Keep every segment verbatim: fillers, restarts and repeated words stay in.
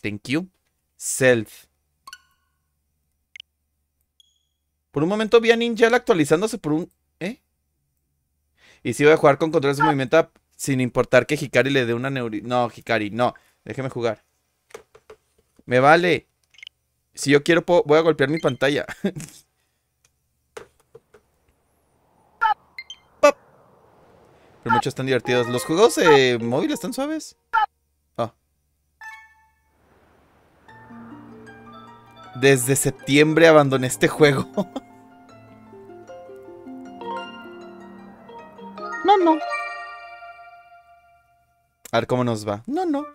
thank you. Self. Por un momento vi a Ninja actualizándose por un... ¿Eh? Y si voy a jugar con controles de movimiento sin importar que Hikari le dé una neuri... No, Hikari, no. Déjeme jugar. Me vale. Si yo quiero, puedo... voy a golpear mi pantalla. Pop. Pero muchos están divertidos. Los juegos eh, móviles están suaves. Oh. Desde septiembre abandoné este juego. No, no. A ver cómo nos va. No, no.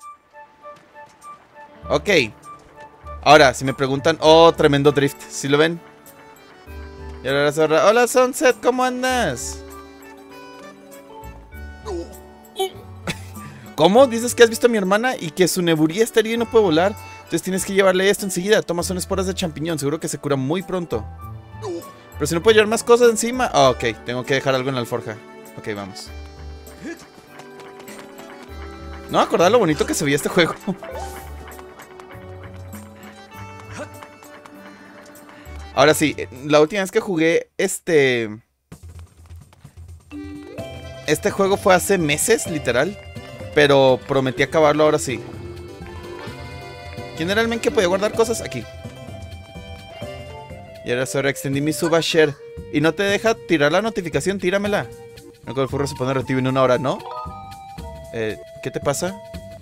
Ok. Ahora, si me preguntan... Oh, tremendo drift. ¿Sí lo ven? Y ahora zorra. Hola, Sunset, ¿cómo andas? ¿Cómo? Dices que has visto a mi hermana y que su neburía está herida y no puede volar. Entonces tienes que llevarle esto enseguida. Toma, son esporas de champiñón. Seguro que se cura muy pronto. Pero si no puedo llevar más cosas encima... Oh, ok, tengo que dejar algo en la alforja. Ok, vamos. No me acordaba lo bonito que se veía este juego. Ahora sí, la última vez que jugué este... Este juego fue hace meses, literal. Pero prometí acabarlo ahora sí. ¿Quién era el men que podía guardar cosas? Aquí. Y ahora se extendí mi subashare. Y no te deja tirar la notificación, tíramela. No, que el furro se pone reactivo en una hora, ¿no? Eh, ¿qué te pasa?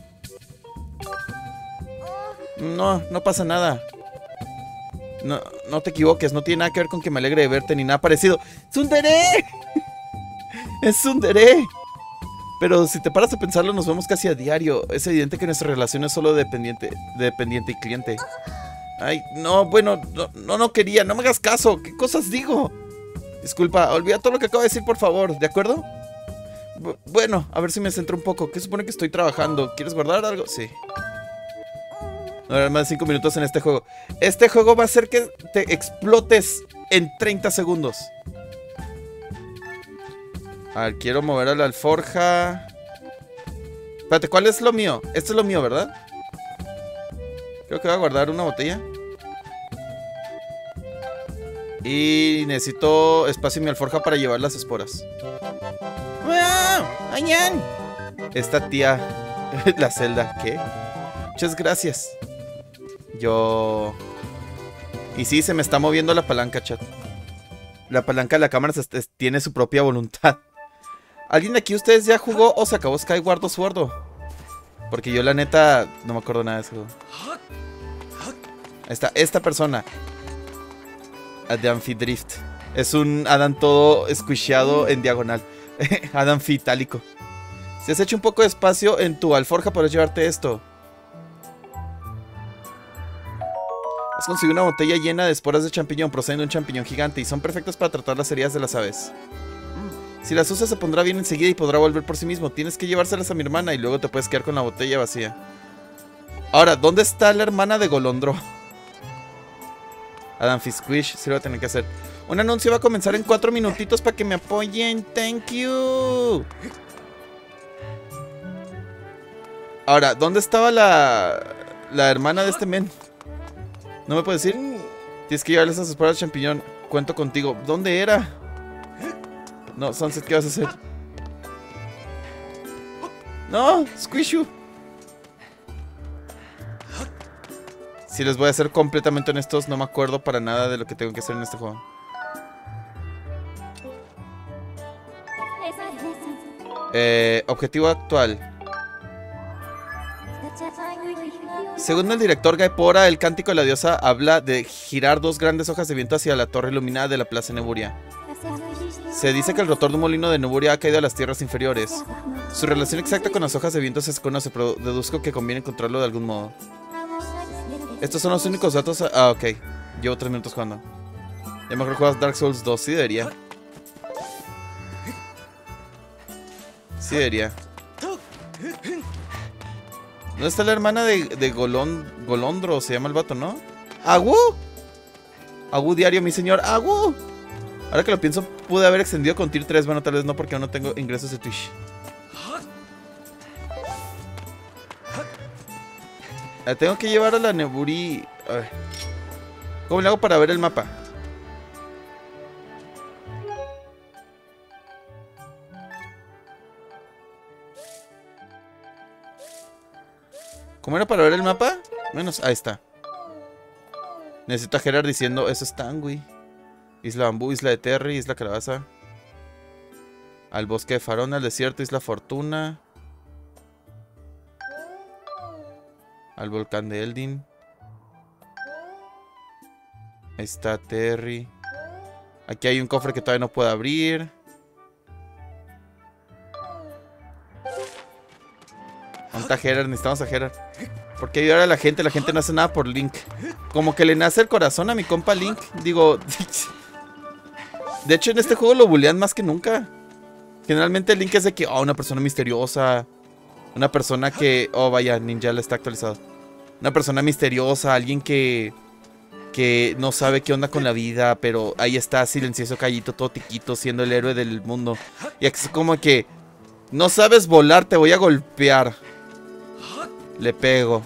No, no pasa nada. No, no te equivoques, no tiene nada que ver con que me alegre de verte ni nada parecido. ¡Tsundere! ¡Es Tsundere! Pero si te paras a pensarlo, nos vemos casi a diario. Es evidente que nuestra relación es solo dependiente, dependiente y cliente. Ay, no, bueno, no, no, no quería, no me hagas caso. ¿Qué cosas digo? Disculpa, olvida todo lo que acabo de decir, por favor, ¿de acuerdo? B- bueno, a ver si me centro un poco. ¿Qué supone que estoy trabajando? ¿Quieres guardar algo? Sí. No habrá más de cinco minutos en este juego. Este juego va a hacer que te explotes en treinta segundos. A ver, quiero mover a la alforja. Espérate, ¿cuál es lo mío? Esto es lo mío, ¿verdad? Creo que voy a guardar una botella. Y necesito espacio en mi alforja para llevar las esporas. ¡Wow! ¡Añan! Esta tía... La celda, ¿qué? Muchas gracias. Yo... Y sí, se me está moviendo la palanca, chat. La palanca de la cámara se, tiene su propia voluntad. ¿Alguien de aquí ustedes ya jugó o se acabó Skyward Sword? Porque yo la neta no me acuerdo nada de eso. Esta, esta persona de Amphidrift es un Adam todo squisheado en diagonal. Adam itálico. Si has hecho un poco de espacio en tu alforja, podrás llevarte esto. Has conseguido una botella llena de esporas de champiñón proceden de un champiñón gigante y son perfectas para tratar las heridas de las aves. Si las usas se pondrá bien enseguida y podrá volver por sí mismo. Tienes que llevárselas a mi hermana y luego te puedes quedar con la botella vacía. Ahora, ¿dónde está la hermana de Golondro? Adam Fisquish, sí lo va a tener que hacer. Un anuncio va a comenzar en cuatro minutitos para que me apoyen. Thank you. Ahora, ¿dónde estaba la, la hermana de este men? ¿No me puedes decir? Tienes que llevarle esas esporas de champiñón. Cuento contigo. ¿Dónde era? No, Sunset, ¿qué vas a hacer? No, Squishu. Si les voy a ser completamente honestos, no me acuerdo para nada de lo que tengo que hacer en este juego. Eh, objetivo actual. Según el director Gaepora, el cántico de la diosa habla de girar dos grandes hojas de viento hacia la torre iluminada de la plaza Neburia. Se dice que el rotor de un molino de Neburia ha caído a las tierras inferiores. Su relación exacta con las hojas de viento se desconoce, pero deduzco que conviene encontrarlo de algún modo. Estos son los únicos datos... Ah, ok. Llevo tres minutos jugando. Ya mejor juegas Dark Souls dos, sí debería. Sí debería. ¿Dónde está la hermana de, de Golon, Golondro? Se llama el vato, ¿no? ¡Agu! Agu diario, mi señor. ¡Agu! Ahora que lo pienso, pude haber extendido con tier tres. Bueno, tal vez no, porque aún no tengo ingresos de Twitch. La tengo que llevar a la Neburi. A ver. ¿Cómo le hago para ver el mapa? ¿Cómo era para ver el mapa? Menos, ahí está. Necesito a Gerard diciendo, eso es Tangui. Isla Bambú, Isla de Terry, Isla Calabaza. Al bosque de Farón, al desierto, Isla Fortuna. Al volcán de Eldin. Ahí está Terry. Aquí hay un cofre que todavía no puedo abrir. ¿Dónde está Gerard? Necesitamos a Gerard. ¿Por qué ayudar a la gente? La gente no hace nada por Link. Como que le nace el corazón a mi compa Link. Digo... De hecho, en este juego lo bullean más que nunca. Generalmente Link es de que... Oh, una persona misteriosa. Una persona que... Oh, vaya, Ninja está actualizado. Una persona misteriosa. Alguien que... Que no sabe qué onda con la vida. Pero ahí está, silencioso, callito, todo tiquito, siendo el héroe del mundo. Y aquí es como que... No sabes volar, te voy a golpear. Le pego.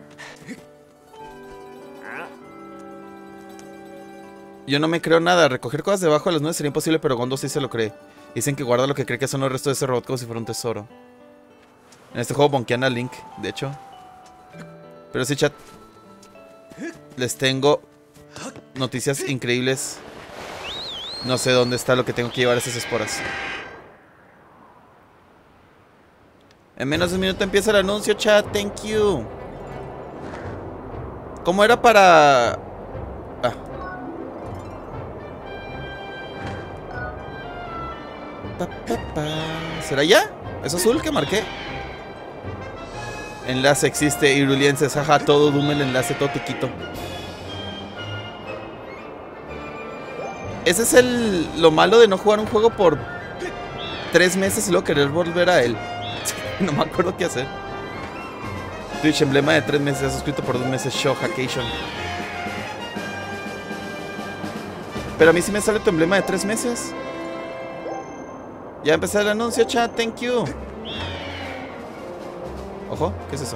Yo no me creo nada. Recoger cosas debajo de las nubes sería imposible, pero Gondo sí se lo cree. Dicen que guarda lo que cree que son los restos de ese robot como si fuera un tesoro. En este juego bonkean a Link, de hecho. Pero sí, chat. Les tengo noticias increíbles. No sé dónde está lo que tengo que llevar esas esporas. En menos de un minuto empieza el anuncio, chat. Thank you. ¿Cómo era para...? Ah. Pa, pa, pa. ¿Será ya? ¿Es azul que marqué? Enlace existe, irulienses. Jaja, todo Doom el enlace, todo tiquito. Ese es el... Lo malo de no jugar un juego por... Tres meses y luego querer volver a él. No me acuerdo qué hacer. Twitch, emblema de tres meses. Suscrito por dos meses. Show, Hackation. Pero a mí sí me sale tu emblema de tres meses. Ya empezó el anuncio, chat. Thank you. Ojo, ¿qué es eso?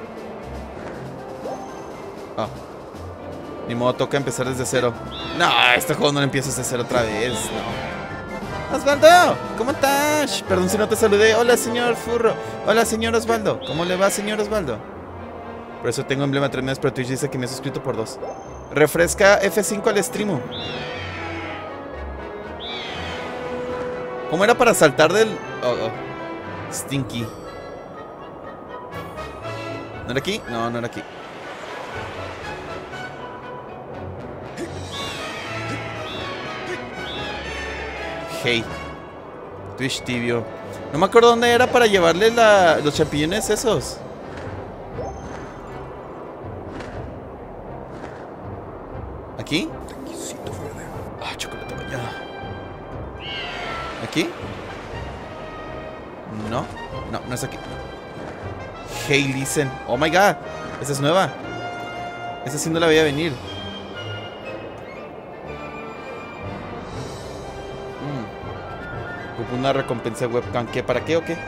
Ah. Ni modo, toca empezar desde cero. No, este juego no lo empiezo desde cero otra vez. No. Osvaldo, ¿cómo estás? Perdón si no te saludé. Hola, señor Furro. Hola, señor Osvaldo. ¿Cómo le va, señor Osvaldo? Por eso tengo emblema tres meses, pero Twitch dice que me he suscrito por dos. Refresca F cinco al streamo. ¿Cómo era para saltar del...? Oh, oh. Stinky. ¿No era aquí? No, no era aquí. Hey. Twitch tibio. No me acuerdo dónde era para llevarle la, los champiñones esos. ¿Aquí? Ah, chocolate bañado. ¿Aquí? No, no, no es aquí. Hey, listen. Oh my god. Esa es nueva. Esa sí no la veía venir. Una recompensa de webcam. ¿Qué? ¿Para qué o qué?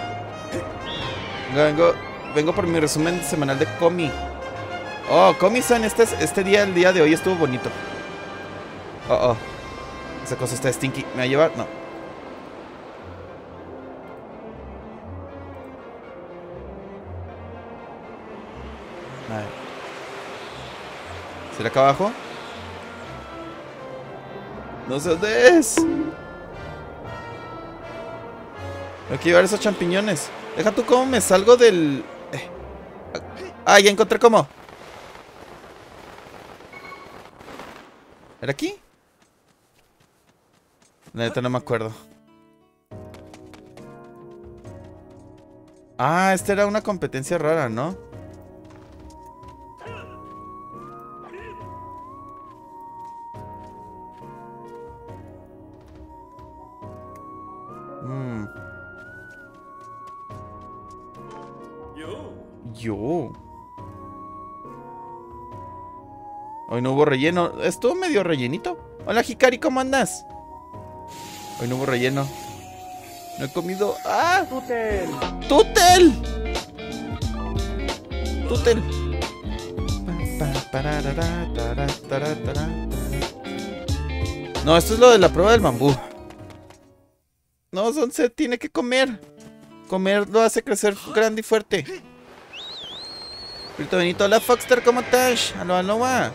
Vengo, vengo por mi resumen semanal de Comi. Oh, Comi-san, este, este día, el día de hoy estuvo bonito. Oh, oh. Esa cosa está stinky. ¿Me va a llevar? No. A ver. ¿Será acá abajo? No sé dónde es. Hay que llevar esos champiñones. Deja tú cómo me salgo del... Eh. Ah, ya encontré cómo. ¿Era aquí? La neta no me acuerdo. Ah, esta era una competencia rara, ¿no? Hmm. Yo. Hoy no hubo relleno. Estuvo medio rellenito. Hola, Hikari, ¿cómo andas? Hoy no hubo relleno. No he comido. ¡Ah! ¡Tutel! ¡Tutel! ¡Tutel! No, esto es lo de la prueba del bambú. No, Sunset tiene que comer. Comer lo hace crecer grande y fuerte. Espíritu Benito, hola Foxter, ¿cómo estás? Aló, aló, va.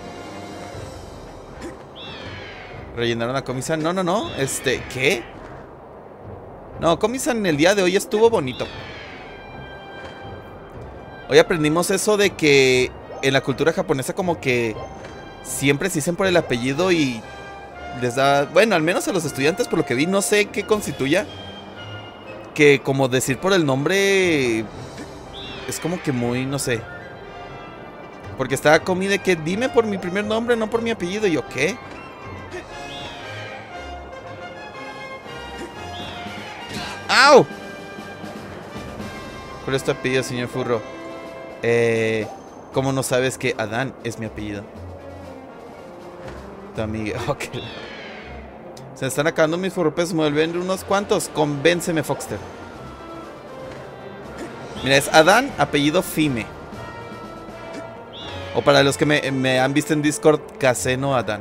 ¿Rellenaron a Comisan? No, no, no. Este, ¿qué? No, Comisan el día de hoy estuvo bonito. Hoy aprendimos eso de que en la cultura japonesa como que siempre se dicen por el apellido y les da... Bueno, al menos a los estudiantes por lo que vi, no sé qué constituya. Que como decir por el nombre es como que muy, no sé. Porque estaba Comi de que dime por mi primer nombre, no por mi apellido. Y yo, ¿qué? ¡Au! ¿Cuál es tu apellido, señor Furro? Eh... ¿Cómo no sabes que Adán es mi apellido? Tu amiga... Ok. Se están acabando mis furropes. Me vuelven unos cuantos. Convénceme, Foxter. Mira, es Adán, apellido Fime. O para los que me, me han visto en Discord, Caseno Adán.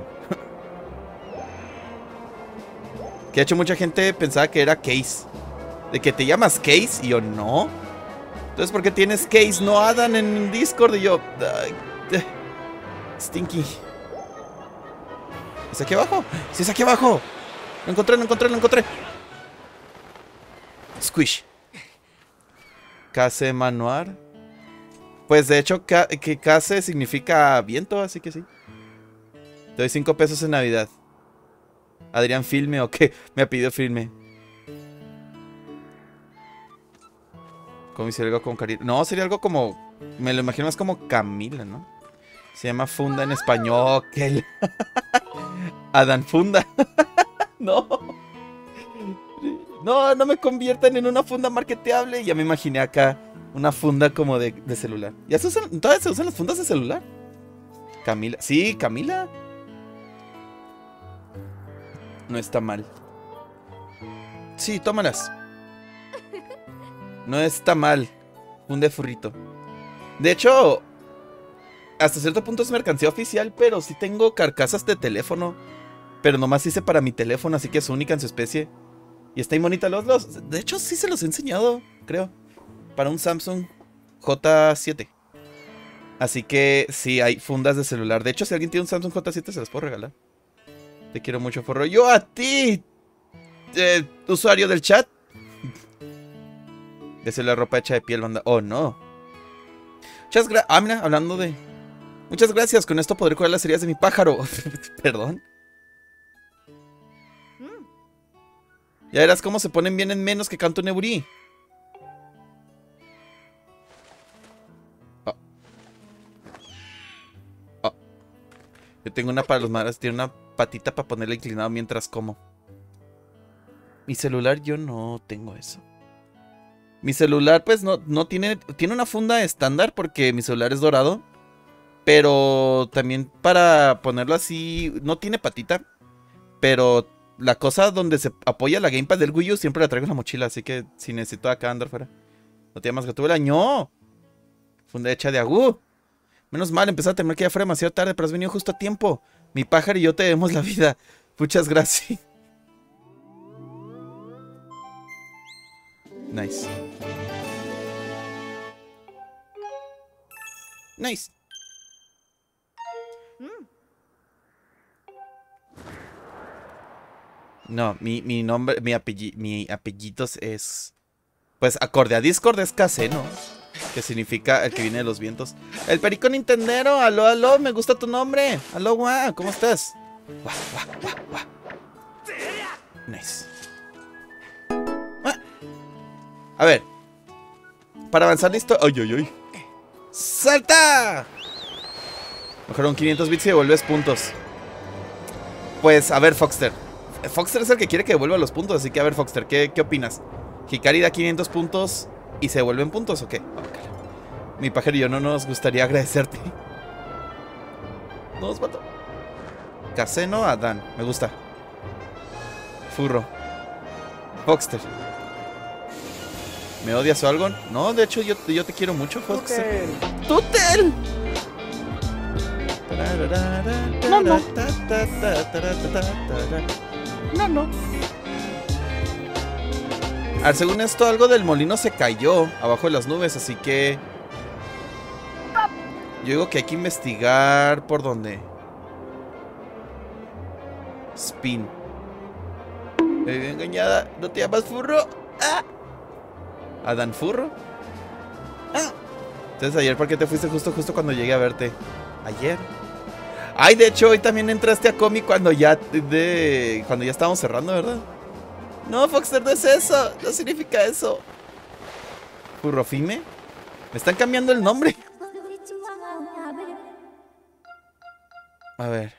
Que de hecho mucha gente pensaba que era Case. De que te llamas Case y yo no. Entonces, ¿por qué tienes Case, no Adán en Discord? Y yo... Uh, Stinky. ¿Es aquí abajo? ¡Sí, es aquí abajo! Lo encontré, lo encontré, lo encontré. Squish. Case Manuar. Pues de hecho, ca que Case significa viento, así que sí. Te doy cinco pesos en Navidad. Adrián Filme, ¿o qué? Me ha pedido Filme. Como si algo con cariño. No, sería algo como... Me lo imagino más como Camila, ¿no? Se llama Funda en español. ¿Qué? Adán Funda. No. No, no me conviertan en una funda marketeable. Ya me imaginé acá una funda como de, de celular. ¿Ya se usan? ¿Todavía se usan las fundas de celular? Camila. Sí, Camila. No está mal. Sí, tómalas. No está mal. Un de furrito. De hecho, hasta cierto punto es mercancía oficial, pero sí tengo carcasas de teléfono. Pero nomás hice para mi teléfono, así que es única en su especie. Y está muy bonita. Los, los, de hecho, sí se los he enseñado, creo. Para un Samsung J siete. Así que sí, hay fundas de celular. De hecho, si alguien tiene un Samsung J siete, se las puedo regalar. Te quiero mucho, forro. Yo a ti, eh, usuario del chat. Esa es la ropa hecha de piel, banda. Oh, no. Muchas gracias. Ah, mira, hablando de... Muchas gracias. Con esto podré curar las heridas de mi pájaro. Perdón. Ya verás cómo se ponen bien en menos que canto Neburi. Oh. Oh. Yo tengo una para los madres. Tiene una patita para ponerle inclinado mientras como. Mi celular, yo no tengo eso. Mi celular, pues, no, no tiene... Tiene una funda estándar porque mi celular es dorado. Pero también para ponerlo así... No tiene patita. Pero la cosa donde se apoya la gamepad del Wii U siempre la traigo en la mochila. Así que si necesito acá andar fuera. No tiene más que tuve el año. Funda hecha de agú. Menos mal, empecé a temer que ya fuera demasiado tarde, pero has venido justo a tiempo. Mi pájaro y yo te debemos la vida. Muchas gracias. Nice. Nice. No, mi, mi nombre, mi apellido, mi apellidos es... Pues acorde a Discord es Caseno, que significa el que viene de los vientos. El perico Nintendero, aló, aló, me gusta tu nombre. Aló, guau, ¿cómo estás? Guau, guau, guau, guau. Nice. Ah. A ver. Para avanzar listo. Ay, ay, ay. ¡Salta! Mejoraron quinientos bits y devuelves puntos. Pues, a ver, Foxter. Foxter es el que quiere que devuelva los puntos. Así que, a ver, Foxter, ¿qué, qué opinas? ¿Hikari da quinientos puntos y se devuelven puntos o qué? Okay. Mi pájaro y yo no nos gustaría agradecerte. Nos mató. Caseno Adán. Me gusta. Furro. Foxter. ¿Me odias o algo? No, de hecho yo, yo te quiero mucho, Foxter. ¡Tutel! No, no. No, no. A ver, según esto, algo del molino se cayó abajo de las nubes, así que... Yo digo que hay que investigar por dónde. Spin. Me vi engañada. ¿No te llamas Furro? ¡Ah! ¿Adán Furro? ¡Ah! Entonces, ayer, ¿por qué te fuiste justo, justo cuando llegué a verte? ¿Ayer? Ay, de hecho, hoy también entraste a Comi cuando ya de, cuando ya estábamos cerrando, ¿verdad? No, Foxter, no es eso. No significa eso. ¿Furrofime? Me están cambiando el nombre. A ver.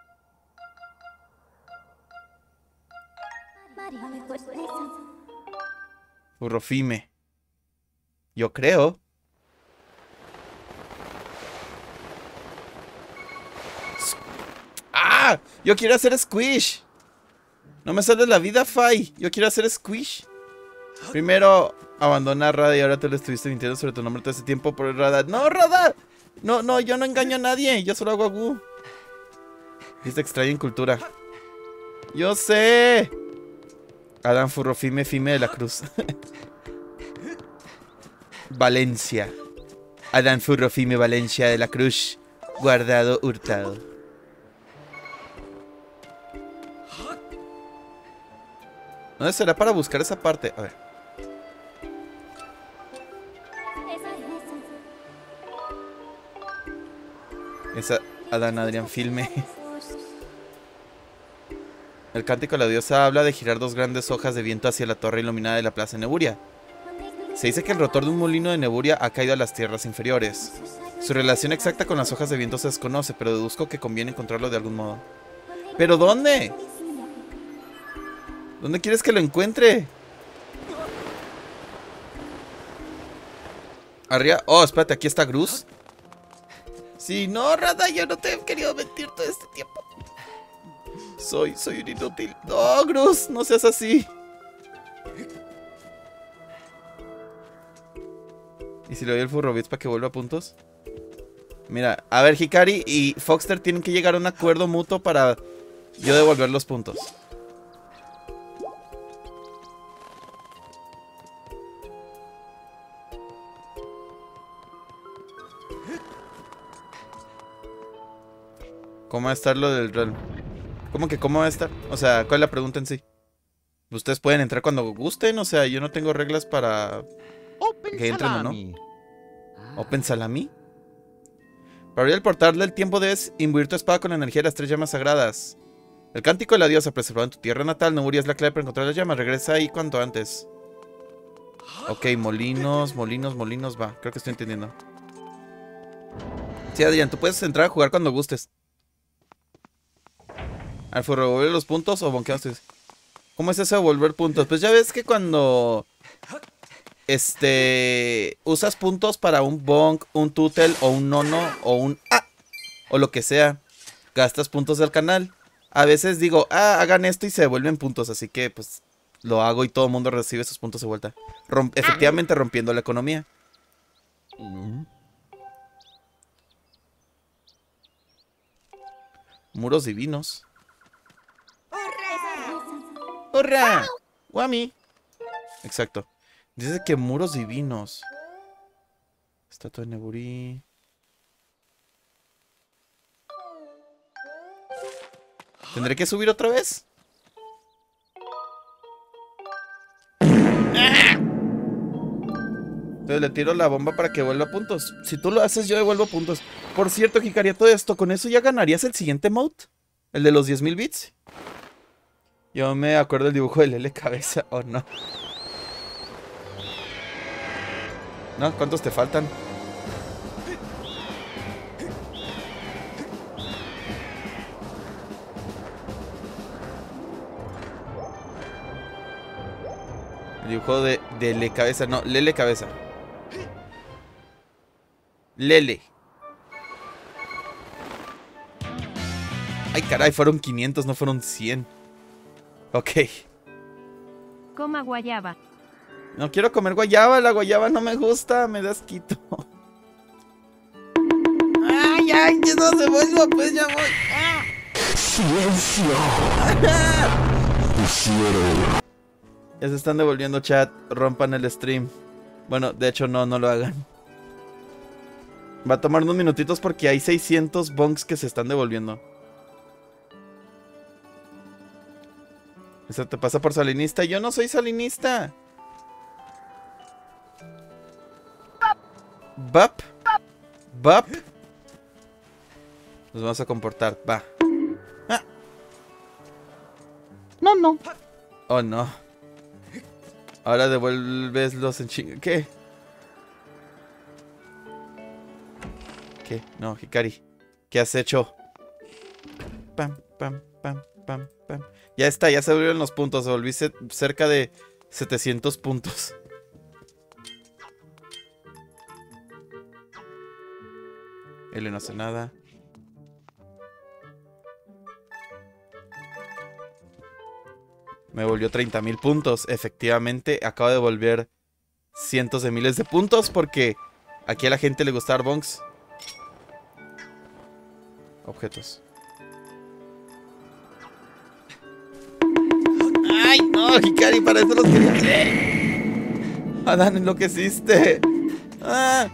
Furrofime. Yo creo. ¡Ah! Yo quiero hacer squish. No me sale la vida, Fai. Yo quiero hacer squish. Primero abandona a Rada y ahora te lo estuviste mintiendo sobre tu nombre todo ese tiempo por Rada. ¡No, Rada! No, no, yo no engaño a nadie. Yo solo hago agu. Es extraña en cultura. Yo sé. Adán Furrofime Fime de la Cruz. Valencia. Adán Furrofime Valencia de la Cruz. Guardado Hurtado. ¿Dónde será para buscar esa parte? A ver. Esa Adán Adrián Filme. El cántico de la diosa habla de girar dos grandes hojas de viento hacia la torre iluminada de la plaza de Neburia. Se dice que el rotor de un molino de Neburia ha caído a las tierras inferiores. Su relación exacta con las hojas de viento se desconoce, pero deduzco que conviene encontrarlo de algún modo. ¿Pero dónde? ¿Dónde quieres que lo encuentre? Arriba. Oh, espérate, aquí está Gruz. Sí, no, Rada, yo no te he querido mentir todo este tiempo. Soy, soy un inútil. No, Gruz, no seas así. ¿Y si le doy el Furrobits para que vuelva a puntos? Mira, a ver, Hikari y Foxter tienen que llegar a un acuerdo mutuo para yo devolver los puntos. ¿Cómo va a estar lo del realm? ¿Cómo que cómo va a estar? O sea, ¿cuál es la pregunta en sí? Ustedes pueden entrar cuando gusten, o sea, yo no tengo reglas para Open que entren o no. salami. ¿Open Salami? Para abrir el portal del tiempo debes imbuir tu espada con la energía de las tres llamas sagradas. El cántico de la diosa preservado en tu tierra natal, Neburia es la clave para encontrar las llamas. Regresa ahí cuanto antes. Ok, molinos, molinos, molinos, va. Creo que estoy entendiendo. Sí, Adrián, tú puedes entrar a jugar cuando gustes. ¿Al fue revolver los puntos o bonqueaste? ¿Cómo es eso de volver puntos? Pues ya ves que cuando... Este... Usas puntos para un bonk, un tutel o un nono o un... ¡Ah! O lo que sea. Gastas puntos del canal. A veces digo, ah, hagan esto y se devuelven puntos. Así que pues lo hago y todo el mundo recibe esos puntos de vuelta. Rom- efectivamente rompiendo la economía. Muros divinos. ¡Hurra! ¡Wami! Exacto. Dice que muros divinos. Estatua de Neburi. ¿Tendré que subir otra vez? Entonces le tiro la bomba para que vuelva puntos. Si tú lo haces, yo devuelvo puntos. Por cierto, Hikari, todo esto, ¿con eso ya ganarías el siguiente mode? ¿El de los diez mil bits? Yo me acuerdo del dibujo del L cabeza, ¿o no? ¿No? ¿Cuántos te faltan? El dibujo de, de L cabeza, no, Lele cabeza. Lele. Ay, caray, fueron quinientos, no fueron cien. Ok. Coma guayaba. No quiero comer guayaba, la guayaba no me gusta, me da asquito. ¡Ay! ¡Ay, ay! ¡Que no se vuelva! Pues ya voy. Ya se están devolviendo, chat. Rompan el stream. Bueno, de hecho no, no lo hagan. Va a tomar unos minutitos porque hay seiscientos bonks que se están devolviendo. Eso te pasa por salinista. Yo no soy salinista. Bap. Bap. Nos vamos a comportar. Va. Ah. No, no. Oh, no. Ahora devuelves los en chinga. ¿Qué? ¿Qué? No, Hikari. ¿Qué has hecho? Pam, pam, pam, pam, pam. Ya está, ya se abrieron los puntos. Se volví cerca de setecientos puntos. Él no hace nada. Me volvió treinta mil puntos. Efectivamente, acabo de devolver cientos de miles de puntos porque aquí a la gente le gusta dar bonks. Objetos. ¡Ay, no, Hikari! Para eso los quería hacer. Adán, enloqueciste. Ah.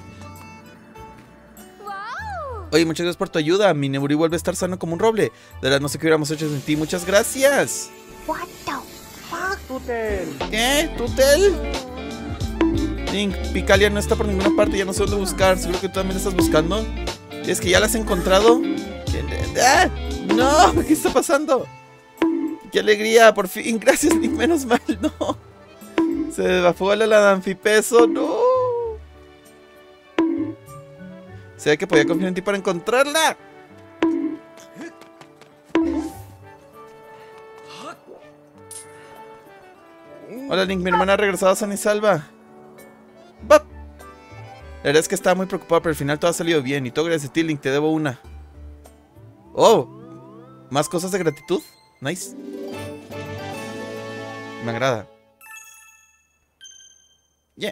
Oye, muchas gracias por tu ayuda. Mi Neburi vuelve a estar sano como un roble. De verdad, no sé qué hubiéramos hecho sin ti. Muchas gracias. What the fuck? Tutel. ¿Qué? ¿Tutel? Link, Picalia no está por ninguna parte. Ya no sé dónde buscar. Seguro que tú también la estás buscando. ¿Es que ya la has encontrado? ¡Ah! ¡No! ¿Qué está pasando? ¡Qué alegría! Por fin. Gracias, Link. Menos mal. No. Se bajó la la Danfipeso. No. Sé que podía confiar en ti para encontrarla. Hola, Link. Mi hermana ha regresado sana y salva. ¡Bap! La verdad es que estaba muy preocupada, pero al final todo ha salido bien. Y todo gracias a ti, Link. Te debo una. ¡Oh! ¿Más cosas de gratitud? Nice. Me agrada. Yeah.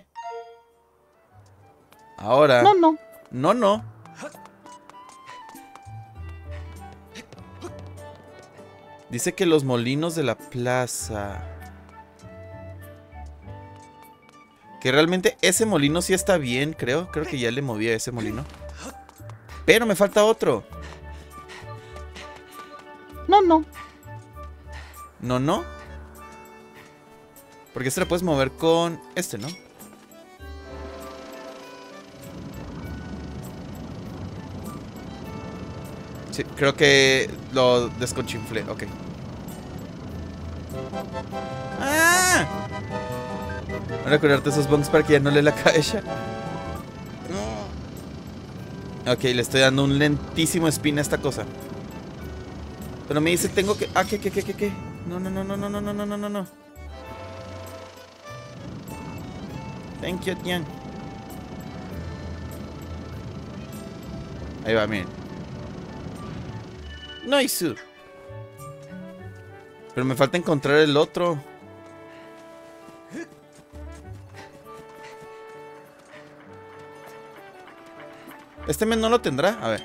Ahora... No, no. No, no. Dice que los molinos de la plaza. Que realmente ese molino sí está bien, creo. Creo que ya le moví a ese molino. Pero me falta otro. No, no. No, no. Porque este lo puedes mover con este, ¿no? Sí, creo que lo desconchinflé. Ok. ¡Ah! Voy a curarte esos bonks para que ya no le la cabeza. Ok, le estoy dando un lentísimo spin a esta cosa. Pero me dice tengo que... Ah, ¿qué, qué, qué, qué, qué? No, no, no, no, no, no, no, no, no, no. Thank you, Tian. Ahí va, miren. Nice. Pero me falta encontrar el otro. Este men no lo tendrá. A ver.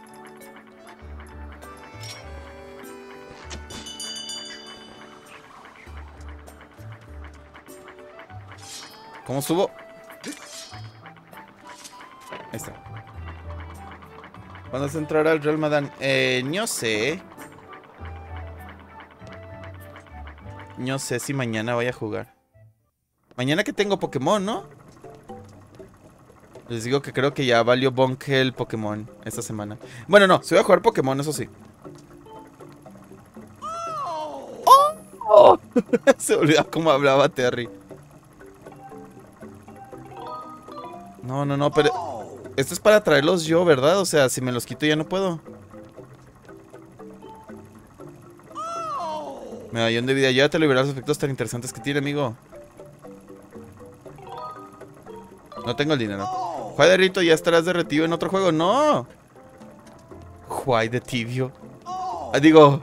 ¿Cómo subo? Ahí está. ¿Cuándo se entrará al Real Madán? Eh, no sé. No sé si mañana voy a jugar. Mañana que tengo Pokémon, ¿no? Les digo que creo que ya valió bonk el Pokémon esta semana. Bueno, no, si voy a jugar Pokémon, eso sí. ¡Oh! ¡Oh! Se olvidó cómo hablaba Terry. No, no, no, pero... Esto es para traerlos yo, ¿verdad? O sea, si me los quito ya no puedo. Medallón de vida. Ya te liberar los efectos tan interesantes que tiene, amigo. No tengo el dinero. Juay de Rito, ya estarás derretido en otro juego. ¡No! Juay de tibio. Ah, digo...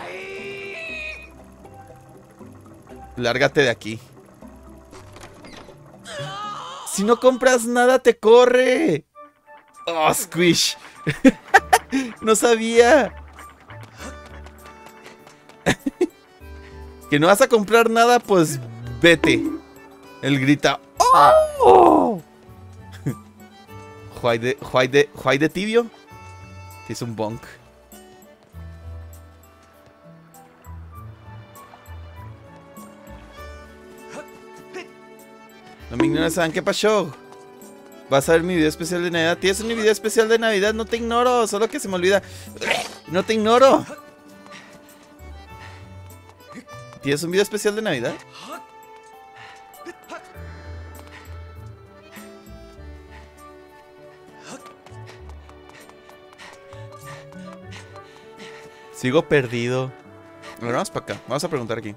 Lárgate de aquí. Si no compras nada, te corre. Oh, Squish. No sabía. Que no vas a comprar nada, pues vete. Él grita. ¡Oh! Juay de, juay de, juay de tibio. Te hizo un bonk. No me ignoras, ¿saben qué pasó? Vas a ver mi video especial de Navidad. ¿Tienes un video especial de Navidad? No te ignoro, solo que se me olvida. No te ignoro. ¿Tienes un video especial de Navidad? Sigo perdido. A ver, vamos para acá. Vamos a preguntar aquí.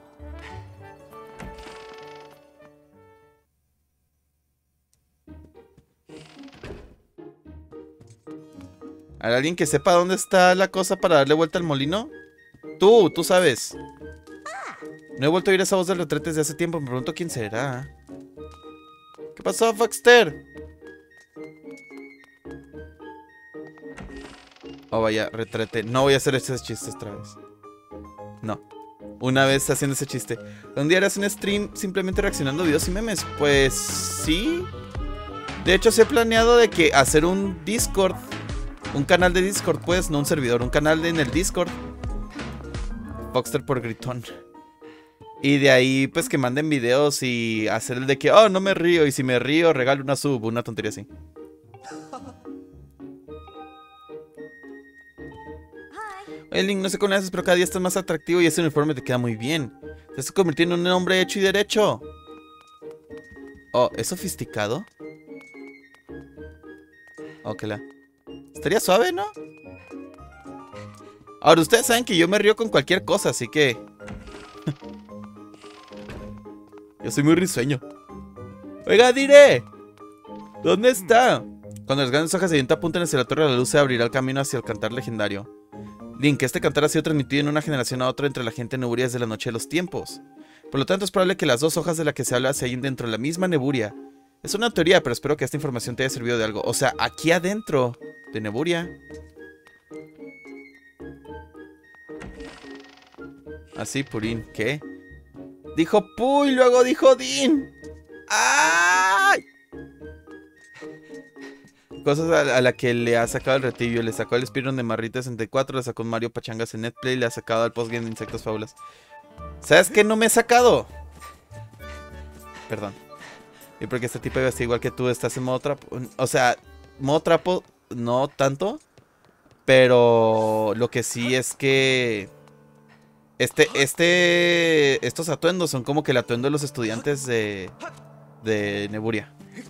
¿Hay alguien que sepa dónde está la cosa para darle vuelta al molino? Tú, tú sabes. No he vuelto a oír esa voz del retrete desde hace tiempo. Me pregunto quién será. ¿Qué pasó, Foxter? Oh, vaya, retrete. No voy a hacer esos chistes otra vez. No. Una vez haciendo ese chiste. ¿Un día harás un stream simplemente reaccionando a videos y memes? Pues sí. De hecho, se ha planeado de que hacer un Discord. Un canal de Discord, pues, no un servidor. Un canal en el Discord. Foxter por gritón. Y de ahí, pues, que manden videos y hacer el de que, oh, no me río. Y si me río, regalo una sub. Una tontería así. Oye, Link, no sé cómo le haces, pero cada día estás más atractivo y ese uniforme te queda muy bien. Te estás convirtiendo en un hombre hecho y derecho. Oh, ¿es sofisticado? Oh, que la... Estaría suave, ¿no? Ahora, ustedes saben que yo me río con cualquier cosa, así que... Yo soy muy risueño. Oiga, diré. ¿Dónde está? Cuando las grandes hojas de viento apunten hacia la torre de la luz, se abrirá el camino hacia el cantar legendario. Link, este cantar ha sido transmitido en una generación a otra entre la gente en Neburia desde la noche de los tiempos. Por lo tanto, es probable que las dos hojas de las que se habla se hallen dentro de la misma Neburia. Es una teoría, pero espero que esta información te haya servido de algo. O sea, aquí adentro de Neburia. Así, Purín. ¿Qué? Dijo Pu y luego dijo Din. ¡Ay! Cosas a, a la que le ha sacado el retillo. Le sacó el Speedrun de Marrita sesenta y cuatro. Le sacó un Mario Pachangas en Netplay. Le ha sacado el postgame de Insectos Fábulas. ¿Sabes qué no me he sacado? Perdón. Y porque este tipo iba a estar igual que tú. Estás en modo trapo. O sea, modo trapo no tanto. Pero lo que sí es que... Este, este... Estos atuendos son como que el atuendo de los estudiantes de... De Neburia.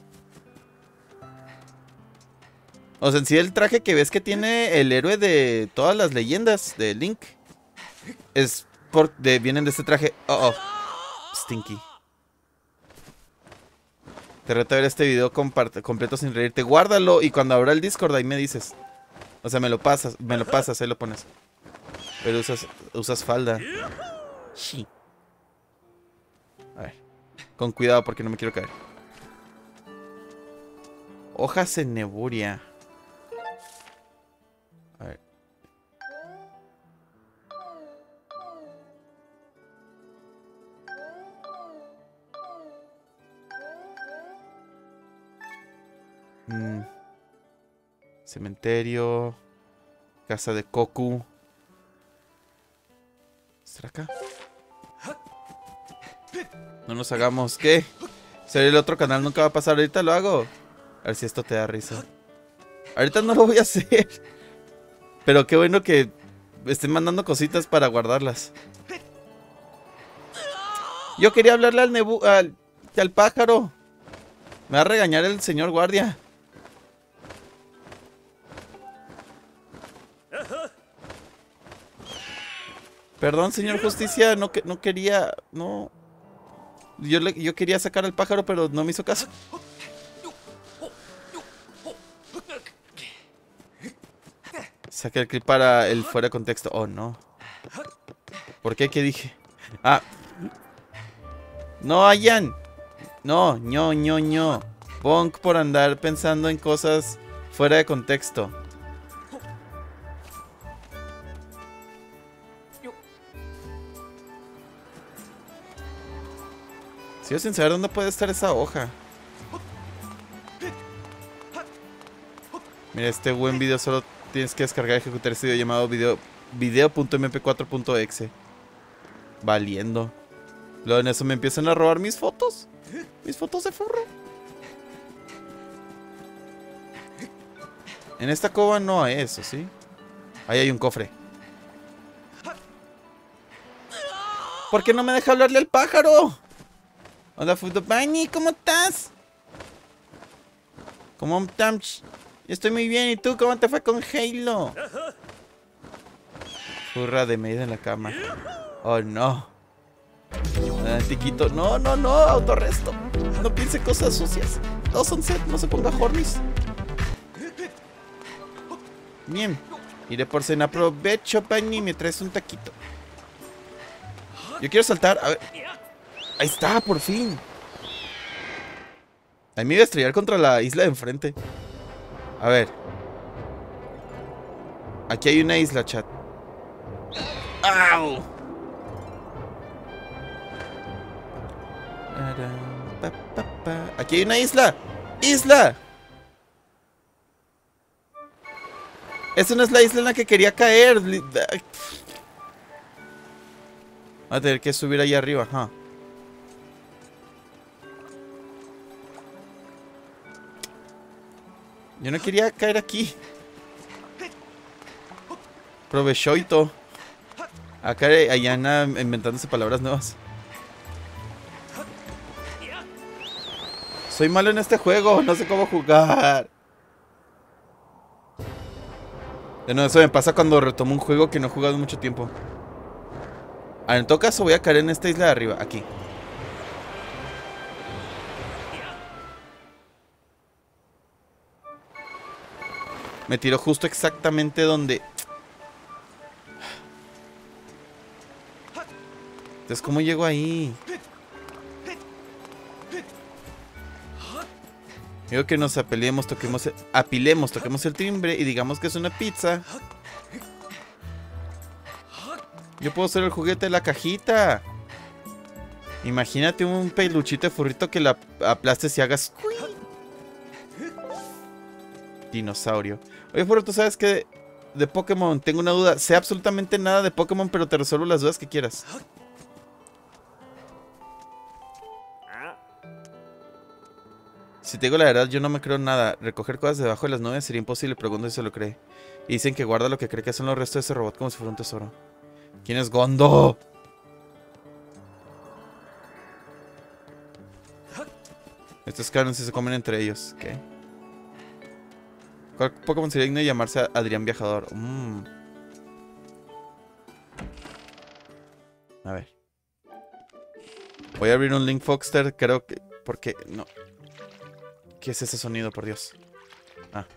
O sea, en sí el traje que ves que tiene el héroe de todas las leyendas de Link es por... De, vienen de este traje. Oh, oh. Stinky. Te reto a ver este video completo sin reírte. Guárdalo y cuando abra el Discord ahí me dices. O sea, me lo pasas, me lo pasas, ahí lo pones. Pero usas, usas falda. Sí. A ver. Con cuidado porque no me quiero caer. Hojas en Neburia. A ver. Mm. Cementerio. Casa de Koku. ¿Será acá? No nos hagamos. ¿Qué? Ser el otro canal nunca va a pasar. Ahorita lo hago. A ver si esto te da risa. Ahorita no lo voy a hacer. Pero qué bueno que estén mandando cositas para guardarlas. Yo quería hablarle al nebu al, al pájaro. Me va a regañar el señor guardia. Perdón, señor Justicia, no, que, no quería, no. Yo, le, yo quería sacar al pájaro, pero no me hizo caso. Saqué el clip para el fuera de contexto. Oh, no. ¿Por qué? ¿Qué dije? Ah. No, Ayan. No, ño, ño, ño. Bonk por andar pensando en cosas fuera de contexto. Sigo sin saber dónde puede estar esa hoja. Mira, este buen video solo tienes que descargar y ejecutar este video llamado video video punto eme pe cuatro punto exe. Valiendo. Luego en eso me empiezan a robar mis fotos. Mis fotos de forro. En esta cova no hay eso, ¿sí? Ahí hay un cofre. ¿Por qué no me deja hablarle al pájaro? Hola, Fudobani, ¿cómo estás? ¿Cómo estás? Yo estoy muy bien, ¿y tú cómo te fue con Halo? Furra de medio en la cama. Oh, no. Ah, tiquito. No, no, no, autorresto. No piense cosas sucias. Todos son set, no se ponga hornis. Bien. Iré por cena. Aprovecho, Pani, me traes un taquito. Yo quiero saltar. A ver. Ahí está, por fin. Ahí me iba a estrellar contra la isla de enfrente. A ver. Aquí hay una isla, chat. ¡Au! Aquí hay una isla. ¡Isla! Esa no es la isla en la que quería caer. Voy a tener que subir ahí arriba, ajá. Yo no quería caer aquí. Provechoito. Acá allá anda inventándose palabras nuevas. Soy malo en este juego, no sé cómo jugar. De nuevo, eso me pasa cuando retomo un juego que no he jugado en mucho tiempo. A ver, en todo caso voy a caer en esta isla de arriba, aquí. Me tiró justo exactamente donde... Entonces, ¿cómo llego ahí? Digo que nos apelemos, toquemos, el, apilemos, toquemos el timbre y digamos que es una pizza. Yo puedo ser el juguete de la cajita. Imagínate un peluchito de furrito que la aplastes y hagas... Dinosaurio. Oye, Furro, tú sabes que de Pokémon tengo una duda. Sé absolutamente nada de Pokémon, pero te resuelvo las dudas que quieras. Si te digo la verdad, yo no me creo nada. Recoger cosas debajo de las nubes sería imposible, pero Gondo se lo cree. Y dicen que guarda lo que cree que son los restos de ese robot como si fuera un tesoro. ¿Quién es Gondo? Estos canon si se comen entre ellos. ¿Qué? ¿Cuál Pokémon sería digno de llamarse Adrián Viajador? Mm. A ver. Voy a abrir un Link Foxter, creo que... Porque... No. ¿Qué es ese sonido, por Dios? Ah.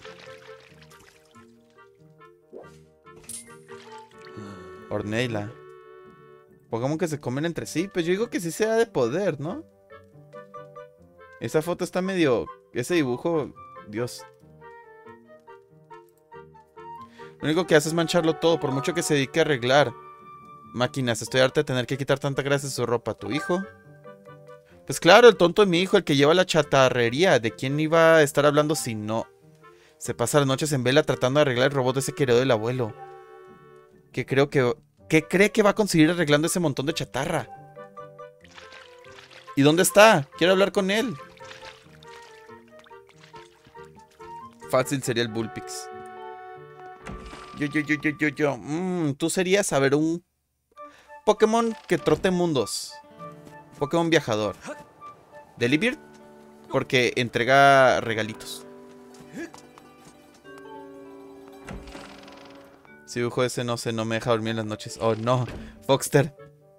Orneila. Pokémon que se comen entre sí. Pues yo digo que sí sea de poder, ¿no? Esa foto está medio... Ese dibujo... Dios. Lo único que hace es mancharlo todo. Por mucho que se dedique a arreglar máquinas. Estoy harta de tener que quitar tanta grasa de su ropa. ¿Tu hijo? Pues claro, el tonto de mi hijo, el que lleva la chatarrería. ¿De quién iba a estar hablando si no? Se pasa las noches en vela tratando de arreglar el robot de ese querido del abuelo. ¿Qué creo que... ¿Qué cree que va a conseguir arreglando ese montón de chatarra? ¿Y dónde está? Quiero hablar con él. Fácil sería el Bullpix. Yo, yo, yo, yo, yo, yo. Mm, tú serías, a ver, un Pokémon que trote mundos. Pokémon viajador. Delibird, porque entrega regalitos. Si dibujo ese, no sé, no me deja dormir en las noches. Oh, no. Foxter.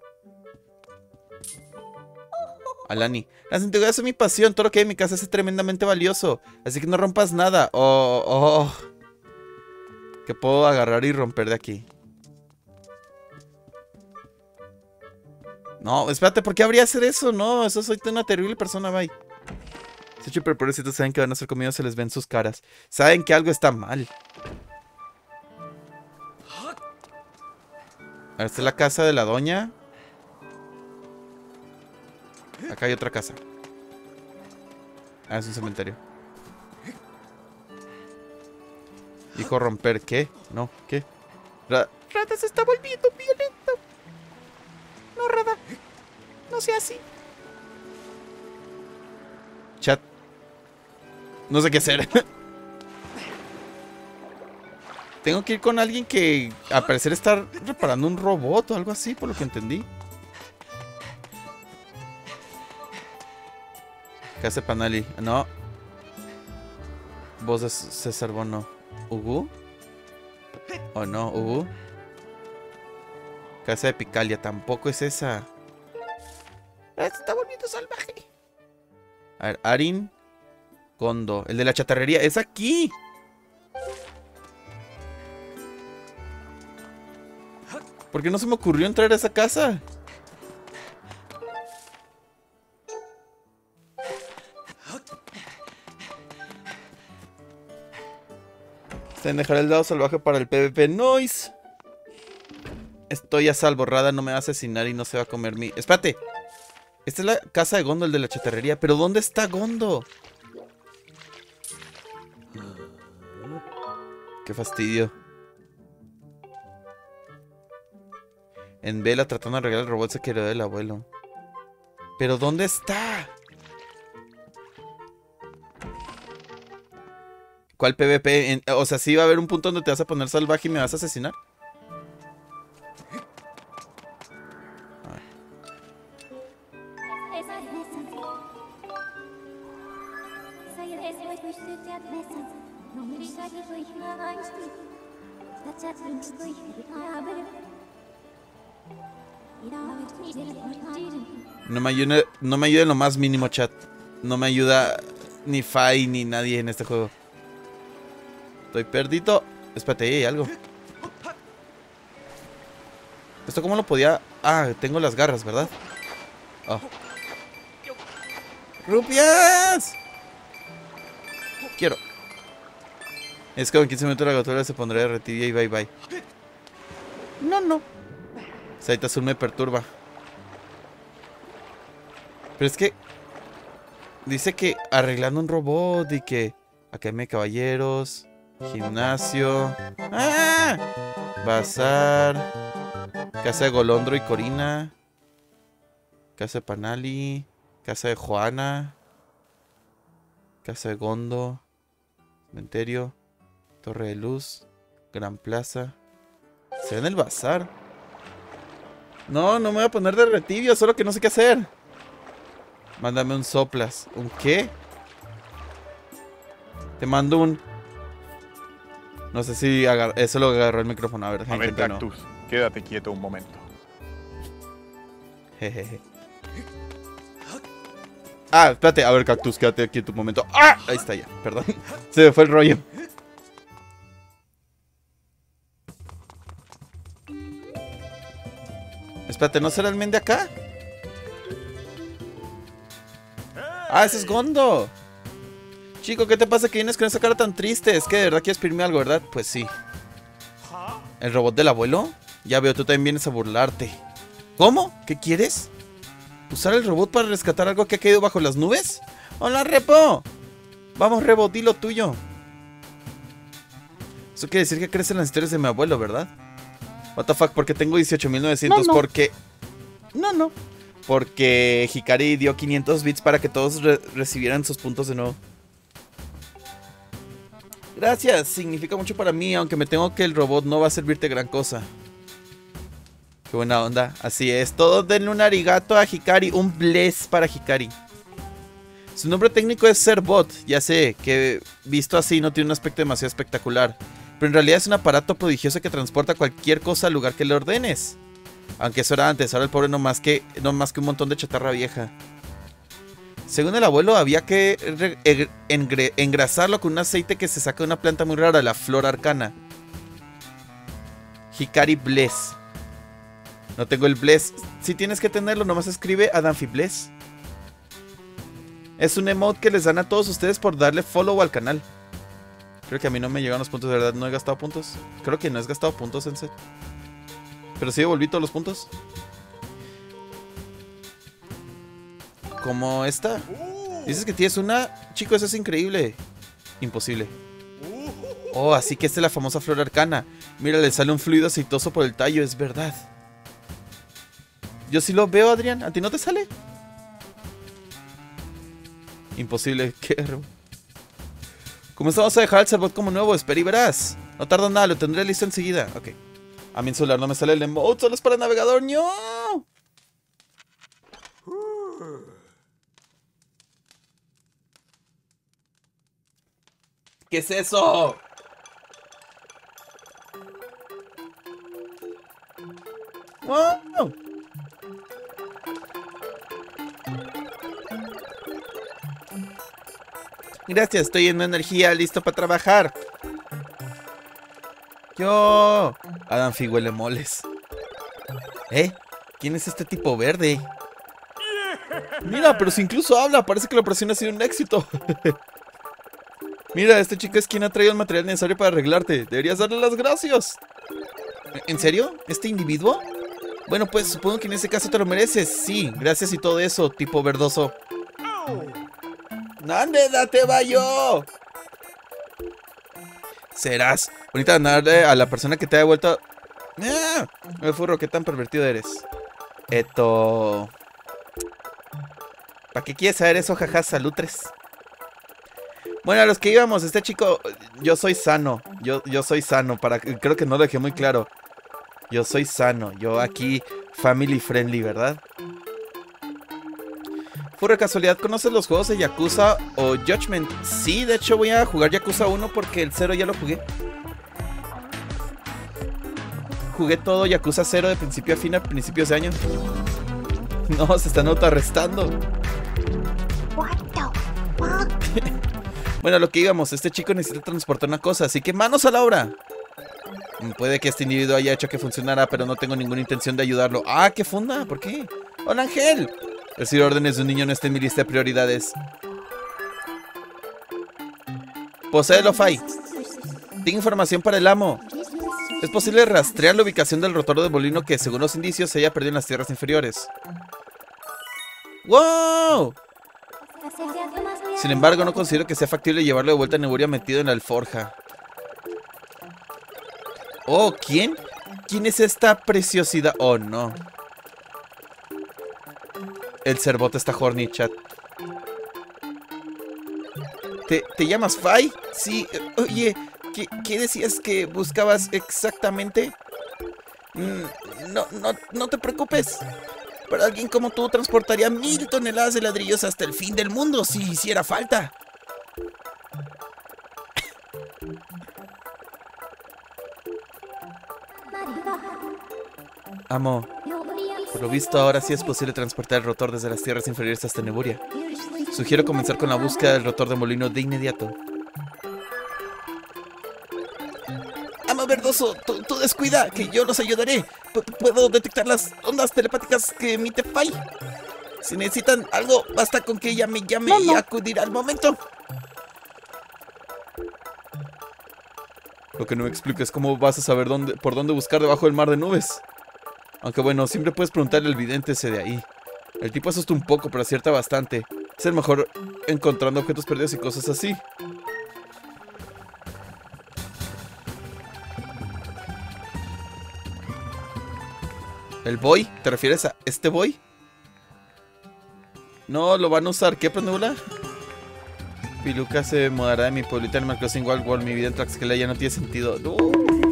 Alani. Las antigüedades son mi pasión. Todo lo que hay en mi casa es tremendamente valioso. Así que no rompas nada. Oh, oh. Que puedo agarrar y romper de aquí. No, espérate, ¿por qué habría hacer eso? No, eso soy una terrible persona, bye. Si super pobrecitos saben que van a ser comidos, se les ven sus caras. Saben que algo está mal. A ver, esta es la casa de la doña. Acá hay otra casa. Ah, es un cementerio. Dijo romper, ¿qué? No, ¿qué? Ra Rada se está volviendo violento. No, Rada. No sea así. Chat. No sé qué hacer. Tengo que ir con alguien que al parecer está reparando un robot o algo así, por lo que entendí. ¿Qué hace Panali? No. Voz de César Bono. ¿Ugu? ¿O no? ¿Ugu? Casa de Picalia. Tampoco es esa. Se está volviendo salvaje. A ver, Arin Gondo. El de la chatarrería. ¡Es aquí! ¿Por qué no se me ocurrió entrar a esa casa? Se dejar el lado salvaje para el PvP. Noise. Estoy a salvo. Rada no me va a asesinar y no se va a comer mi... Espérate. Esta es la casa de Gondo, el de la chatarrería. ¿Pero dónde está Gondo? Qué fastidio. En Vela tratando de arreglar el robot se quedó del abuelo. ¿Pero dónde está? ¿Cuál PvP? En, o sea, ¿sí va a haber un punto donde te vas a poner salvaje y me vas a asesinar? No me ayuda, no me ayuda en lo más mínimo, chat. No me ayuda ni Fai ni nadie en este juego. Estoy perdido. Espérate, hay algo. ¿Esto cómo lo podía...? Ah, tengo las garras, ¿verdad? Oh. ¡Rupias! Quiero. Es que en quince minutos la gatura se pondrá de retibia y bye bye. No, no. Saita Azul me perturba. Pero es que... dice que arreglando un robot y que... Academia de Caballeros... Gimnasio... ¡Ah! Bazar... Casa de Golondro y Corina... Casa de Panali... Casa de Juana... Casa de Gondo... Cementerio... Torre de Luz... Gran Plaza... Se ve en el bazar. No, no me voy a poner de retibio, solo que no sé qué hacer. Mándame un soplas. ¿Un qué? Te mando un... No sé si agar... eso lo agarró el micrófono. A ver, A ver, gente, Cactus, no. quédate quieto un momento. Jejeje. Ah, espérate. A ver, Cactus, quédate quieto un momento. ¡Ah! Ahí está ya, perdón. Se me fue el rollo. Espérate, ¿no será el men de acá? Ah, ese es Gondo. Chico, ¿qué te pasa que vienes con esa cara tan triste? Es que de verdad quieres pedirme algo, ¿verdad? Pues sí. ¿El robot del abuelo? Ya veo, tú también vienes a burlarte. ¿Cómo? ¿Qué quieres? ¿Usar el robot para rescatar algo que ha caído bajo las nubes? ¡Hola, Repo! Vamos, Repo, di lo tuyo. Eso quiere decir que crees en las historias de mi abuelo, ¿verdad? What the fuck, porque tengo dieciocho mil novecientos. No, no. Porque... No, no. Porque Hikari dio quinientos bits para que todos re recibieran sus puntos de nuevo. Gracias, significa mucho para mí, aunque me temo que el robot no va a servirte gran cosa. Qué buena onda. Así es, todos denle un arigato a Hikari, un bless para Hikari. Su nombre técnico es Serbot, ya sé, que visto así no tiene un aspecto demasiado espectacular. Pero en realidad es un aparato prodigioso que transporta cualquier cosa al lugar que le ordenes. Aunque eso era antes, ahora el pobre no más que, no más que un montón de chatarra vieja. Según el abuelo, había que engrasarlo con un aceite que se saca de una planta muy rara, la flor arcana. Hikari Bless. No tengo el Bless. Si tienes que tenerlo, nomás escribe a Danfi Bless. Es un emote que les dan a todos ustedes por darle follow al canal. Creo que a mí no me llegan los puntos, de verdad. No he gastado puntos. Creo que no has gastado puntos en set. Pero sí devolví todos los puntos. como esta. Dices que tienes una... Chico, eso es increíble. Imposible. Oh, así que esta es la famosa flor arcana. Mira, le sale un fluido aceitoso por el tallo, es verdad. Yo sí lo veo, Adrián. ¿A ti no te sale? Imposible. ¿Qué? Comenzamos a dejar el Cerbot como nuevo. Espera y verás. No tarda nada, lo tendré listo enseguida. Ok. A mí en celular no me sale el emote, solo es para el navegador. ¡No! ¿Qué es eso? ¡Wow! Gracias, estoy en energía, listo para trabajar. Yo... Adam Fi huele moles. ¿Eh? ¿Quién es este tipo verde? Mira, pero si incluso habla, parece que la operación ha sido un éxito. Mira, este chico es quien ha traído el material necesario para arreglarte. Deberías darle las gracias. ¿En serio? ¿Este individuo? Bueno, pues supongo que en ese caso te lo mereces. Sí, gracias y todo eso, tipo verdoso. ¡Ande, date bayo! Serás. Bonita ganarle a la persona que te ha devuelto. ¡Ah! Me furro, qué tan pervertido eres. Esto. ¿Para qué quieres saber eso, jaja, salutres? Bueno, a los que íbamos, este chico. Yo soy sano. Yo, yo soy sano. Para, creo que no lo dejé muy claro. Yo soy sano. Yo aquí, family friendly, ¿verdad? Por casualidad, ¿conoces los juegos de Yakuza o Judgment? Sí, de hecho voy a jugar Yakuza uno porque el cero ya lo jugué. Jugué todo Yakuza cero de principio a fin a principios de año. No, se están autoarrestando. What the fuck? Bueno, a lo que íbamos, este chico necesita transportar una cosa, así que manos a la obra. Puede que este individuo haya hecho que funcionara, pero no tengo ninguna intención de ayudarlo. Ah, ¿qué funda? ¿Por qué? ¡Hola, Ángel! Recibir órdenes de un niño no está en mi lista de prioridades. Poséelo, Fai. Tengo información para el amo. Es posible rastrear la ubicación del rotor de molino que, según los indicios, se haya perdido en las tierras inferiores. ¡Wow! Sin embargo, no considero que sea factible llevarlo de vuelta a Neburia metido en la alforja. Oh, ¿quién? ¿Quién es esta preciosidad? Oh, no. El Cerbot está horny, chat. ¿Te, ¿te llamas Fai? Sí. Oye, ¿qué, ¿qué decías que buscabas exactamente? Mm, no, no, no te preocupes. Para alguien como tú transportaría mil toneladas de ladrillos hasta el fin del mundo si hiciera falta. Amo, por lo visto ahora sí es posible transportar el rotor desde las tierras inferiores hasta Neburia. Sugiero comenzar con la búsqueda del rotor de molino de inmediato. Amo verdoso, tú, tú descuida, que yo los ayudaré. P Puedo detectar las ondas telepáticas que emite Fai. Si necesitan algo, basta con que ella me llame y acudirá al momento. Lo que no me explico es cómo vas a saber dónde, por dónde buscar debajo del mar de nubes. Aunque bueno, siempre puedes preguntarle al vidente ese de ahí. El tipo asusta un poco, pero acierta bastante. Es el mejor encontrando objetos perdidos y cosas así. ¿El boy? ¿Te refieres a este boy? No, lo van a usar. ¿Qué, Prendula? Piluca se mudará de mi pueblito en Animal Crossing Wild World. Mi vida en Tlaxcala ya no tiene sentido. ¡No!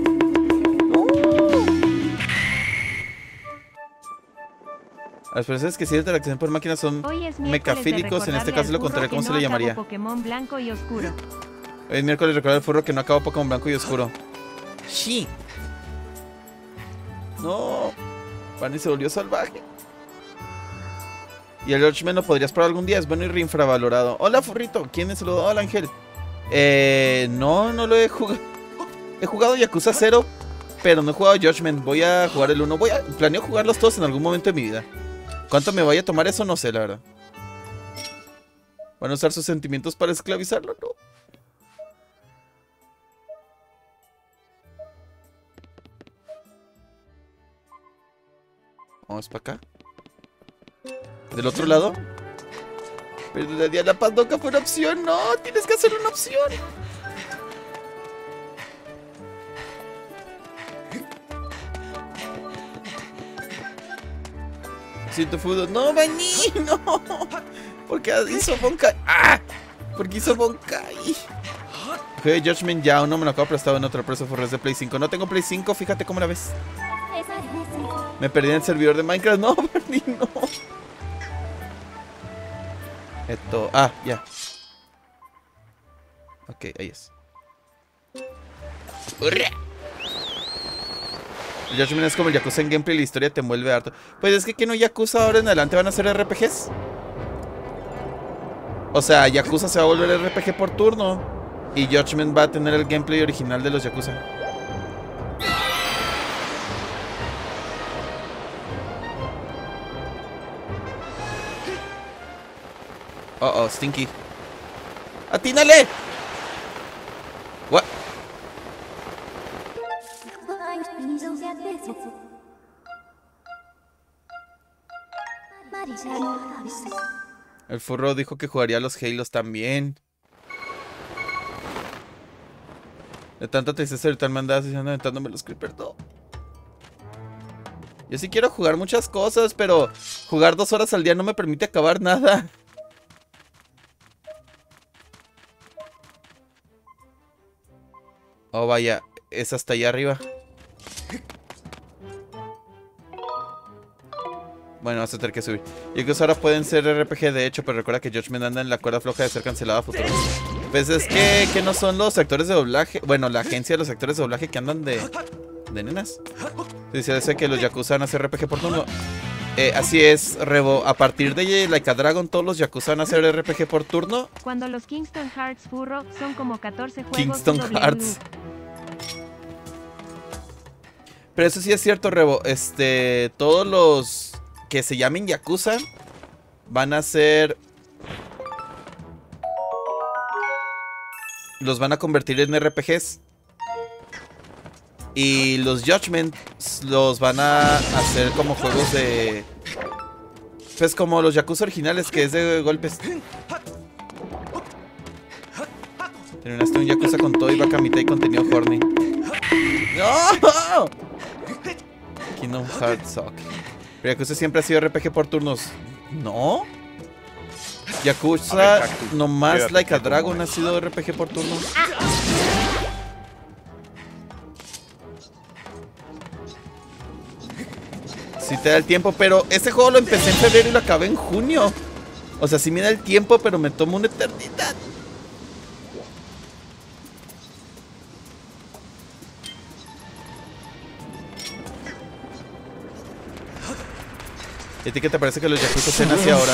Las personas que sí de interacción por máquinas son mecafílicos. En este caso lo contrario, ¿cómo se le llamaría? Pokémon blanco y oscuro. Hoy es miércoles, recordar el furro que no acabó Pokémon blanco y oscuro. Sí. No. Fanny se volvió salvaje. Y el Lodgeman lo podrías probar algún día. Es bueno y reinfravalorado. Hola, furrito. ¿Quién es el saludado? Hola, Ángel. Eh, no, no lo he jugado. He jugado Yakuza cero, pero no he jugado Judgment. Voy a jugar el uno. Voy a... Planeo jugarlos todos en algún momento de mi vida. ¿Cuánto me vaya a tomar eso? No sé, la verdad. ¿Van a usar sus sentimientos para esclavizarlo? No. Vamos para acá. ¿Del otro lado? Pero la Diana Paz nunca fue una opción. No, tienes que hacer una opción. Siento fútbol. No, Bani, no. Porque hizo Bonkai. ¡Ah! Porque hizo Bonkai. Jugué Judgment ya, uno me lo acabo prestado en otro Press of Forest de Play cinco. No tengo Play cinco, fíjate cómo la ves. Me perdí en el servidor de Minecraft. No, Barney, no. Esto. Ah, ya. Ok, ahí es. ¡Urra! El Judgment es como el Yakuza en gameplay y la historia te envuelve harto. Pues es que que no Yakuza ahora en adelante van a ser R P Gs. O sea, Yakuza se va a volver R P G por turno. Y Judgment va a tener el gameplay original de los Yakuza. Oh, oh, Stinky. ¡Atínale! What? El furro dijo que jugaría a los Halos también. De tanta tristeza ahorita me andaba aventándome los creepers. No. Yo sí quiero jugar muchas cosas, pero jugar dos horas al día no me permite acabar nada. Oh, vaya, es hasta allá arriba. Bueno, vas a tener que subir. Y que ahora pueden ser R P G de hecho, pero recuerda que Judgment anda en la cuerda floja de ser cancelado a futuro. Pues es que, que no son los actores de doblaje. Bueno, la agencia de los actores de doblaje que andan de, de nenas. Dice ese que los Yakuza van a hacer R P G por turno. Eh, así es, Rebo. A partir de Like a Dragon, todos los Yakuza van a hacer R P G por turno. Cuando los Kingston Hearts furro son como catorce juegos. Kingston W. Hearts. Pero eso sí es cierto, Rebo. Este, todos los que se llamen Yakuza van a ser... Los van a convertir en R P Gs. Y los Judgment los van a hacer como juegos de... Pues como los Yakuza originales, que es de golpes. Terminaste un Yakuza con todo y vaca mitad y contenido horny. ¡No! Kingdom Hearts, ok. Pero Yakuza siempre ha sido R P G por turnos. ¿No? Yakuza, ver, nomás Like a Dragon ha sido R P G por turnos. Si te da el tiempo, pero este juego lo empecé en febrero y lo acabé en junio. O sea, sí me da el tiempo, pero me toma una eternidad. ¿Y a ti qué te parece que los Yakuza sean así ahora?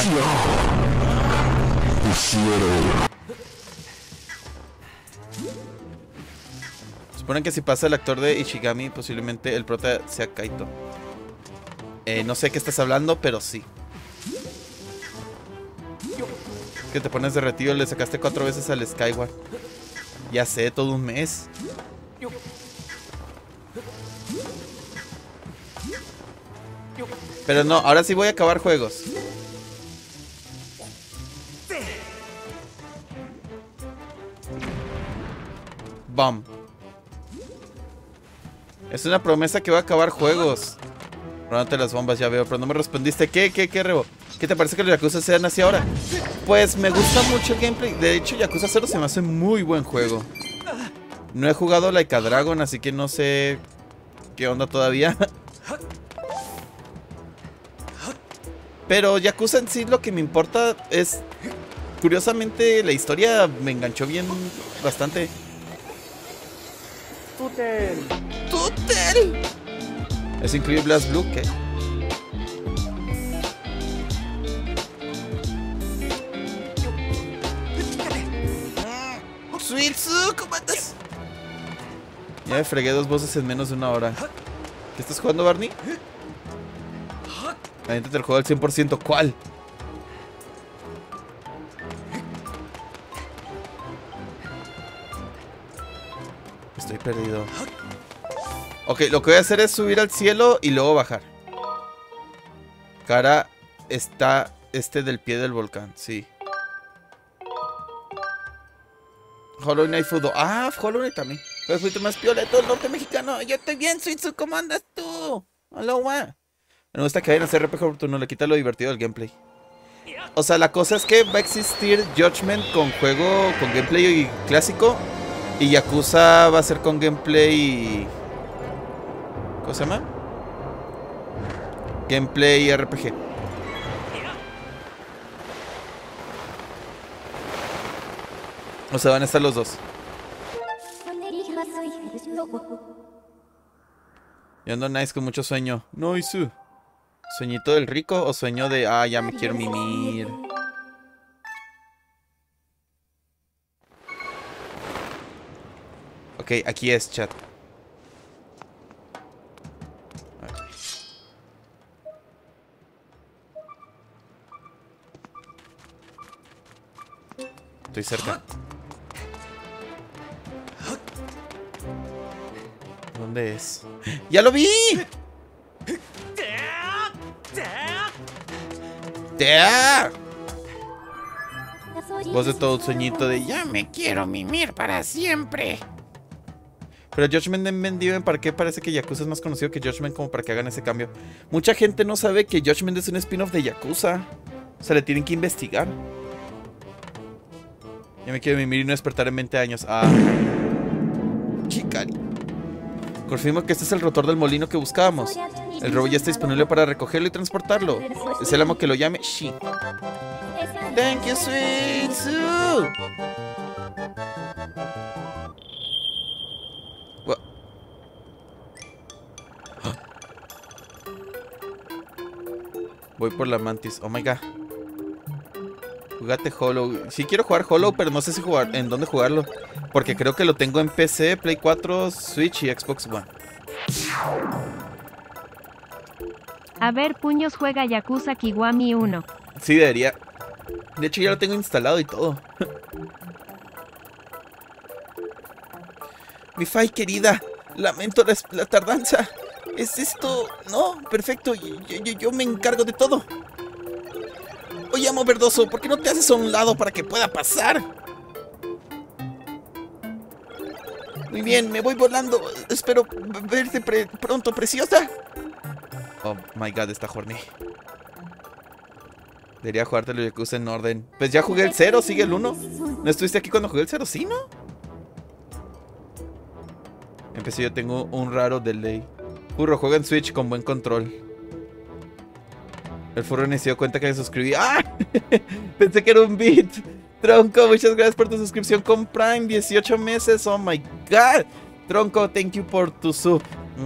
Suponen que si pasa el actor de Ishigami, posiblemente el prota sea Kaito. Eh, no sé qué estás hablando, pero sí. Que te pones derretido, le sacaste cuatro veces al Skyward. Ya sé, todo un mes. Pero no, ahora sí voy a acabar juegos. Bam. Es una promesa que voy a acabar juegos. Róbate las bombas, ya veo, pero no me respondiste. ¿Qué, qué, qué, Rebo? ¿Qué te parece que los Yakuza sean así ahora? Pues me gusta mucho el gameplay. De hecho, Yakuza cero se me hace muy buen juego. No he jugado Like a Dragon, así que no sé qué onda todavía. Pero Yakuza en sí lo que me importa es... Curiosamente, la historia me enganchó bien bastante. ¡Tutel! ¡Tutel! ¿Eso incluye Blast Blue? ¿Qué? ¡Suitsu! ¿Cómo andas? Ya me fregué dos voces en menos de una hora. ¿Qué estás jugando, Barney? Aviéntate el juego al cien por ciento. ¿Cuál? Estoy perdido. Ok, lo que voy a hacer es subir al cielo y luego bajar. Cara está este del pie del volcán, sí. Hollow Knight Fudo. Ah, Hollow Knight también. Pero fuiste más piola de todo el norte mexicano. Yo estoy bien, Suitsu. ¿Cómo andas tú? Hola, guá. Me gusta que vayan a hacer R P G por turno. Le quita lo divertido del gameplay. O sea, la cosa es que va a existir Judgment con juego, con gameplay clásico. Y Yakuza va a ser con gameplay... ¿Cómo se llama? Gameplay R P G. O sea, van a estar los dos. Yo ando nice con mucho sueño. No, Isu. ¿Sueñito del rico o sueño de... Ah, ya me quiero mimir? Ok, aquí es, chat. Estoy cerca. ¿Dónde es? ¡Ya lo vi! ¡Tea! Voz de todo sueñito de ya me quiero mimir para siempre. Pero Judgment Vendido, ¿para qué parece que Yakuza es más conocido que Judgment como para que hagan ese cambio? Mucha gente no sabe que Judgment es un spin-off de Yakuza. O sea, le tienen que investigar. Ya me quiero mimir y no despertar en veinte años. Ah. Chicari. Confirmo que este es el rotor del molino que buscábamos. El robot ya está disponible para recogerlo y transportarlo. Es el amo que lo llame Shi. Thank you, sweet Sue. What? Voy por la mantis. Oh my god. Jugate Hollow. Sí quiero jugar Hollow, pero no sé si jugar en dónde jugarlo. Porque creo que lo tengo en P C, Play cuatro, Switch y Xbox One. A ver, puños, juega Yakuza Kiwami uno. Sí, debería. De hecho, ya lo tengo instalado y todo. Mi Fai querida, lamento la, la tardanza. ¿Es esto? No, perfecto. Yo, yo, yo me encargo de todo. Oye, amo verdoso, ¿por qué no te haces a un lado para que pueda pasar? Muy bien, me voy volando. Espero verte pre pronto, preciosa. Oh my god, está horny. Debería jugarte los Yakuza en orden. Pues ya jugué el cero, sigue el uno. ¿No estuviste aquí cuando jugué el cero? ¿Sí, no? Empecé, yo tengo un raro delay. Furro, juega en Switch con buen control. El Furro ni se dio cuenta que me suscribí. ¡Ah! Pensé que era un beat. Tronco, muchas gracias por tu suscripción con Prime. dieciocho meses, oh my god. Tronco, thank you por tu sub.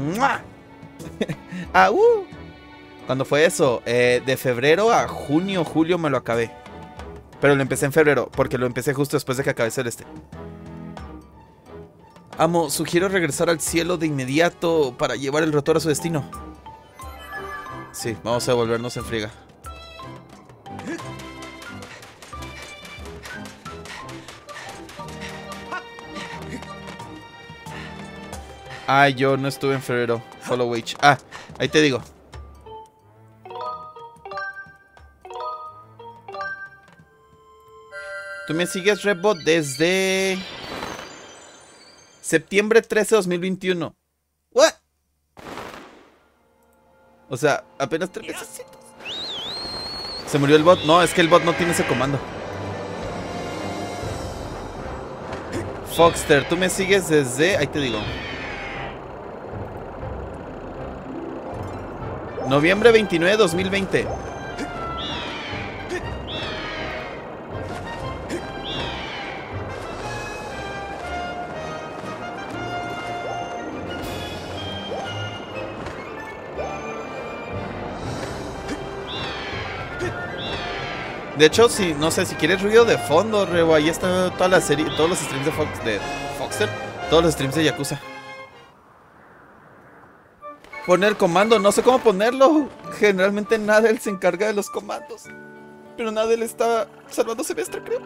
ah, uh. ¿Cuándo fue eso? Eh, de febrero a junio, julio me lo acabé. Pero lo empecé en febrero, porque lo empecé justo después de que acabé Celeste. Amo, sugiero regresar al cielo de inmediato para llevar el rotor a su destino. Sí, vamos a devolvernos en friega. Ah, yo no estuve en febrero. Follow Wage. Ah, ahí te digo. Tú me sigues, Redbot, desde septiembre trece de dos mil veintiuno. ¿What? O sea, apenas tres meses. ¿Se murió el bot? No, es que el bot no tiene ese comando. Foxter, tú me sigues desde... Ahí te digo. Noviembre veintinueve de dos mil veinte. De hecho, si no sé, si quieres ruido de fondo, Rebo, ahí está toda la serie, todos los streams de Fox, de Foxter, todos los streams de Yakuza. Poner el comando, no sé cómo ponerlo. Generalmente Nadel se encarga de los comandos. Pero Nadel está salvando semestre, creo.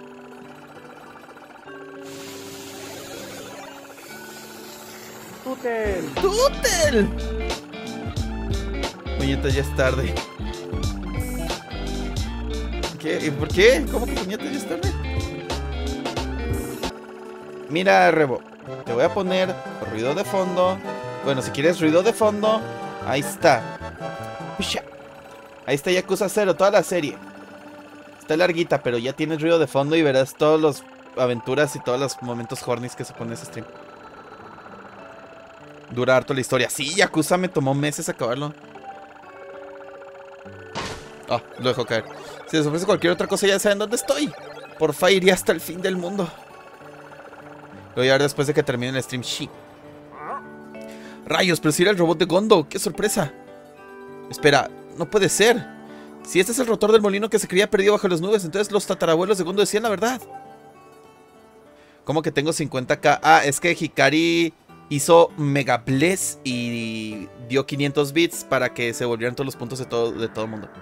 ¡Tutel! ¡Tutel! Puñeta, ya es tarde. ¿Qué? ¿Y por qué? ¿Cómo que puñeta ya es tarde? Mira, Rebo, te voy a poner ruido de fondo. Bueno, si quieres ruido de fondo, ahí está. Ahí está Yakuza cero, toda la serie. Está larguita, pero ya tienes ruido de fondo y verás todas las aventuras y todos los momentos hornies que se pone ese stream. Dura harto la historia. Sí, Yakuza me tomó meses acabarlo. Oh, lo dejo caer. Si les ofrece cualquier otra cosa ya saben dónde estoy. Porfa, iría hasta el fin del mundo. Lo voy a ver después de que termine el stream. Sí. Rayos, pero si era el robot de Gondo. ¡Qué sorpresa! Espera, no puede ser. Si este es el rotor del molino que se creía perdido bajo las nubes, entonces los tatarabuelos de Gondo decían la verdad. ¿Cómo que tengo cincuenta K? Ah, es que Hikari hizo Mega Bless y dio quinientos bits para que se volvieran todos los puntos de todo, de todo el mundo.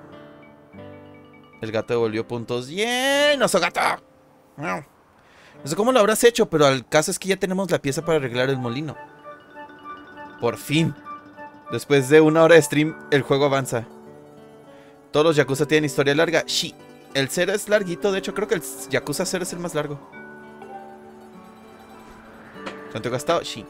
El gato devolvió puntos. ¡Yeah! ¡No soy gato! No sé cómo lo habrás hecho, pero el caso es que ya tenemos la pieza para arreglar el molino. Por fin. Después de una hora de stream, el juego avanza. Todos los Yakuza tienen historia larga. Sí. El cero es larguito. De hecho, creo que el Yakuza cero es el más largo. ¿Cuánto he gastado? Sí.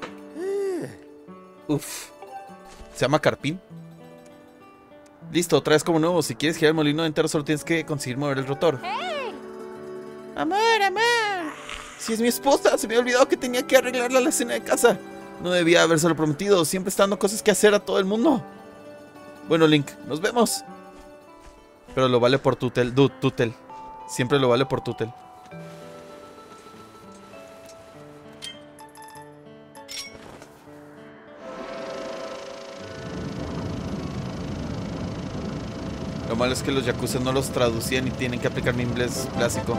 Uf. Se llama Carpín. Listo, otra vez como nuevo. Si quieres girar el molino entero, solo tienes que conseguir mover el rotor. Hey. Amor, amor. Si es mi esposa, se me había olvidado que tenía que arreglar la escena de casa. No debía habérselo prometido. Siempre está dando cosas que hacer a todo el mundo. Bueno, Link, nos vemos. Pero lo vale por Tutel. Dude, Tutel. Siempre lo vale por Tutel. Lo malo es que los Yakuza no los traducían y tienen que aplicar mi inglés clásico.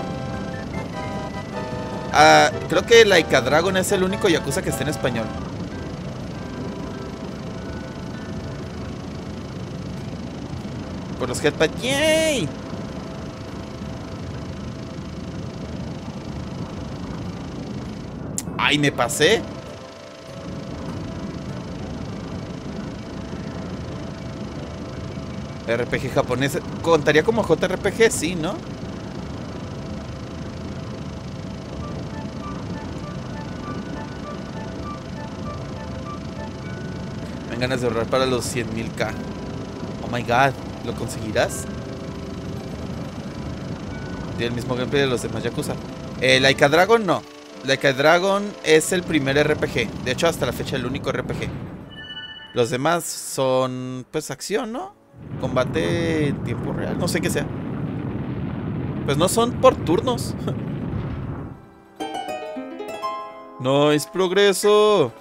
Ah, creo que Laika Dragon es el único Yakuza que está en español. Por los headpads. ¡Yay! ¡Ay, me pasé! R P G japonés. ¿Contaría como J R P G? Sí, ¿no? Me dan ganas de ahorrar para los cien mil K. Oh my god. ¿Lo conseguirás? Tiene el mismo gameplay de los demás Yakuza. Eh, Laika Dragon no. Laika Dragon es el primer R P G. De hecho, hasta la fecha el único R P G. Los demás son, pues, acción, ¿no? Combate en tiempo real. No sé qué sea. Pues no son por turnos. No es progreso.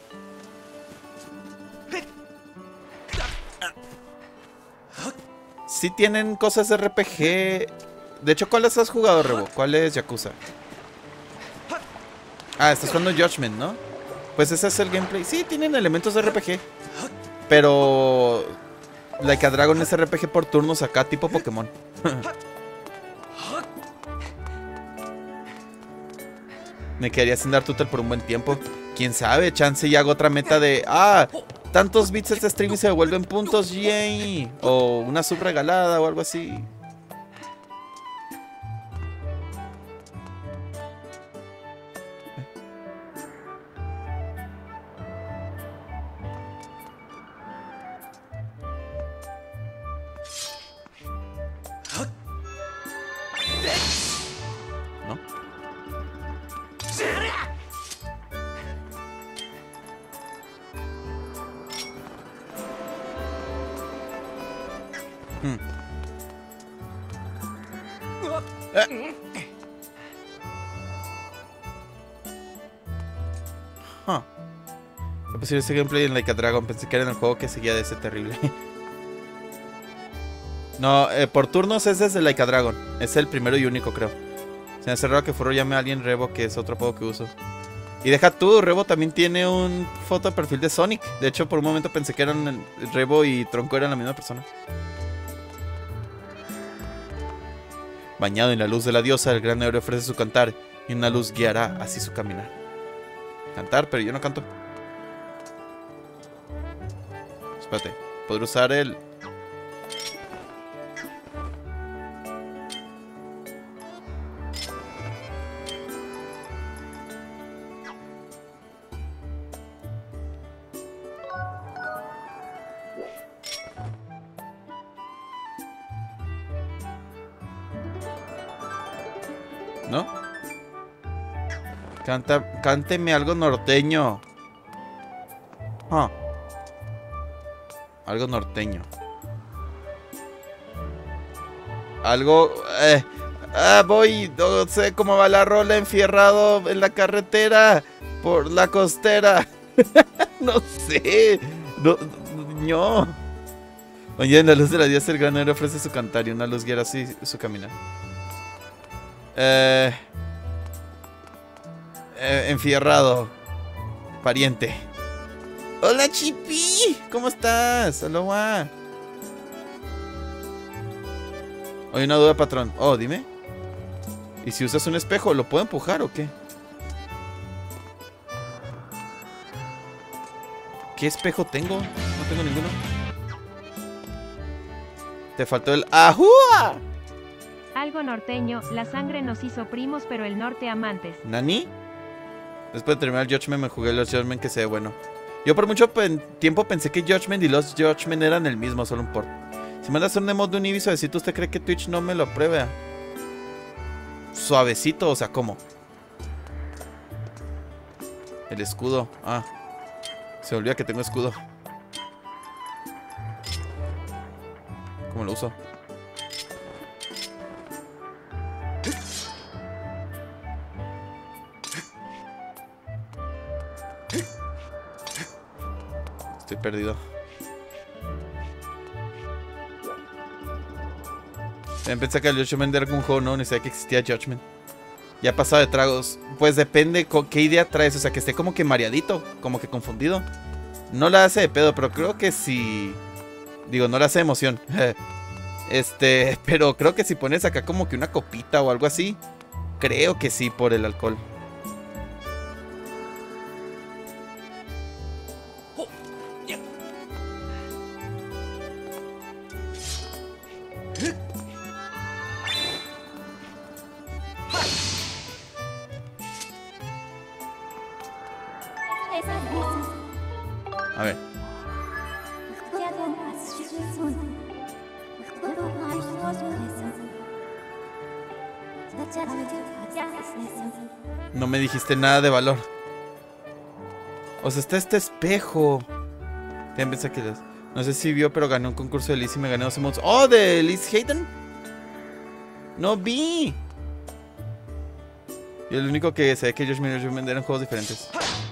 Sí tienen cosas de R P G. De hecho, ¿cuáles has jugado, Rebo? ¿Cuál es Yakuza? Ah, estás jugando Judgment, ¿no? Pues ese es el gameplay. Sí, tienen elementos de R P G. Pero Laika Dragon es R P G por turnos acá, tipo Pokémon. Me quedaría sin dar tutor por un buen tiempo. Quién sabe, chance y hago otra meta de... Ah, tantos bits este stream y se devuelven puntos, yay. O una sub regalada o algo así. ¿No? Hmm. Eh. Huh. Fue posible ese gameplay en Laika Dragon. Pensé que era en el juego que seguía de ese terrible. No, eh, por turnos es desde Laika Dragon. Es el primero y único, creo. Se me hace raro que Furo llame a alguien Rebo, que es otro juego que uso. Y deja tú, Rebo también tiene un foto de perfil de Sonic. De hecho, por un momento pensé que eran Rebo y Tronco eran la misma persona. Bañado en la luz de la diosa, el gran héroe ofrece su cantar, y una luz guiará así su caminar. Cantar, pero yo no canto. Espérate, ¿podré usar el...? ¿No? Canta, cánteme algo norteño. Ah. Algo norteño. Algo... Eh, ah, voy, no sé cómo va la rola, enfierrado en la carretera por la costera. No sé. No, no. Oye, en la luz de la diosa el gran héroe ofrece su cantar y una luz guiará así su caminar. Eh, eh, enfierrado. Pariente. Hola, Chipi. ¿Cómo estás? Aloha. Oye, una duda, patrón. Oh, dime. ¿Y si usas un espejo, lo puedo empujar o qué? ¿Qué espejo tengo? No tengo ninguno. Te faltó el ¡ajúa! Algo norteño, la sangre nos hizo primos, pero el norte amantes. ¿Nani? Después de terminar Judgment me jugué los Judgment que se ve bueno. Yo por mucho pen tiempo pensé que Judgment y los Judgment eran el mismo, solo un port. Si mandas un emote de un Eevee suavecito, ¿usted cree que Twitch no me lo aprueba? Suavecito, o sea, ¿cómo? El escudo, ah. Se olvida que tengo escudo. ¿Cómo lo uso? Estoy perdido. Pensé que el Judgment era un juego, no, ni sabía que existía Judgment. Ya pasado de tragos. Pues depende con qué idea traes. O sea, que esté como que mareadito, como que confundido. No la hace de pedo, pero creo que si... Digo, no la hace de emoción. Este, pero creo que si pones acá como que una copita o algo así, creo que sí, por el alcohol. A ver. No me dijiste nada de valor. O sea, está este espejo. Ya pensé que... No sé si vio, pero gané un concurso de Liz y me gané dos emotes. ¡Oh, de Liz Hayden! No vi. Y el único que sé que Josh y Judgment eran juegos diferentes.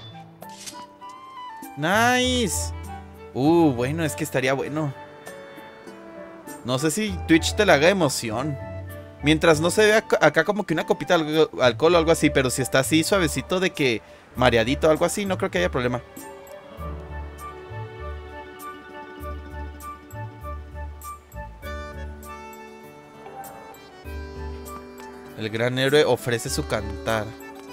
Nice. Uh, bueno, es que estaría bueno. No sé si Twitch te la haga emoción. Mientras no se vea acá como que una copita de alcohol o algo así. Pero si está así suavecito de que mareadito o algo así, no creo que haya problema. El gran héroe ofrece su cantar.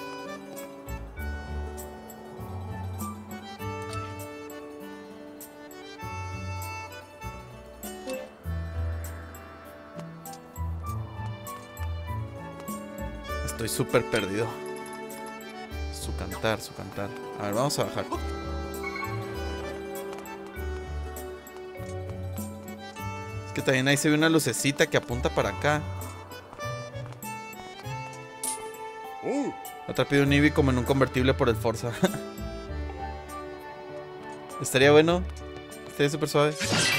Estoy súper perdido. Su cantar, su cantar. A ver, vamos a bajar. Es que también ahí se ve una lucecita que apunta para acá. Otra pide un Eevee como en un convertible por el Forza. Estaría bueno. Estaría súper suave.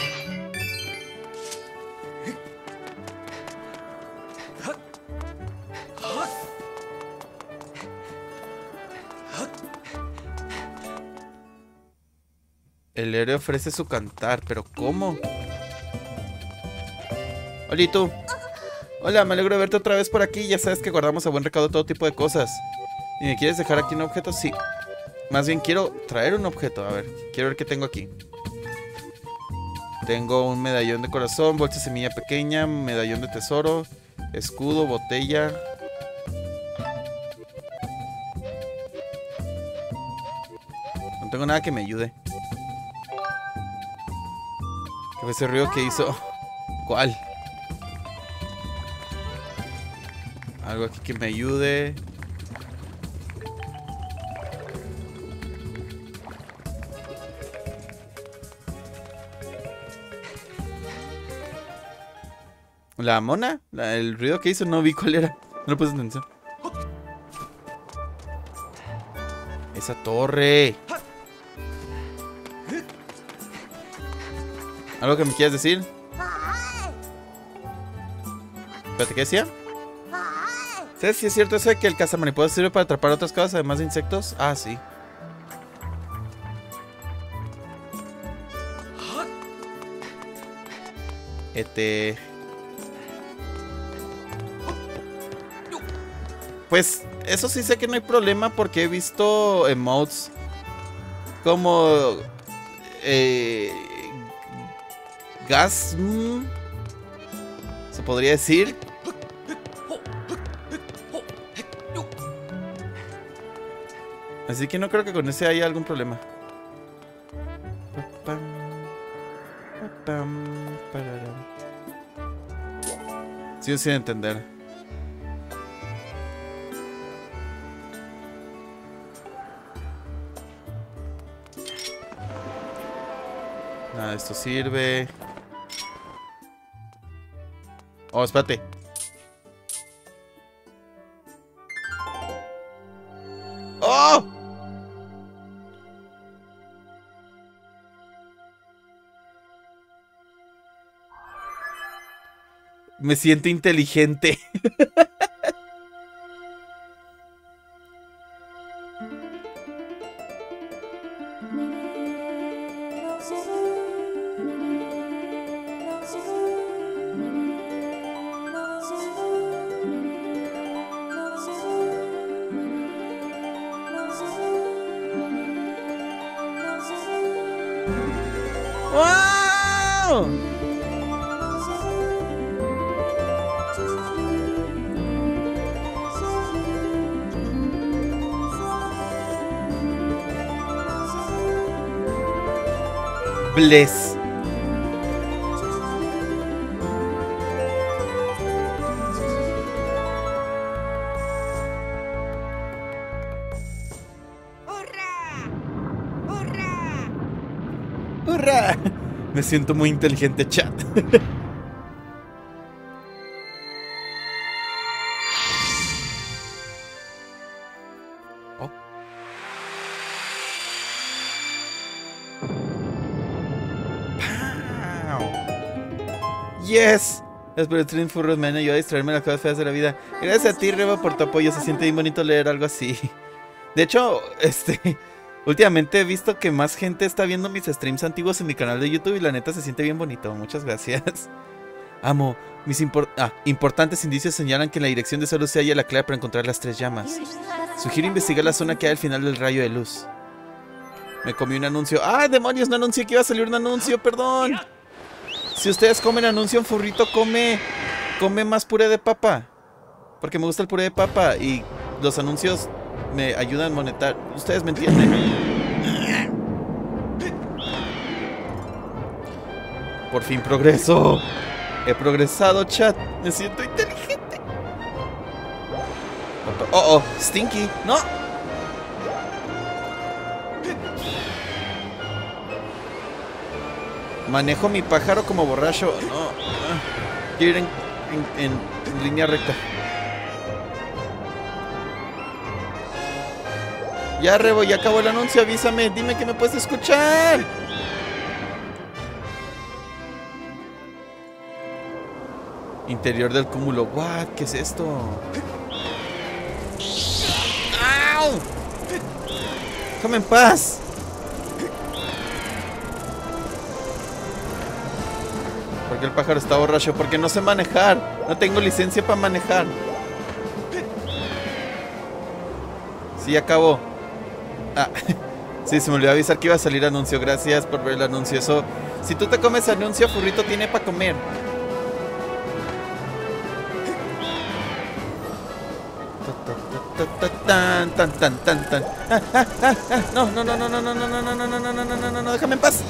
El héroe ofrece su cantar, pero ¿cómo? Hola, ¿y tú? Hola, me alegro de verte otra vez por aquí. Ya sabes que guardamos a buen recaudo todo tipo de cosas. ¿Y me quieres dejar aquí un objeto? Sí. Más bien quiero traer un objeto. A ver, quiero ver qué tengo aquí. Tengo un medallón de corazón, bolsa de semilla pequeña, medallón de tesoro, escudo, botella. No tengo nada que me ayude. ¿Qué fue ese ruido que hizo? ¿Cuál? Algo aquí que me ayude. ¿La mona? La, el ruido que hizo no vi cuál era. No le puse atención. Esa torre. ¿Algo que me quieras decir? Espérate, ¿qué decía? ¿Sabes si es cierto eso de que el cazamariposas sirve para atrapar otras cosas además de insectos? Ah, sí. Este... Pues eso sí sé que no hay problema porque he visto emotes como... Eh, gas... Se podría decir. Así que no creo que con ese haya algún problema. Sí, sin entender. Nada, esto sirve. Oh, espérate. ¡Oh! Me siento inteligente. ¡Wow! Bless. ¡Hurra! Me siento muy inteligente, chat. Oh. ¡Pow! ¡Yes! Espero que el Furros me han ayudado a distraerme de las cosas feas de la vida. Gracias a ti, Reba, por tu apoyo. Se siente bien bonito leer algo así. De hecho, este... últimamente he visto que más gente está viendo mis streams antiguos en mi canal de YouTube y la neta se siente bien bonito. Muchas gracias. Amo. Mis impor ah, importantes indicios señalan que en la dirección de solo se halla la clave para encontrar las tres llamas. Sugiero investigar la zona que hay al final del rayo de luz. Me comí un anuncio. ¡Ah, demonios! No anuncié que iba a salir un anuncio, perdón. Si ustedes comen anuncio, un furrito come, come más puré de papa. Porque me gusta el puré de papa y los anuncios me ayudan a monetar. Ustedes me entienden. Por fin progreso. He progresado, chat. Me siento inteligente. Oh, oh, Stinky. No. Manejo mi pájaro como borracho. No. Quiero ir en, en, en línea recta. Ya, Rebo, ya acabó el anuncio. Avísame. Dime que me puedes escuchar. Interior del cúmulo. What? ¿Qué es esto? ¡Au! Déjame en paz. Porque el pájaro está borracho. Porque no sé manejar. No tengo licencia para manejar. Sí, acabó. Ah, sí, se me olvidó avisar que iba a salir anuncio. Gracias por ver el anuncio. Eso, si tú te comes anuncio, Furrito tiene para comer. Tan tan tan tan tan. Ah, ah, ah, ah. No, no, no, no, no, no, no, no, no, no, no, no, no, no, no, no, déjame en paz.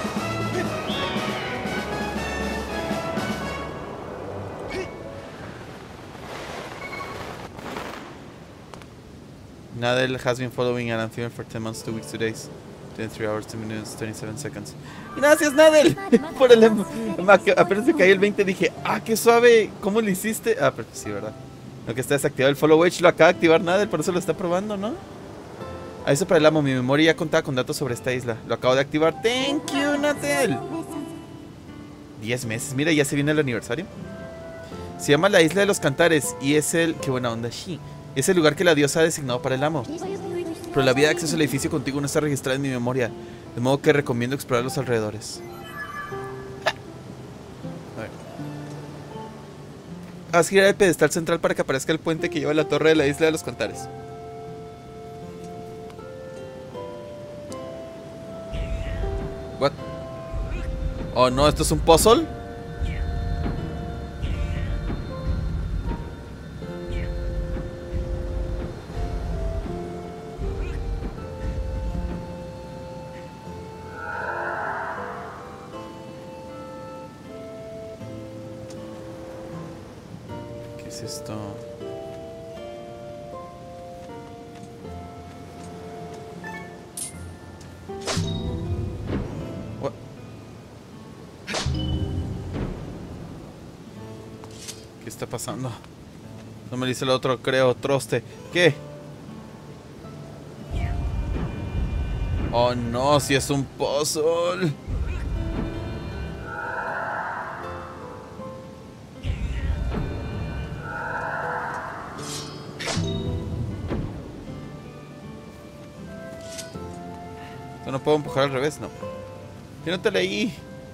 Nadel has been following Alan Field for ten months, two weeks, two days, twenty-three hours, two minutes, twenty-seven seconds. Gracias, Nadel, por el... Apenas me caí el veinte, dije, ah, qué suave, ¿cómo lo hiciste? Ah, pero sí, ¿verdad? Lo que está desactivado el follow edge lo acaba de activar Nadel, por eso lo está probando, ¿no? Aviso para el amo, mi memoria ya contaba con datos sobre esta isla. Lo acabo de activar. Thank you, Natel. Diez meses, mira, ya se viene el aniversario. Se llama la Isla de los Cantares y es el... Qué buena onda, sí. Es el lugar que la diosa ha designado para el amo. Pero la vía de acceso al edificio contigo no está registrada en mi memoria. De modo que recomiendo explorar los alrededores. A ver. Haz girar el pedestal central para que aparezca el puente que lleva a la torre de la Isla de los Cantares. What? Oh no, ¿esto es un puzzle? ¿Qué es esto? What? ¿Qué está pasando? No me dice el otro, creo, troste. ¿Qué? Oh no, si es un puzzle. ¿No puedo empujar al revés? No. Yo no te leí.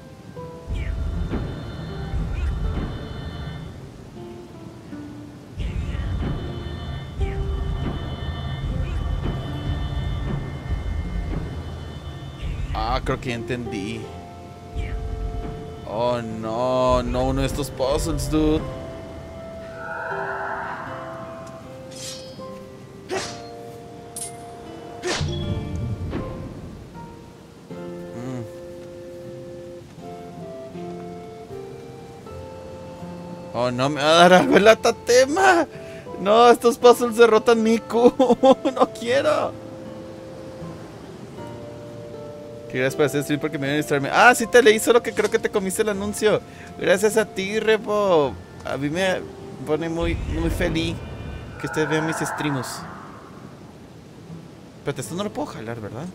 Ah, creo que ya entendí. Oh no, no uno de estos puzzles, dude. Oh, no me va a dar algo el atatema. No, estos puzzles derrotan Miku. No quiero. Que gracias por hacer stream porque me iban a distraerme. Ah, sí te leí, solo que creo que te comiste el anuncio. Gracias a ti, Repo. A mí me pone muy, muy feliz que ustedes vean mis streams. Pero esto no lo puedo jalar, ¿verdad?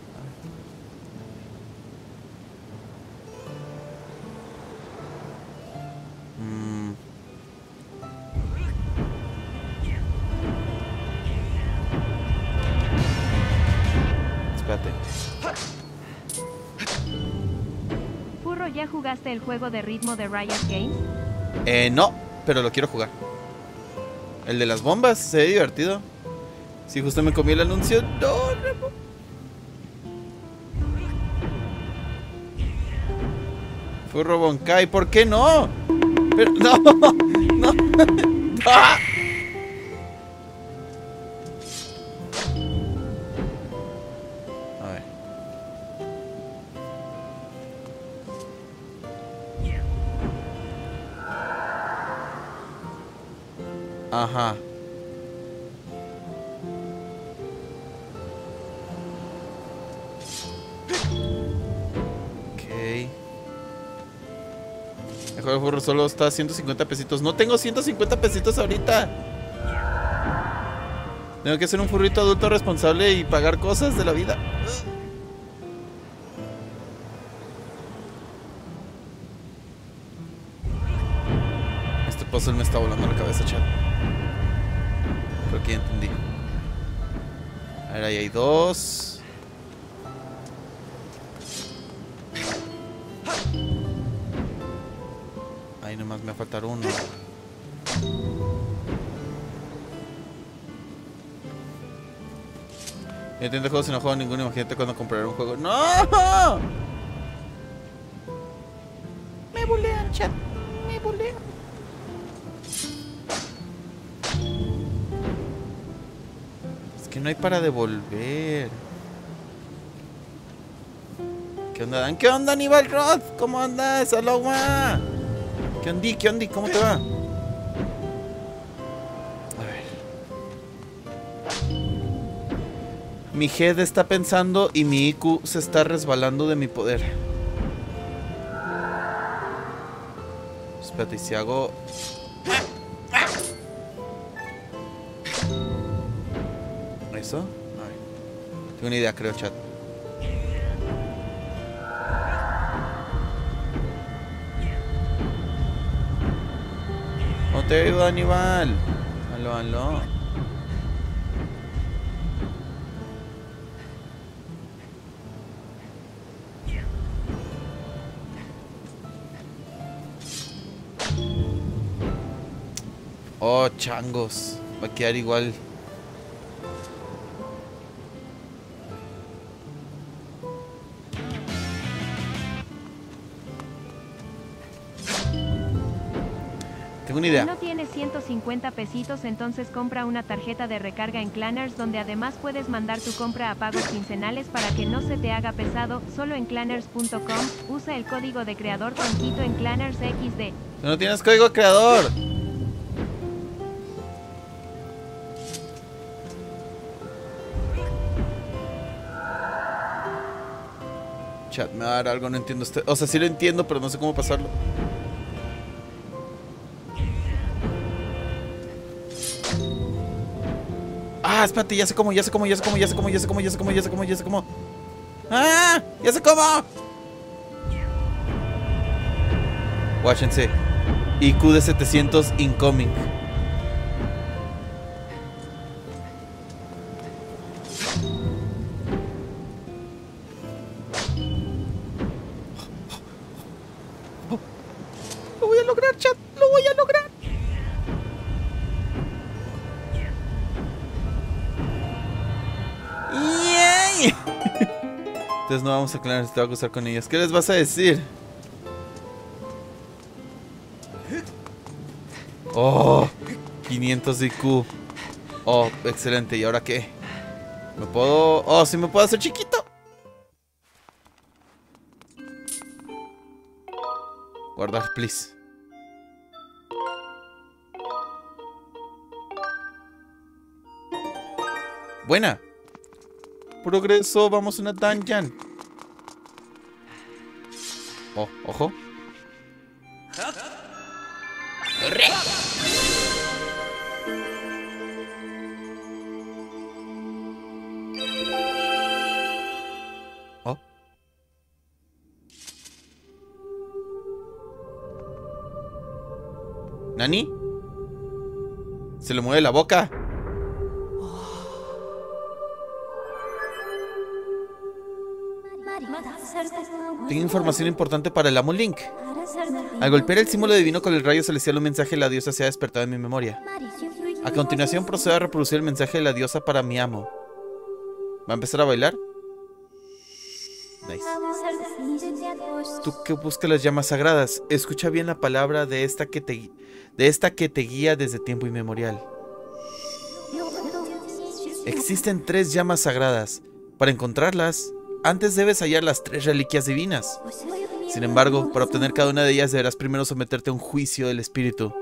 Mmm. Espérate. Furro, ¿ya jugaste el juego de ritmo de Riot Games? Eh, no, pero lo quiero jugar. El de las bombas, se ve divertido. Si justo me comí el anuncio. No, no. Furro Bonkai, ¿por qué no? Pero, no, no. ¡Ah! A ver. Ajá. Ok. El juego de furro solo está a ciento cincuenta pesitos. No tengo ciento cincuenta pesitos ahorita. Tengo que ser un furrito adulto responsable y pagar cosas de la vida. Este puzzle me está volando la cabeza, chat. Creo que ya entendí. A ver, ahí hay dos. Ahí nomás me va a faltar uno. Yo entiendo juegos y no juego ninguno. Imagínate cuando compraré un juego. ¡No! Me bulean, chat. Me bulean. Es que no hay para devolver. ¿Qué onda, Dan? ¿Qué onda, Aníbal Roth? ¿Cómo andas? ¡Aloha! ¿Qué ondi? ¿Qué ondi? ¿Cómo te va? A ver. Mi head está pensando y mi I Q se está resbalando de mi poder. Espérate, ¿y si hago...? ¿Eso? A ver. Tengo una idea, creo, chat. No te ayuda, Aníbal. Aló, aló. Oh, changos. Va a quedar igual. Tengo una idea. Si no tienes ciento cincuenta pesitos, entonces compra una tarjeta de recarga en Clanners, donde además puedes mandar tu compra a pagos quincenales para que no se te haga pesado. Solo en clanners punto com. Usa el código de creador Tonquito en Clanners equis de. Si no tienes código de creador. Chat, me va a dar algo, no entiendo este. O sea, sí lo entiendo, pero no sé cómo pasarlo. Ah, espérate, ya sé cómo, ya sé cómo, ya sé cómo, ya sé cómo, ya sé cómo, ya sé cómo, ya sé cómo, ya sé cómo. ¡Ah! ¡Ya sé cómo! Guáchense. I Q de setecientos incoming. Lo voy a lograr, chat. Lo voy a lograr. ¡Yay! Entonces no vamos a aclarar si te va a acusar con ellos. ¿Qué les vas a decir? Oh, quinientos de I Q. Oh, excelente. ¿Y ahora qué? ¿Me puedo...? Oh, sí me puedo hacer chiquito. Guardar, please. Buena. Progreso, vamos a una dungeon. Oh, ojo. Oh. ¿Nani? Se le mueve la boca. Tengo información importante para el amo Link. Al golpear el símbolo divino con el rayo celestial, un mensaje de la diosa se ha despertado en mi memoria. A continuación procedo a reproducir el mensaje de la diosa para mi amo. ¿Va a empezar a bailar? Nice. Tú que buscas las llamas sagradas, escucha bien la palabra de esta que te, de esta que te guía desde tiempo inmemorial. Existen tres llamas sagradas. Para encontrarlas, antes debes hallar las tres reliquias divinas. Sin embargo, para obtener cada una de ellas deberás primero someterte a un juicio del espíritu.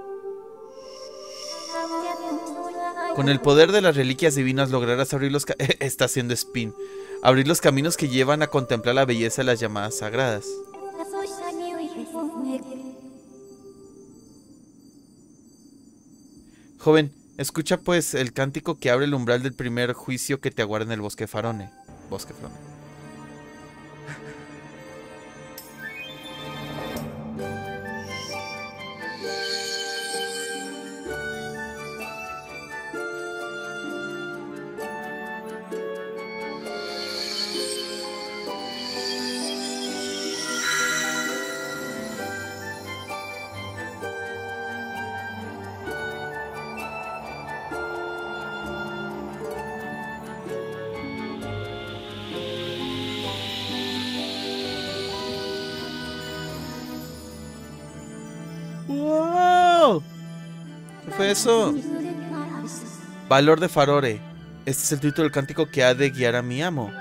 Con el poder de las reliquias divinas lograrás abrir los... Está haciendo spin. Abrir los caminos que llevan a contemplar la belleza de las llamadas sagradas. Joven, escucha pues el cántico que abre el umbral del primer juicio que te aguarda en el bosque Farone. Bosque Farone. ¡Wow! ¿Qué fue eso? Valor de Farore. Este es el título del cántico que ha de guiar a mi amo.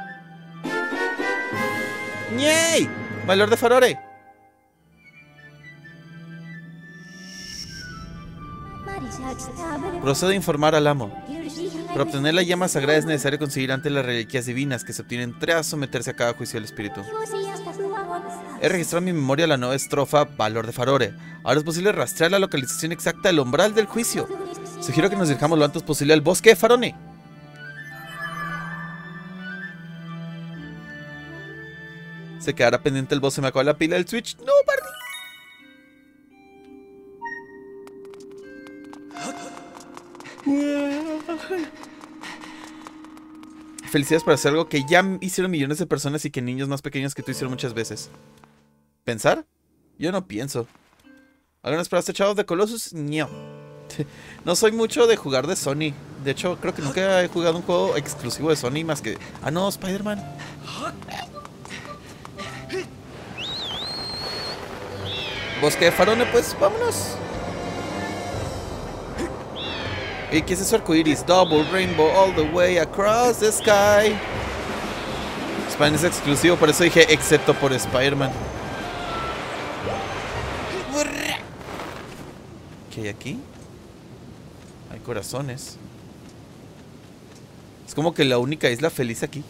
¡Yay! Valor de Farore. Procedo a informar al amo. Para obtener la llama sagrada es necesario conseguir antes las reliquias divinas que se obtienen tras someterse a cada juicio del espíritu. He registrado en mi memoria la nueva estrofa Valor de Farore. Ahora es posible rastrear la localización exacta del umbral del juicio. Sugiero que nos dirigamos lo antes posible al bosque de Farone. Se quedará pendiente el boss, se me acaba la pila del Switch. ¡No, Barney! Felicidades por hacer algo que ya hicieron millones de personas y que niños más pequeños que tú hicieron muchas veces. ¿Pensar? Yo no pienso. ¿Algunas para este Shadow of the Colossus? No. No soy mucho de jugar de Sony. De hecho, creo que nunca he jugado un juego exclusivo de Sony más que... Ah, no, Spider-Man. Bosque de Farone, pues vámonos. ¿Y qué es eso arcoiris? Double rainbow all the way across the sky. Spider-Man es exclusivo, por eso dije excepto por Spider-Man. ¿Qué hay aquí? Hay corazones. Es como que la única isla feliz aquí.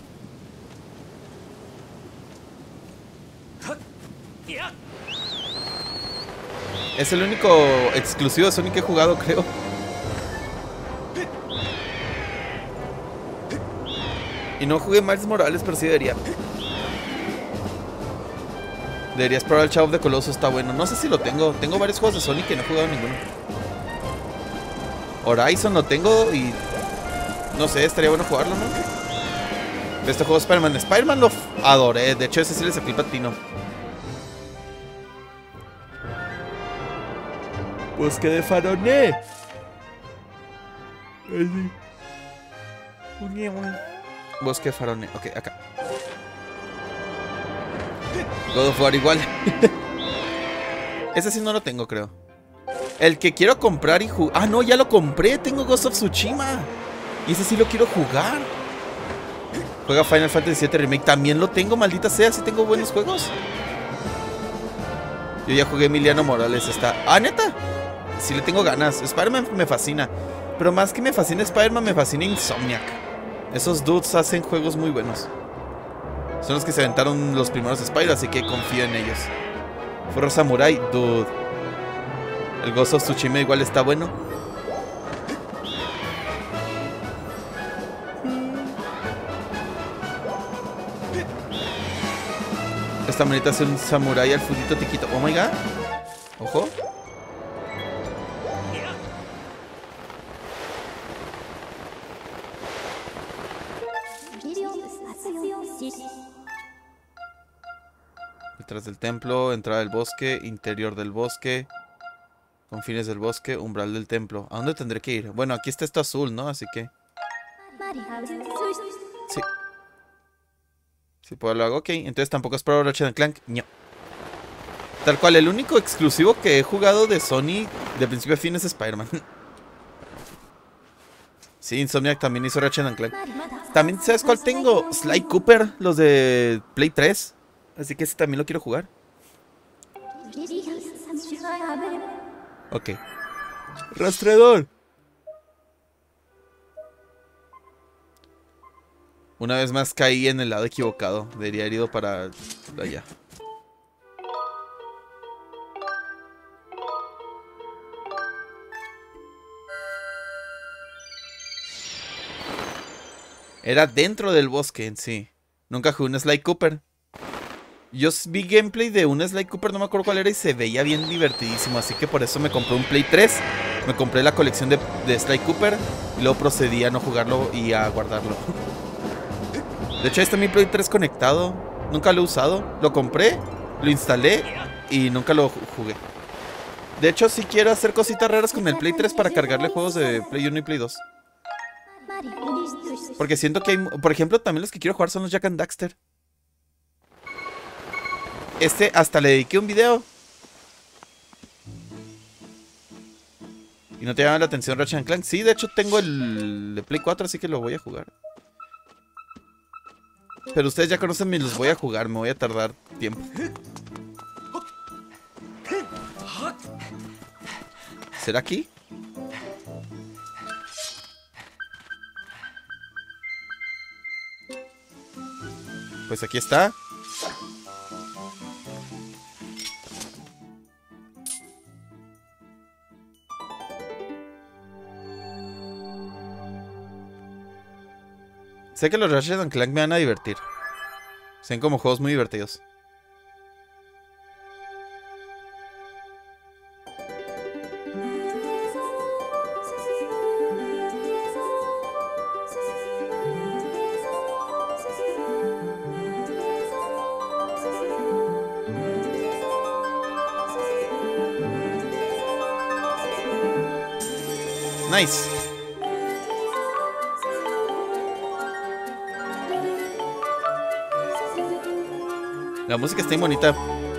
Es el único exclusivo de Sonic que he jugado, creo. Y no jugué Miles Morales, pero sí debería. Deberías probar el Shadow of the Colossus, está bueno. No sé si lo tengo. Tengo varios juegos de Sonic que no he jugado ninguno. Horizon lo tengo y... No sé, estaría bueno jugarlo, ¿no? De este juego Spider-Man. Spider-Man lo adoré. De hecho, ese sí le saqué el platino. Bosque de Farone. Bosque de Farone. Ok, acá. God of War igual. Ese sí no lo tengo, creo. El que quiero comprar y jugar... Ah, no, ya lo compré. Tengo Ghost of Tsushima. Y ese sí lo quiero jugar. Juega Final Fantasy siete Remake. También lo tengo, maldita sea. Sí tengo buenos juegos. Yo ya jugué Emiliano Morales. Está... Ah, ¿neta? Sí le tengo ganas. Spider-Man me fascina. Pero más que me fascina Spider-Man, me fascina Insomniac. Esos dudes hacen juegos muy buenos. Son los que se aventaron los primeros Spider, así que confío en ellos. Furro Samurai, dude. El Ghost of Tsushima igual está bueno. Esta manita hace un samurai al fundito tiquito. Oh my god. Ojo. Detrás del templo, entrada del bosque, interior del bosque, confines del bosque, umbral del templo. ¿A dónde tendré que ir? Bueno, aquí está esto azul, ¿no? Así que... Sí. Si puedo lo hago, ok. Entonces tampoco es para Ratchet and Clank. No. Tal cual, el único exclusivo que he jugado de Sony de principio a fin es Spider-Man. Sí, Insomniac también hizo Ratchet and Clank. También, ¿sabes cuál tengo? Sly Cooper, los de Play tres. Así que ese también lo quiero jugar. Ok. Rastreador. Una vez más caí en el lado equivocado. Debería haber ido para allá. Era dentro del bosque en sí. Nunca jugué un Sly Cooper. Yo vi gameplay de un Sly Cooper, no me acuerdo cuál era, y se veía bien divertidísimo. Así que por eso me compré un Play tres. Me compré la colección de, de Sly Cooper. Y luego procedí a no jugarlo y a guardarlo. De hecho, ahí está mi Play tres conectado. Nunca lo he usado. Lo compré, lo instalé y nunca lo jugué. De hecho, sí quiero hacer cositas raras con el Play tres para cargarle juegos de Play uno y Play dos. Porque siento que hay... Por ejemplo, también los que quiero jugar son los Jak and Daxter. Este hasta le dediqué un video. ¿Y no te llama la atención Ratchet and Clank? Sí, de hecho tengo el de Play cuatro, así que lo voy a jugar. Pero ustedes ya conocen y los voy a jugar. Me voy a tardar tiempo. ¿Será aquí? Pues aquí está. Sé que los Ratchet and Clank me van a divertir. Se ven como juegos muy divertidos. Nice. La música está muy bonita.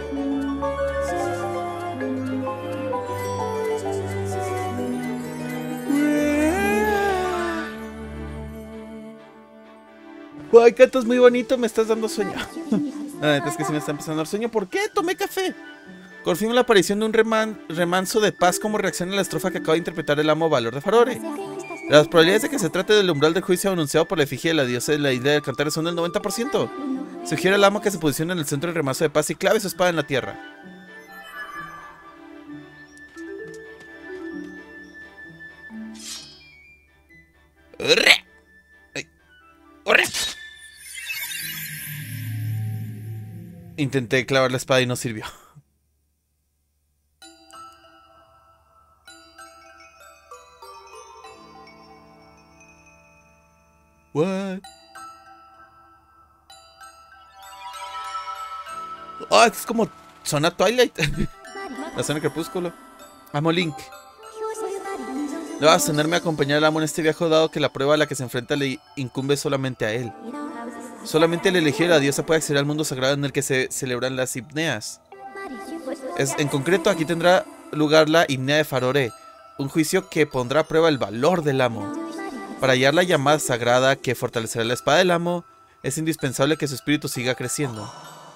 Ay, cantas muy bonito, me estás dando sueño. La neta es que sí me está empezando el sueño. ¿Por qué? Tomé café. Confirma la aparición de un reman remanso de paz como reacción a la estrofa que acaba de interpretar el amo Valor de Farore. Las probabilidades de que se trate del umbral del juicio anunciado por la efigie de la diosa de la isla del Cantar son del noventa por ciento. Sugiere al amo que se posicione en el centro del remanso de paz y clave su espada en la tierra. ¡Urre! ¡Ay! ¡Urre! Intenté clavar la espada y no sirvió. What? Oh, es como zona Twilight. La zona Crepúsculo. Amo Link. Debo ascenderme a acompañar al amo en este viaje dado que la prueba a la que se enfrenta le incumbe solamente a él. Solamente el elegido de la diosa puede acceder al mundo sagrado en el que se celebran las himneas. Es, en concreto, aquí tendrá lugar la himnea de Farore, un juicio que pondrá a prueba el valor del amo. Para hallar la llamada sagrada que fortalecerá la espada del amo, es indispensable que su espíritu siga creciendo.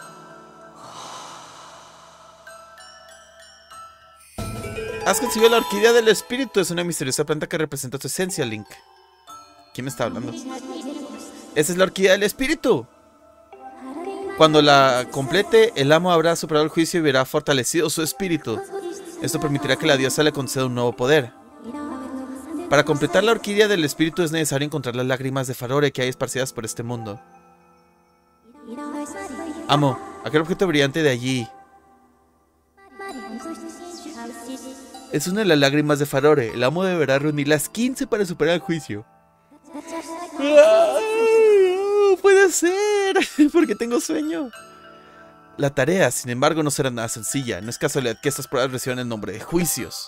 Has conseguido la orquídea del espíritu. Es una misteriosa planta que representa tu esencia, Link. ¿Quién me está hablando? Esa es la orquídea del espíritu. Cuando la complete, el amo habrá superado el juicio y verá fortalecido su espíritu. Esto permitirá que la diosa le conceda un nuevo poder. Para completar la orquídea del espíritu es necesario encontrar las lágrimas de Farore que hay esparcidas por este mundo. Amo, aquel objeto brillante de allí es una de las lágrimas de Farore. El amo deberá reunir las quince para superar el juicio. ¡No puede ser! Porque tengo sueño. La tarea, sin embargo, no será nada sencilla. No es casualidad que estas pruebas reciban el nombre de juicios.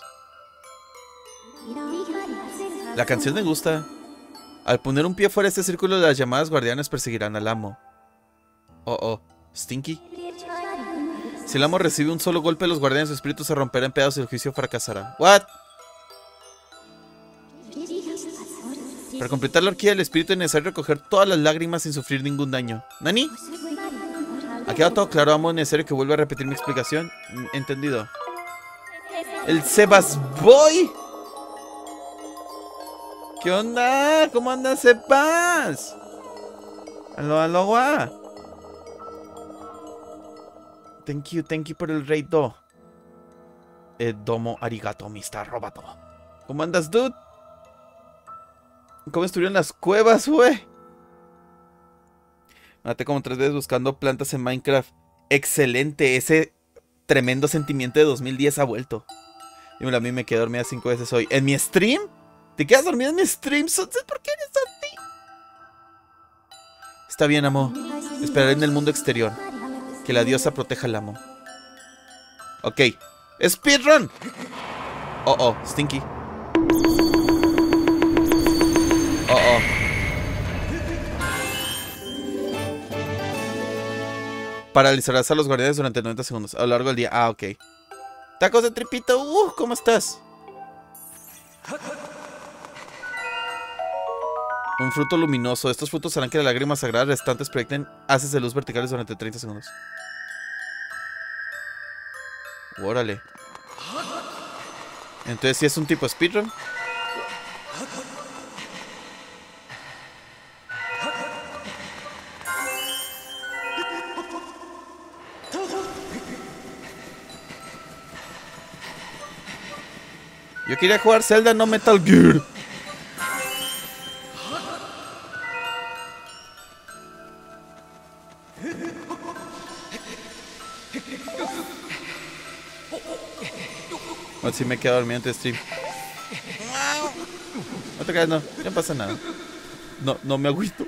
La canción me gusta. Al poner un pie fuera de este círculo, las llamadas guardianes perseguirán al amo. Oh, oh. Stinky. Si el amo recibe un solo golpe, los guardianes de su espíritu se romperán en pedazos y el juicio fracasará. ¿What? Para completar la orquídea del espíritu es necesario recoger todas las lágrimas sin sufrir ningún daño. ¿Nani? ¿Ha quedado todo claro, amo? ¿Es necesario que vuelva a repetir mi explicación? Entendido. ¡El Sebas Boy! ¿Qué onda? ¿Cómo andas, Sebas? Aló, aló, guá. Thank you, thank you por el rey do. Eh, domo arigato, mister Roboto. ¿Cómo andas, dude? ¿Cómo estuvieron las cuevas, güey? Maté como tres veces buscando plantas en Minecraft. Excelente, ese tremendo sentimiento de dos mil diez ha vuelto. Dímelo, a mí me quedé dormida cinco veces hoy. ¿En mi stream? ¿Te quedas dormida en mi stream? ¿Por qué eres así? Está bien, amo. Esperaré en el mundo exterior. Que la diosa proteja al amo. Ok. ¡Speedrun! Oh, oh, Stinky. Oh, oh. Paralizarás a los guardianes durante noventa segundos a lo largo del día. Ah, ok. Tacos de tripito. Uh, ¿cómo estás? Un fruto luminoso. Estos frutos harán que las lágrimas sagradas restantes proyecten haces de luz verticales durante treinta segundos. Órale. Entonces, ¿sí es un tipo speedrun? Yo quería jugar Zelda, no Metal Gear. O si me quedo dormido antes de stream. No te caes, no, no pasa nada. No, no me agüito.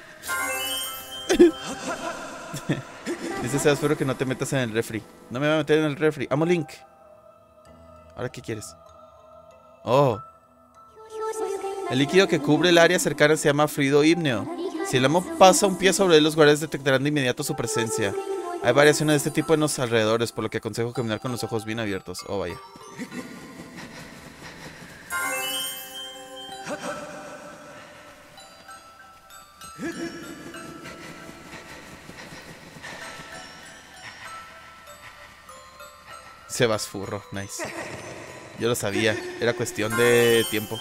Dice Sebas, espero que no te metas en el refri. No me voy a meter en el refri. Amo Link. ¿Ahora qué quieres? Oh. El líquido que cubre el área cercana se llama fluido ígneo. Si el amo pasa un pie sobre él, los guardias detectarán de inmediato su presencia. Hay variaciones de este tipo en los alrededores, por lo que aconsejo caminar con los ojos bien abiertos. Oh, vaya. Sebas Furro, nice. Yo lo sabía, era cuestión de tiempo.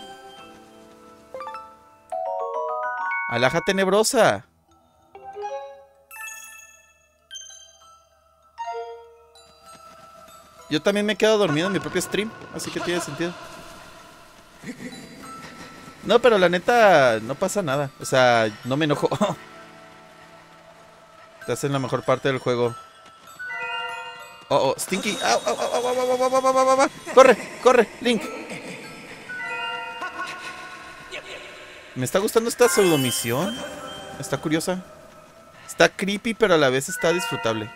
Alhaja tenebrosa. Yo también me he quedado dormido en mi propio stream, así que tiene sentido. No, pero la neta no pasa nada. O sea, no me enojo. Estás en la mejor parte del juego. Oh, oh, Stinky. Au, au, au, au, au, au, au, au, au, au. Corre, corre, Link. Me está gustando esta pseudomisión. Está curiosa. Está creepy, pero a la vez está disfrutable.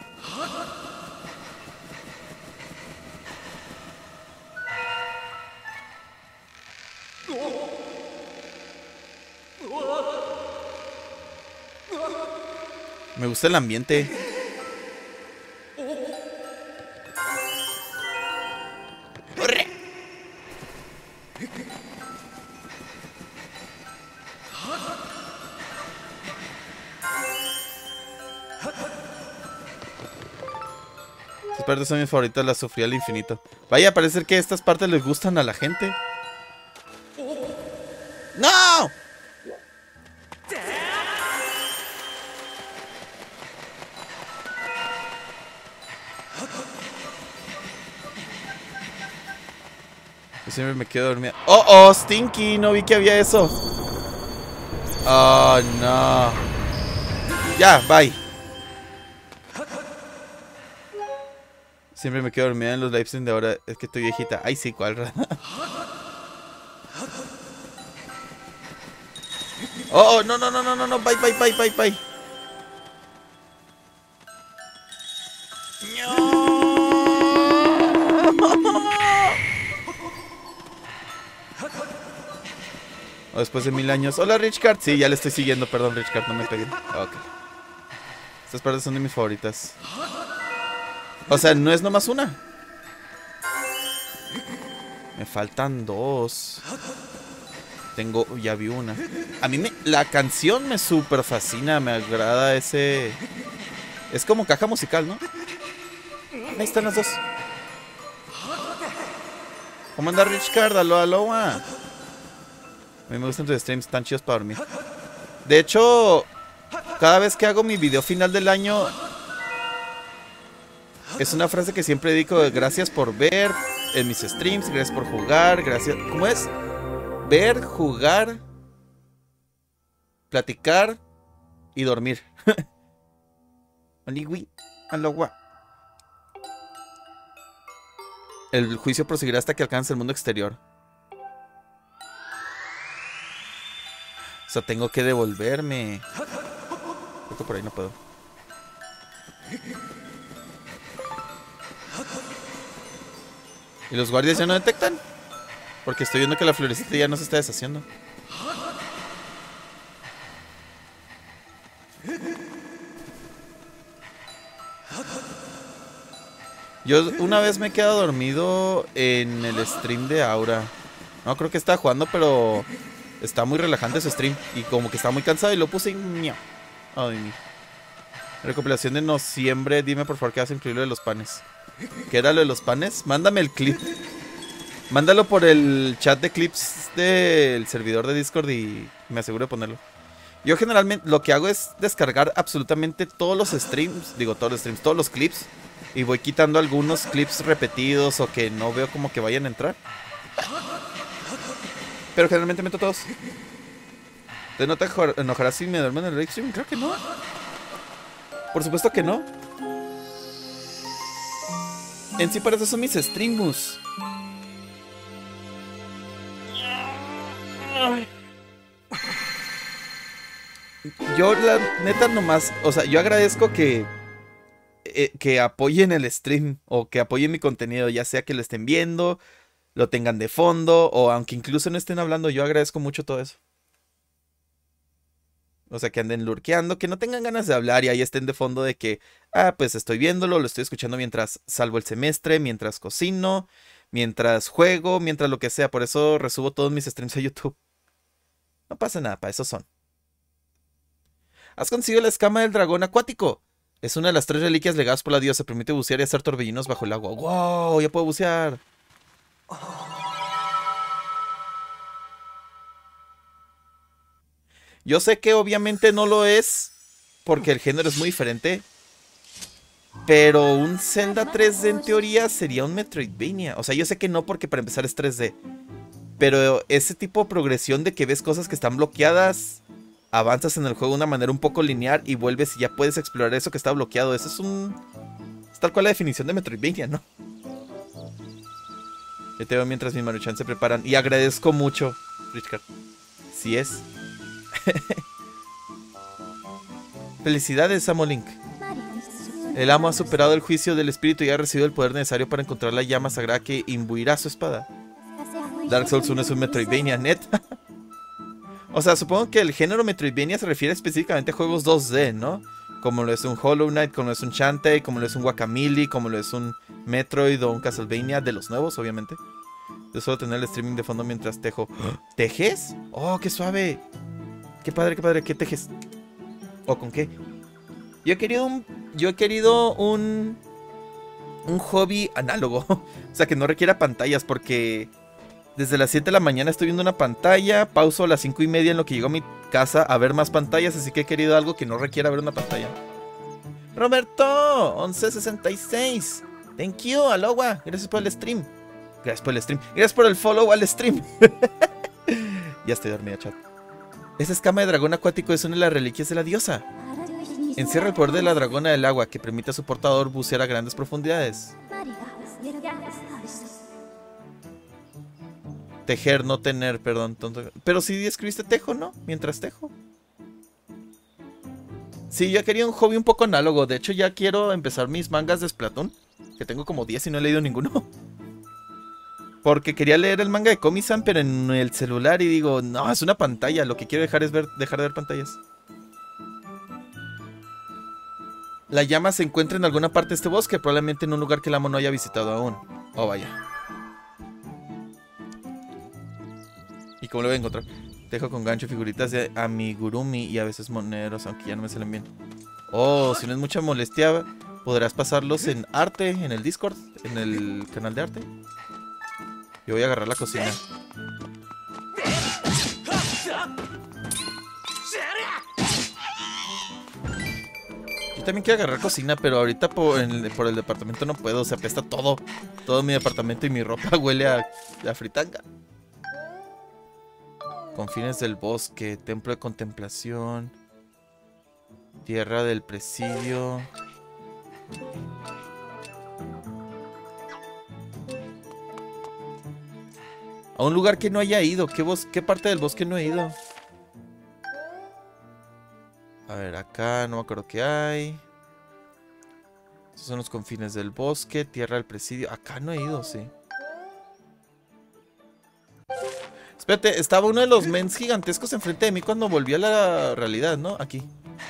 Me gusta el ambiente. ¡Corre! Estas partes son mis favoritas, las sufrí al infinito. Vaya, parece que estas partes les gustan a la gente. ¡No! Yo siempre me quedo dormida. ¡Oh, oh! Stinky, no vi que había eso. Oh, no. Ya, bye. Siempre me quedo dormida en los live streams de ahora. Es que estoy viejita. Ay, sí, ¿cuál? Oh, oh, no, no, no, no, no, no. Bye, bye, bye, bye, bye. O después de mil años. Hola, Richcard. Sí, ya le estoy siguiendo. Perdón, Richcard, no me peguen. Ok. Estas partes son de mis favoritas. O sea, no es nomás una. Me faltan dos. Tengo, ya vi una. A mí me, la canción me súper fascina. Me agrada ese... Es como caja musical, ¿no? Ahí están las dos. ¿Cómo anda Richcard? Aloha, aloha. A mí me gustan tus streams, tan chidos para dormir. De hecho, cada vez que hago mi video final del año, es una frase que siempre digo: gracias por ver en mis streams, gracias por jugar, gracias... ¿Cómo es? Ver, jugar, platicar y dormir. El juicio proseguirá hasta que alcance el mundo exterior. O sea, tengo que devolverme. Creo que por ahí no puedo. ¿Y los guardias ya no detectan? Porque estoy viendo que la florecita ya no se está deshaciendo. Yo una vez me he quedado dormido en el stream de Aura. No, creo que estaba jugando, pero está muy relajante su stream. Y como que estaba muy cansado y lo puse y... Ay, mi. Recopilación de noviembre. Dime por favor que vas a incluir lo de los panes. ¿Qué era lo de los panes? Mándame el clip. Mándalo por el chat de clips del servidor de Discord y me aseguro de ponerlo. Yo generalmente lo que hago es descargar absolutamente todos los streams. Digo todos los streams, todos los clips. Y voy quitando algunos clips repetidos o que no veo como que vayan a entrar. Pero generalmente meto todos. ¿Te no te enojarás si me duermo en el live stream? Creo que no. Por supuesto que no. En sí para eso son mis streams. Yo la neta nomás, o sea, yo agradezco que eh, que apoyen el stream o que apoyen mi contenido, ya sea que lo estén viendo, lo tengan de fondo, o aunque incluso no estén hablando, yo agradezco mucho todo eso. O sea, que anden lurkeando, que no tengan ganas de hablar y ahí estén de fondo de que, ah, pues estoy viéndolo, lo estoy escuchando mientras salvo el semestre, mientras cocino, mientras juego, mientras lo que sea. Por eso resubo todos mis streams a YouTube. No pasa nada, para eso son. ¿Has conseguido la escama del dragón acuático? Es una de las tres reliquias legadas por la diosa. Permite bucear y hacer torbellinos bajo el agua. ¡Wow! Ya puedo bucear. Yo sé que obviamente no lo es, porque el género es muy diferente. Pero un Zelda tres D en teoría sería un Metroidvania. O sea, yo sé que no, porque para empezar es tres D. Pero ese tipo de progresión de que ves cosas que están bloqueadas, avanzas en el juego de una manera un poco lineal y vuelves y ya puedes explorar eso que está bloqueado. Eso es un... es tal cual la definición de Metroidvania, ¿no? Yo te veo mientras mis Maruchan se preparan. Y agradezco mucho, Richard. Sí es. Felicidades, Samolink. El amo ha superado el juicio del espíritu y ha recibido el poder necesario para encontrar la llama sagrada que imbuirá su espada. Dark Souls uno es un Metroidvania, net. O sea, supongo que el género Metroidvania se refiere específicamente a juegos dos D, ¿no? Como lo es un Hollow Knight, como lo es un Shantae, como lo es un Guacamelee, como lo es un Metroid o un Castlevania, de los nuevos, obviamente. Yo suelo tener el streaming de fondo mientras tejo. ¿Tejes? ¡Oh, qué suave! ¡Qué padre, qué padre! ¿Qué tejes? ¿O con qué? Yo he querido un... Yo he querido un... un hobby análogo. O sea, que no requiera pantallas, porque... desde las siete de la mañana estoy viendo una pantalla, pauso a las cinco y media en lo que llego a mi casa a ver más pantallas, así que he querido algo que no requiera ver una pantalla. Roberto, once sesenta y seis. Thank you, aloha. Gracias por el stream. Gracias por el stream. Gracias por el follow al stream. Ya estoy dormida, chat. Esa escama de dragón acuático es una de las reliquias de la diosa. Encierra el poder de la dragona del agua que permite a su portador bucear a grandes profundidades. Tejer, no tener, perdón. Tonto. Pero sí escribiste tejo, ¿no? Mientras tejo. Sí, yo quería un hobby un poco análogo. De hecho, ya quiero empezar mis mangas de Splatoon. Que tengo como diez y no he leído ninguno. Porque quería leer el manga de Komi-san, pero en el celular. Y digo, no, es una pantalla. Lo que quiero dejar es ver, dejar de ver pantallas. La llama se encuentra en alguna parte de este bosque. Probablemente en un lugar que el amo no haya visitado aún. Oh, vaya. ¿Y cómo lo voy a encontrar? Tejo con gancho, figuritas de amigurumi y a veces moneros, aunque ya no me salen bien. Oh, si no es mucha molestia, podrás pasarlos en arte, en el Discord, en el canal de arte. Yo voy a agarrar la cocina. Yo también quiero agarrar cocina, pero ahorita por el, por el departamento no puedo. Se apesta todo. Todo mi departamento y mi ropa huele a, a fritanga. Confines del bosque, templo de contemplación, tierra del presidio. A un lugar que no haya ido. ¿Qué, bos ¿Qué parte del bosque no he ido? A ver, acá no me acuerdo qué hay. Estos son los confines del bosque, tierra del presidio. Acá no he ido, sí. Espérate, estaba uno de los mens gigantescos enfrente de mí cuando volví a la realidad, ¿no? Aquí.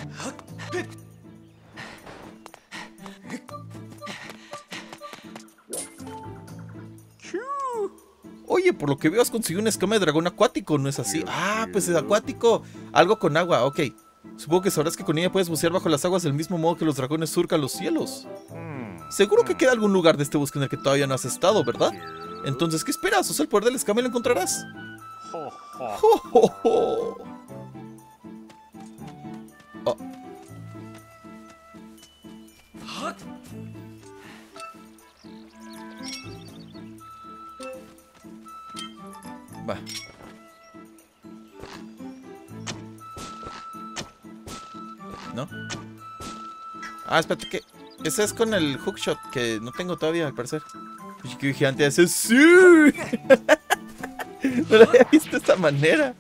Oye, por lo que veo has conseguido una escama de dragón acuático, ¿no es así? Ah, pues es acuático. Algo con agua, ok. Supongo que sabrás que con ella puedes bucear bajo las aguas del mismo modo que los dragones surcan los cielos. Seguro que queda algún lugar de este bosque en el que todavía no has estado, ¿verdad? Entonces, ¿qué esperas? Usa el poder de la escama y lo encontrarás. Oh, oh, oh. Oh. Va. ¿No? Ah, espérate que... ese es con el hookshot que no tengo todavía, al parecer. Y que gigante hace ¡sí! No lo había visto de esta manera.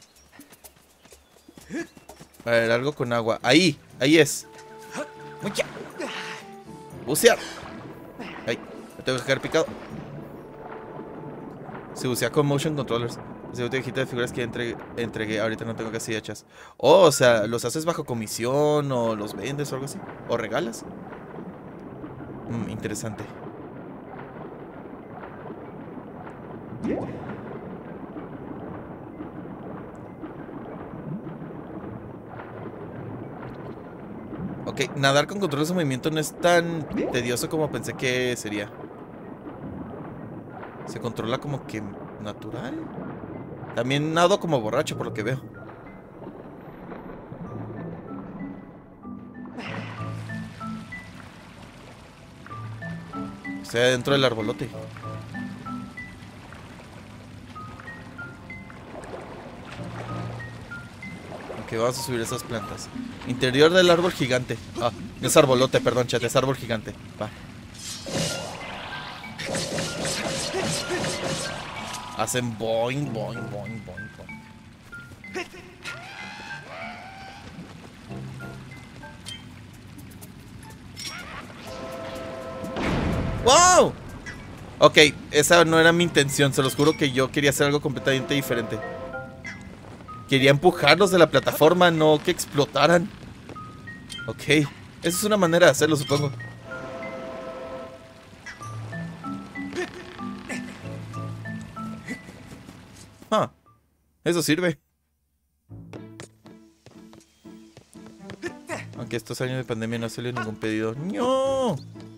A ver, algo con agua. Ahí, ahí es. Mucha. Bucear. Ahí, me tengo que quedar picado. Se usa con motion controllers. Es una cajita de figuras que entregué, entregué. Ahorita no tengo casi hechas. Oh, o sea, ¿los haces bajo comisión o los vendes o algo así? ¿O regalas? Mm, interesante. Ok, nadar con controles de movimiento no es tan tedioso como pensé que sería. Se controla como que natural. También nado como borracho por lo que veo. Estoy adentro del arbolote. Ok, vamos a subir esas plantas. Interior del árbol gigante. Ah, no es arbolote, perdón, chat, es árbol gigante. Va. Hacen boing, boing, boing, boing, boing. ¡Wow! Ok, esa no era mi intención. Se los juro que yo quería hacer algo completamente diferente. Quería empujarlos de la plataforma, no que explotaran. Ok, esa es una manera de hacerlo, supongo. Ah, eso sirve. Aunque estos años de pandemia no salió ningún pedido. ¡No!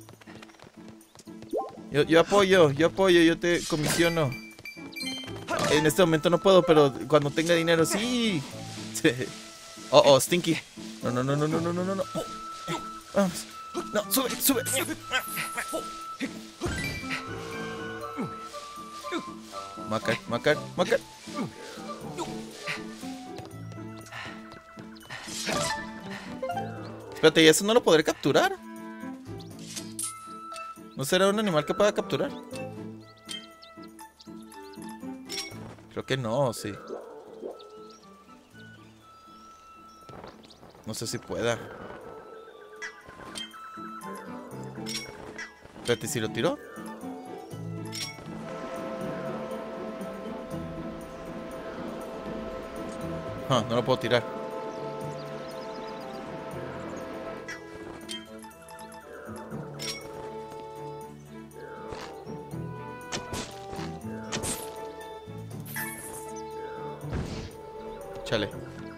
Yo, yo apoyo, yo apoyo, yo te comisiono. En este momento no puedo, pero cuando tenga dinero, sí. Oh, oh, Stinky. No, no, no, no, no, no, no, no. Vamos. No, sube, sube. Macar, macar, macar. Espérate, ¿y eso no lo podré capturar? ¿No será un animal que pueda capturar? Creo que no, sí. No sé si pueda. Espérate, ¿si lo tiró? Ah, no lo puedo tirar. Chale.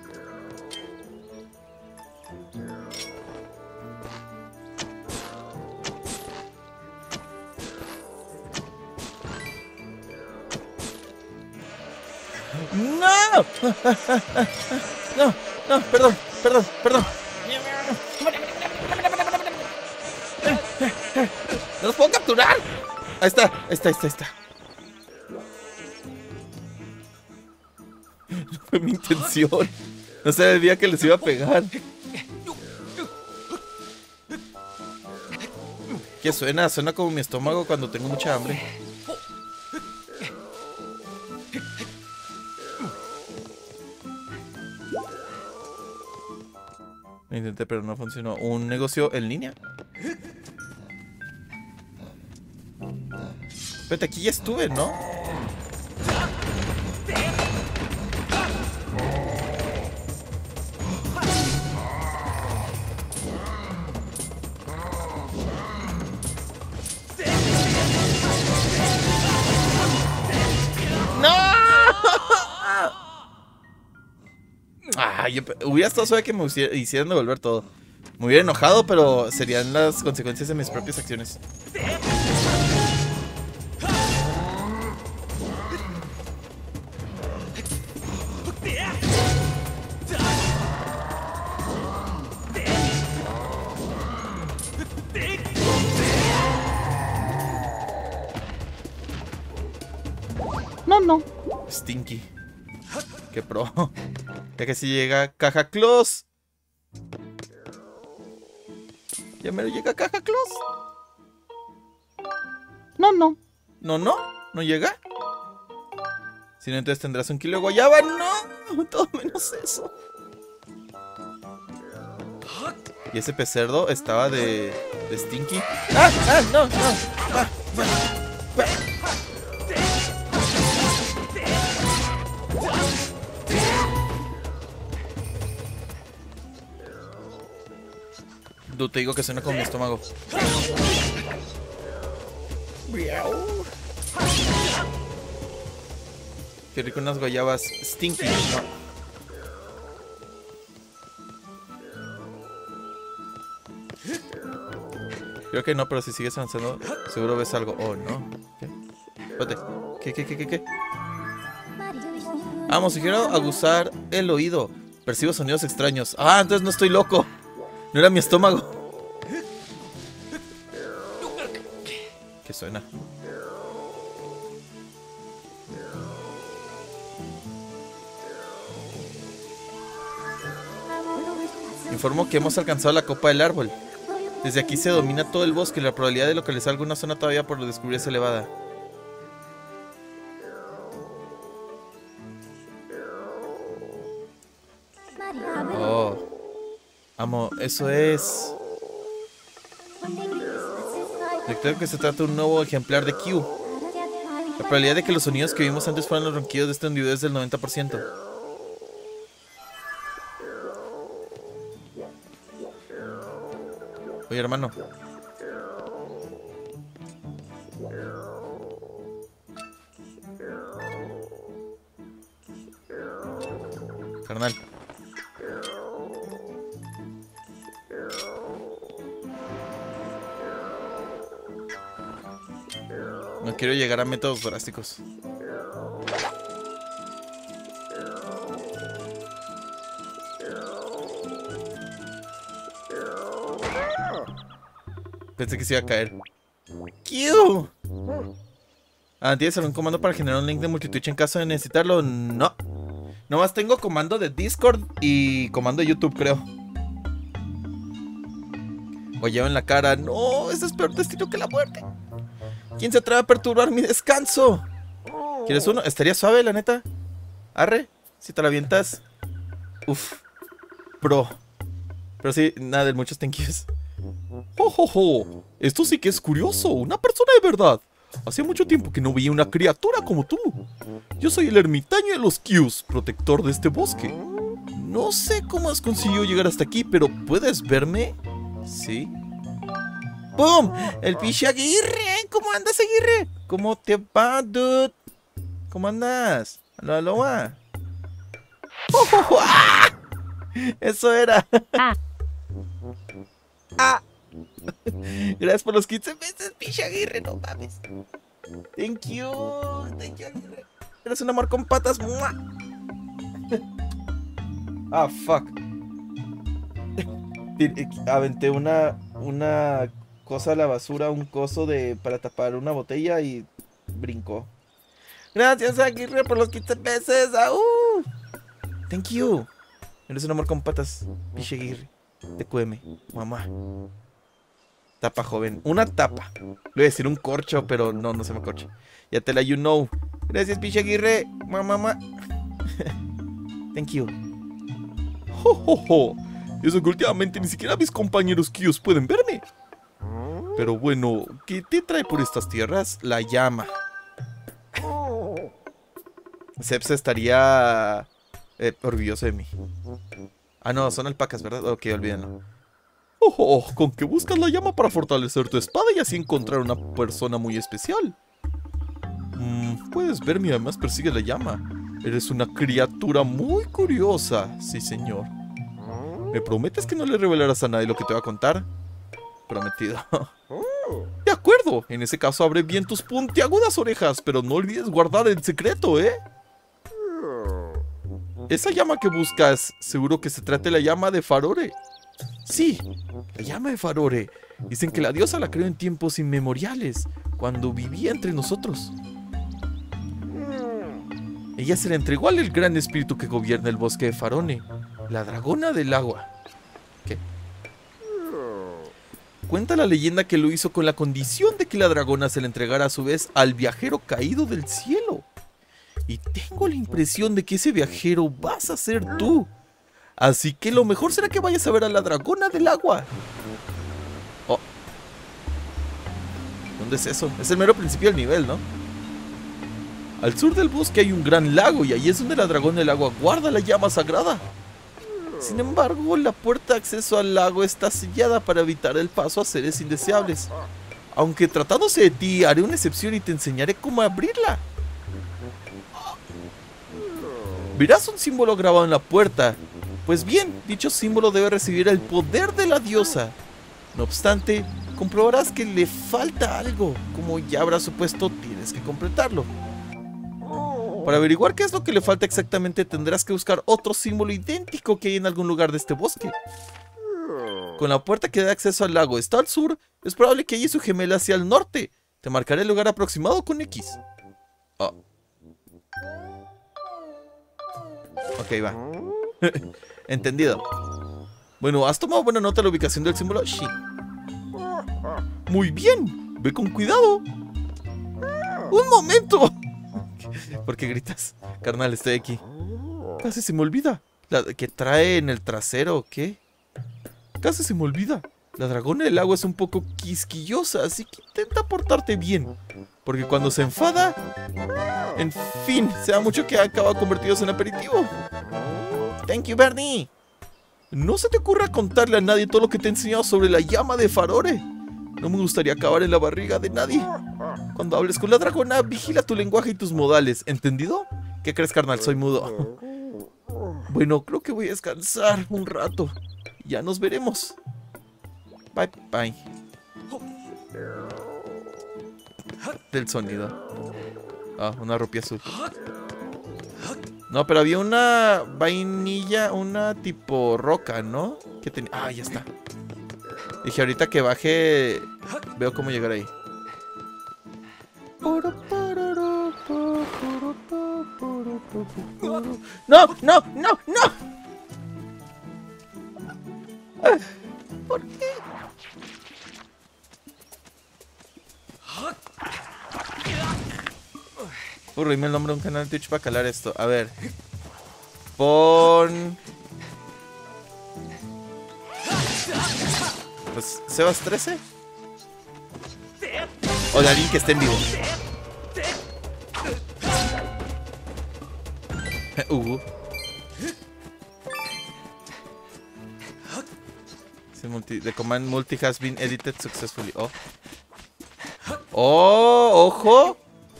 ¡No! No, no, perdón, perdón, perdón. ¡No los puedo capturar! Ahí está, ahí está, ahí está, ahí está. No fue mi intención. No sabía que les iba a pegar. ¿Qué suena? Suena como mi estómago cuando tengo mucha hambre. Lo intenté, pero no funcionó. ¿Un negocio en línea? Espérate, aquí ya estuve, ¿no? Ah, yo hubiera estado suave que me hicieran devolver todo. Me hubiera enojado, pero serían las consecuencias de mis propias acciones. No, no. Stinky. Qué pro. Ya que si llega Caja Claus. Ya me lo llega Caja Claus. No, no. No, no. ¿No llega? Si no, entonces tendrás un kilo de guayaba. No. Todo menos eso. Y ese pecerdo estaba de, de Stinky. ¡Ah! ¡Ah! ¡No! ¡No! ¡Ah! ¡Ah! ¡Ah! Dude, te digo que suena como mi estómago. Qué rico unas guayabas stinky, ¿no? Creo que no, pero si sigues avanzando, seguro ves algo. Oh, no. ¿Qué? Espérate. ¿Qué, qué, qué, qué, qué? Vamos, sugiero aguzar el oído. Percibo sonidos extraños. Ah, entonces no estoy loco. No era mi estómago. ¿Qué suena? Informo que hemos alcanzado la copa del árbol. Desde aquí se domina todo el bosque y la probabilidad de localizar alguna zona todavía por descubrir es elevada. Oh. Amo, eso es... Creo que se trata de un nuevo ejemplar de Q. La probabilidad de que los sonidos que vimos antes fueran los ronquidos de este individuo es del noventa por ciento. Oye, hermano. Carnal. No quiero llegar a métodos drásticos. Pensé que se iba a caer. ¡Q! Ah, ¿tienes algún comando para generar un link de multitwitch en caso de necesitarlo? No. Nomás tengo comando de Discord y comando de YouTube, creo. O llevo en la cara. No, ese es peor destino que la muerte. ¿Quién se atreve a perturbar mi descanso? ¿Quieres uno? Estaría suave, la neta. Arre, si te la avientas. Uf. Pro. Pero sí, nada de muchos thank yous. ¡Oh, oh, oh! Esto sí que es curioso. Una persona de verdad. Hacía mucho tiempo que no veía una criatura como tú. Yo soy el ermitaño de los Qs, protector de este bosque. No sé cómo has conseguido llegar hasta aquí, pero ¿puedes verme? Sí. ¡Pum! El piche Aguirre. ¿Cómo andas, Aguirre? ¿Cómo te va, dude? ¿Cómo andas? Aloha, aloha. ¡Oh, oh, oh! ¡Ah! Eso era. Ah. Ah. Gracias por los quince meses, piche Aguirre, no mames. Thank you, thank you, Aguirre. Eres un amor con patas. ¡Mua! Ah, fuck. Aventé una una cosa a la basura, un coso de para tapar una botella y brincó. Gracias, Aguirre, por los quince meses. ¡Au! Thank you. Eres un amor con patas, piche Aguirre. Te cueme, mamá. Tapa, joven. Una tapa. Le voy a decir un corcho, pero no, no se me corcha. Ya te la you know. Gracias, piche Aguirre. Mamá. Thank you. Ho, ho, ho. Eso que últimamente ni siquiera mis compañeros Qs pueden verme. Pero bueno, ¿qué te trae por estas tierras? La llama. Seps estaría eh, orgulloso de mí. Ah, no, son alpacas, ¿verdad? Ok, olvídenlo. Oh, oh, con que buscas la llama para fortalecer tu espada y así encontrar una persona muy especial. Mm, puedes verme y además persigue la llama. Eres una criatura muy curiosa, sí señor. ¿Me prometes que no le revelarás a nadie lo que te voy a contar? Prometido. De acuerdo, en ese caso abre bien tus puntiagudas orejas, pero no olvides guardar el secreto, ¿eh? Esa llama que buscas, seguro que se trata de la llama de Farore. Sí, la llama de Farore. Dicen que la diosa la creó en tiempos inmemoriales, cuando vivía entre nosotros. Ella se la entregó al gran espíritu que gobierna el bosque de Farone, la dragona del agua. ¿Qué? Cuenta la leyenda que lo hizo con la condición de que la dragona se la entregara a su vez al viajero caído del cielo. Y tengo la impresión de que ese viajero vas a ser tú. Así que lo mejor será que vayas a ver a la dragona del agua. Oh. ¿Dónde es eso? Es el mero principio del nivel, ¿no? Al sur del bosque hay un gran lago y ahí es donde la dragona del agua guarda la llama sagrada. Sin embargo, la puerta de acceso al lago está sellada para evitar el paso a seres indeseables. Aunque tratándose de ti, haré una excepción y te enseñaré cómo abrirla. Verás un símbolo grabado en la puerta. Pues bien, dicho símbolo debe recibir el poder de la diosa. No obstante, comprobarás que le falta algo. Como ya habrás supuesto, tienes que completarlo. Para averiguar qué es lo que le falta exactamente, tendrás que buscar otro símbolo idéntico que hay en algún lugar de este bosque. Con la puerta que da acceso al lago está al sur, es probable que haya su gemela hacia el norte. Te marcaré el lugar aproximado con X. Oh. Ok, va. Entendido. Bueno, ¿has tomado buena nota de la ubicación del símbolo? Sí. Muy bien. Ve con cuidado. ¡Un momento! ¿Por qué gritas? Carnal, estoy aquí. Casi se me olvida. ¿La que trae en el trasero o qué? Casi se me olvida. La dragona del agua es un poco quisquillosa, así que intenta portarte bien. Porque cuando se enfada... En fin, sea mucho que acaba convertidos en aperitivo. Thank you, Bernie. No se te ocurra contarle a nadie todo lo que te he enseñado sobre la llama de Farore. No me gustaría acabar en la barriga de nadie. Cuando hables con la dragona, vigila tu lenguaje y tus modales. ¿Entendido? ¿Qué crees, carnal? Soy mudo. Bueno, creo que voy a descansar un rato. Ya nos veremos. Bye, bye. Del sonido. Ah, una rupia azul. No, pero había una vainilla, una tipo roca, ¿no? Que tenía... Ah, ya está. Dije, ahorita que baje, veo cómo llegar ahí. ¡No, no, no, no! ¿Por qué? Urro, dime el nombre de un canal de Twitch para calar esto. A ver. Pon... Pues, Sebas trece. O de alguien que esté en vivo. uh. Multi, the command multi has been edited successfully. Oh. Oh, ojo.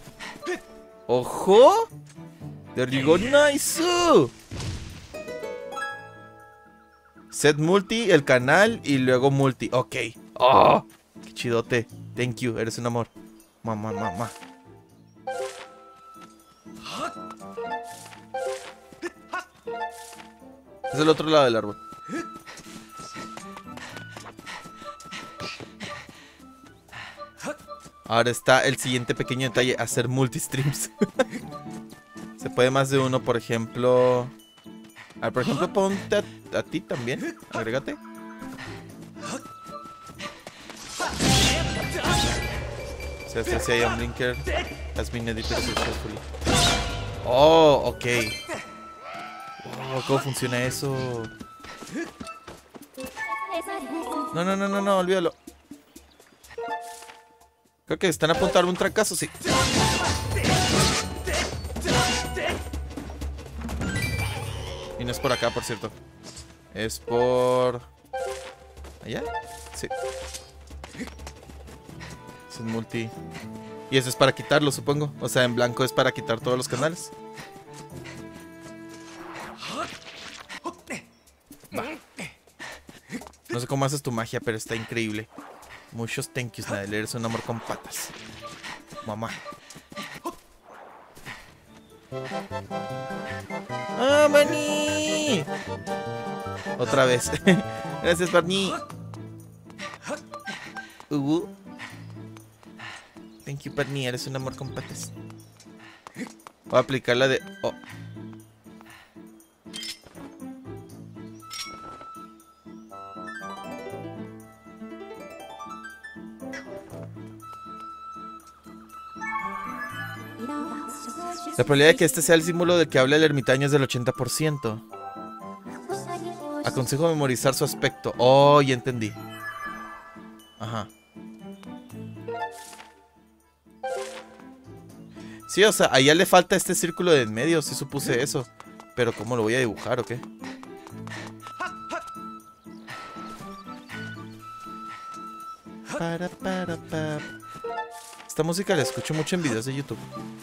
Ojo. There you go, nice. Set multi, el canal y luego multi. Ok. Oh, qué chidote. Thank you, eres un amor. Mamá, mamá. Es el otro lado del árbol. Ahora está el siguiente pequeño detalle, hacer multi-streams. Se puede más de uno, por ejemplo... A ver, por ejemplo, ponte a, a ti también. Agrégate. O sea, si hay un blinker, has been edited successfully. Oh, ok. Oh, ¿cómo funciona eso? No, no, no, no, no, olvídalo. Creo que están a punto de dar un trancazo, sí. Y no es por acá, por cierto. Es por... ¿allá? Sí. Es un multi. Y eso es para quitarlo, supongo. O sea, en blanco es para quitar todos los canales. Va. No sé cómo haces tu magia, pero está increíble. Muchos thank yous, Nadel. Eres un amor con patas. Mamá. ¡Ah, Barney! Otra vez. Gracias, Barney. Uh. Thank you, Barney. Eres un amor con patas. Voy a aplicar la de... Oh. La probabilidad de que este sea el símbolo del que habla el ermitaño es del ochenta por ciento. Aconsejo memorizar su aspecto. Oh, ya entendí. Ajá. Sí, o sea, a ella le falta este círculo de en medio. Sí supuse eso. Pero ¿cómo lo voy a dibujar o qué? Para, para, para. Esta música la escucho mucho en videos de YouTube.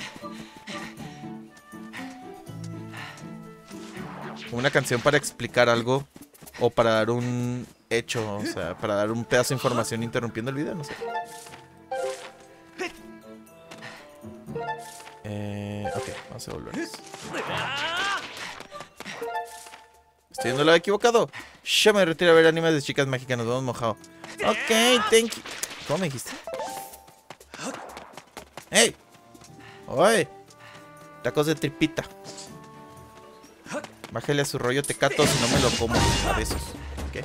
Una canción para explicar algo o para dar un hecho, o sea, para dar un pedazo de información interrumpiendo el video, no sé. Eh, ok, vamos a volver. Estoy yendo al lado equivocado. Ya me retiro a ver animes de chicas mágicas, nos vemos mojado. Ok, thank you. ¿Cómo me dijiste? ¡Hey! ¡Oye! Tacos de tripita. Bájale a su rollo tecato si no me lo como a besos. ¿Qué?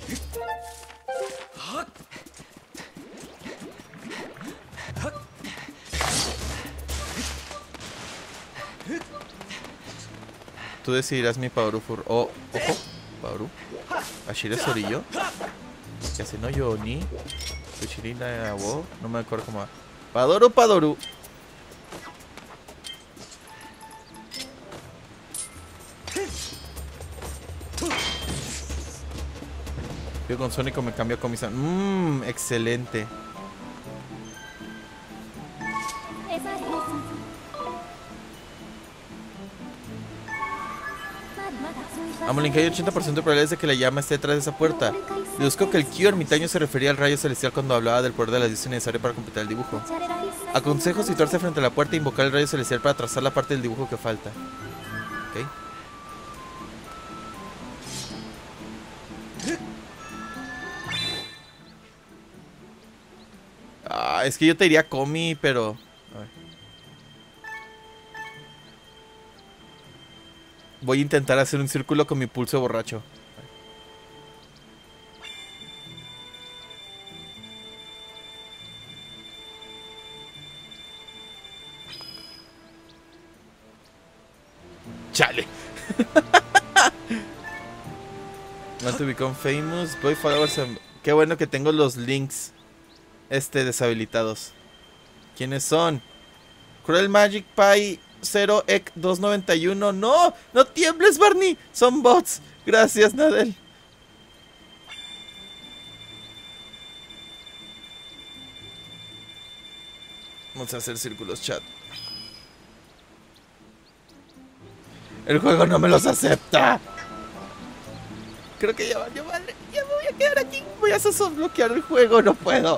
Tú decidirás mi Paoru Fur. Oh, ojo. Paoru. Ashira Sorillo. ¿Qué hace? No, yo ni. Sushirina wo. No me acuerdo cómo va. Padoru, Padoru. Yo con Sónico me cambio a comisión. Mmm, excelente. Amolin, que hay ochenta por ciento de probabilidades de que la llama esté detrás de esa puerta. Deduzco que el Q ermitaño se refería al rayo celestial cuando hablaba del poder de la diosa necesario para completar el dibujo. Aconsejo situarse frente a la puerta e invocar el rayo celestial para trazar la parte del dibujo que falta. Ok. Ah, es que yo te diría Komi, pero... A ver. Voy a intentar hacer un círculo con mi pulso borracho. Chale. Want to become famous. Boy followers. And... Qué bueno que tengo los links este deshabilitados. ¿Quiénes son? Cruel Magic Pie cero E C doscientos noventa y uno. No, no tiembles, Barney. Son bots. Gracias, Nadel. Vamos a hacer círculos, chat. El juego no me los acepta. Creo que ya valió madre. Ya me voy a quedar aquí. Voy a bloquear el juego. No puedo.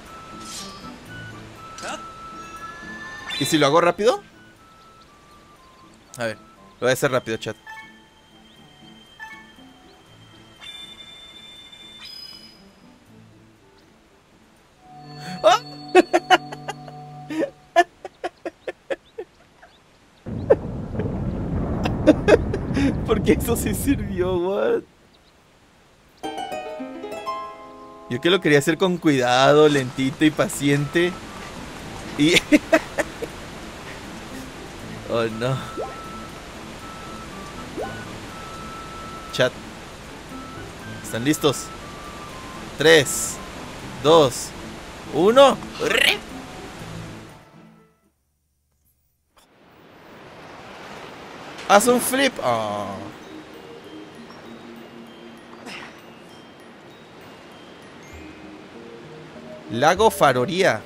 ¿Y si lo hago rápido? A ver, lo voy a hacer rápido, chat. ¡Oh! Porque eso sí sirvió, what? Yo que lo quería hacer con cuidado, lentito y paciente. Y... oh, no. Chat. ¿Están listos? tres, dos, uno. Haz un flip. Oh. Lago Faroría.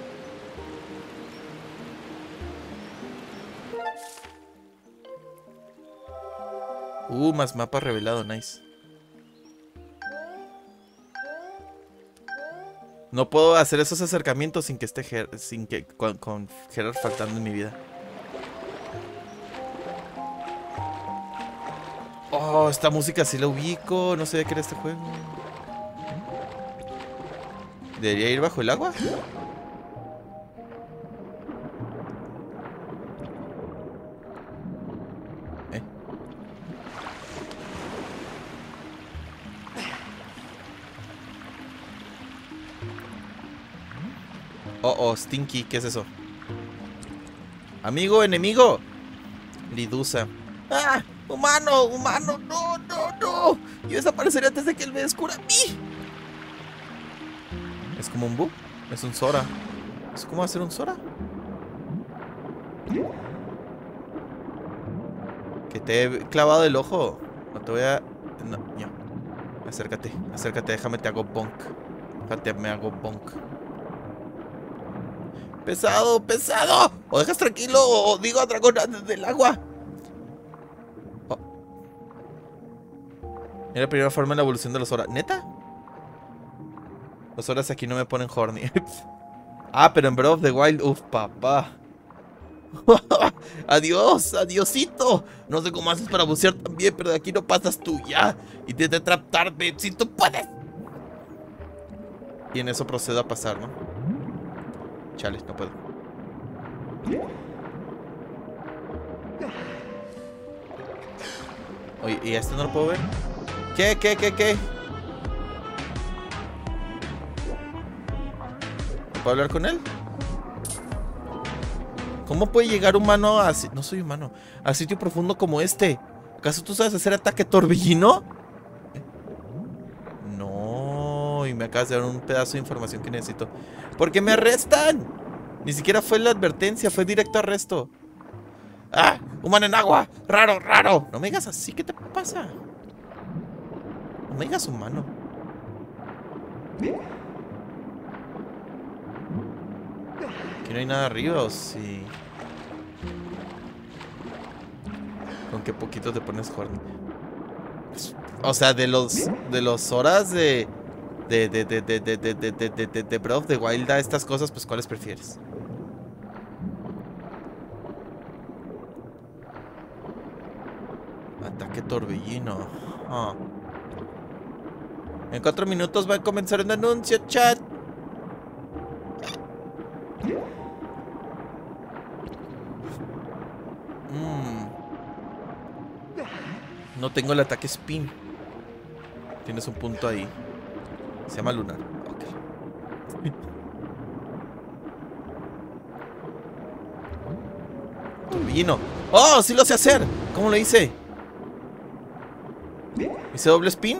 Uh, más mapa revelado, nice. No puedo hacer esos acercamientos sin que esté Ger sin que con, con Gerard faltando en mi vida. Oh, esta música sí la ubico. No sabía que era este juego. ¿Debería ir bajo el agua? Eh. Oh, oh, Stinky, ¿qué es eso? Amigo, enemigo. Lidusa. ¡Ah! ¡Humano! ¡Humano! ¡No, no, no! Yo desapareceré antes de que él me descubra a mí. ¿Es como un bug? Es un Sora. ¿Es como hacer un Sora? Que te he clavado el ojo. No te voy a... No, ya. Acércate, acércate, déjame te hago bonk. Déjate, me hago bonk. Pesado, pesado. O dejas tranquilo o digo a dragón desde el agua. Oh. Era la primera forma en la evolución de los Zora. ¿Neta? Los Zoras aquí no me ponen horny. Ah, pero en Breath of the Wild. Uf, papá. Adiós, adiosito. No sé cómo haces para bucear también, pero de aquí no pasas tú ya. Y te de traptarme si tú puedes. Y en eso procedo a pasar, ¿no? Chale, no puedo. Oye, ¿y a este no lo puedo ver? ¿Qué, qué, qué, qué? ¿Puedo hablar con él? ¿Cómo puede llegar humano a... No soy humano. A sitio profundo como este? ¿Acaso tú sabes hacer ataque torbellino? No. Y me acabas de dar un pedazo de información que necesito. ¿Por qué me arrestan? Ni siquiera fue la advertencia. Fue directo arresto. ¡Ah! ¡Humano en agua! ¡Raro, raro! No me digas así. ¿Qué te pasa? No me digas humano. Aquí no hay nada arriba, ¿o sí? Con qué poquito te pones horny. O sea, de los de los horas de de de de de de de de de de de de Breath of the Wild a estas cosas, pues ¿cuáles prefieres? Ataque torbellino. Oh. En cuatro minutos va a comenzar un anuncio, chat. No tengo el ataque spin. Tienes un punto ahí. Se llama lunar. Ok. Torbellino. ¡Oh! Sí lo sé hacer. ¿Cómo lo hice? ¿Hice doble spin?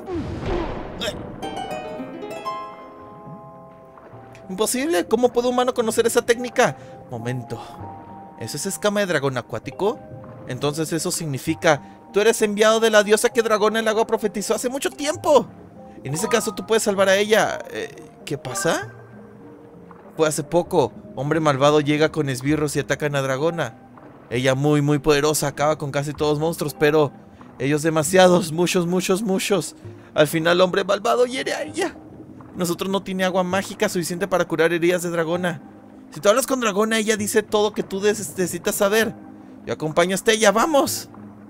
Imposible. ¿Cómo puede un humano conocer esa técnica? Momento. ¿Eso es escama de dragón acuático? Entonces eso significa... Tú eres enviado de la diosa que Dragón el Agua profetizó hace mucho tiempo. En ese caso tú puedes salvar a ella. Eh, ¿Qué pasa? Fue hace poco. Hombre malvado llega con esbirros y atacan a Dragona. Ella muy muy poderosa acaba con casi todos los monstruos, pero ellos demasiados, muchos, muchos, muchos. Al final hombre malvado hiere a ella. Nosotros no tiene agua mágica suficiente para curar heridas de Dragona. Si tú hablas con Dragona, ella dice todo que tú necesitas saber. Yo acompaño a Estella, ¡vamos!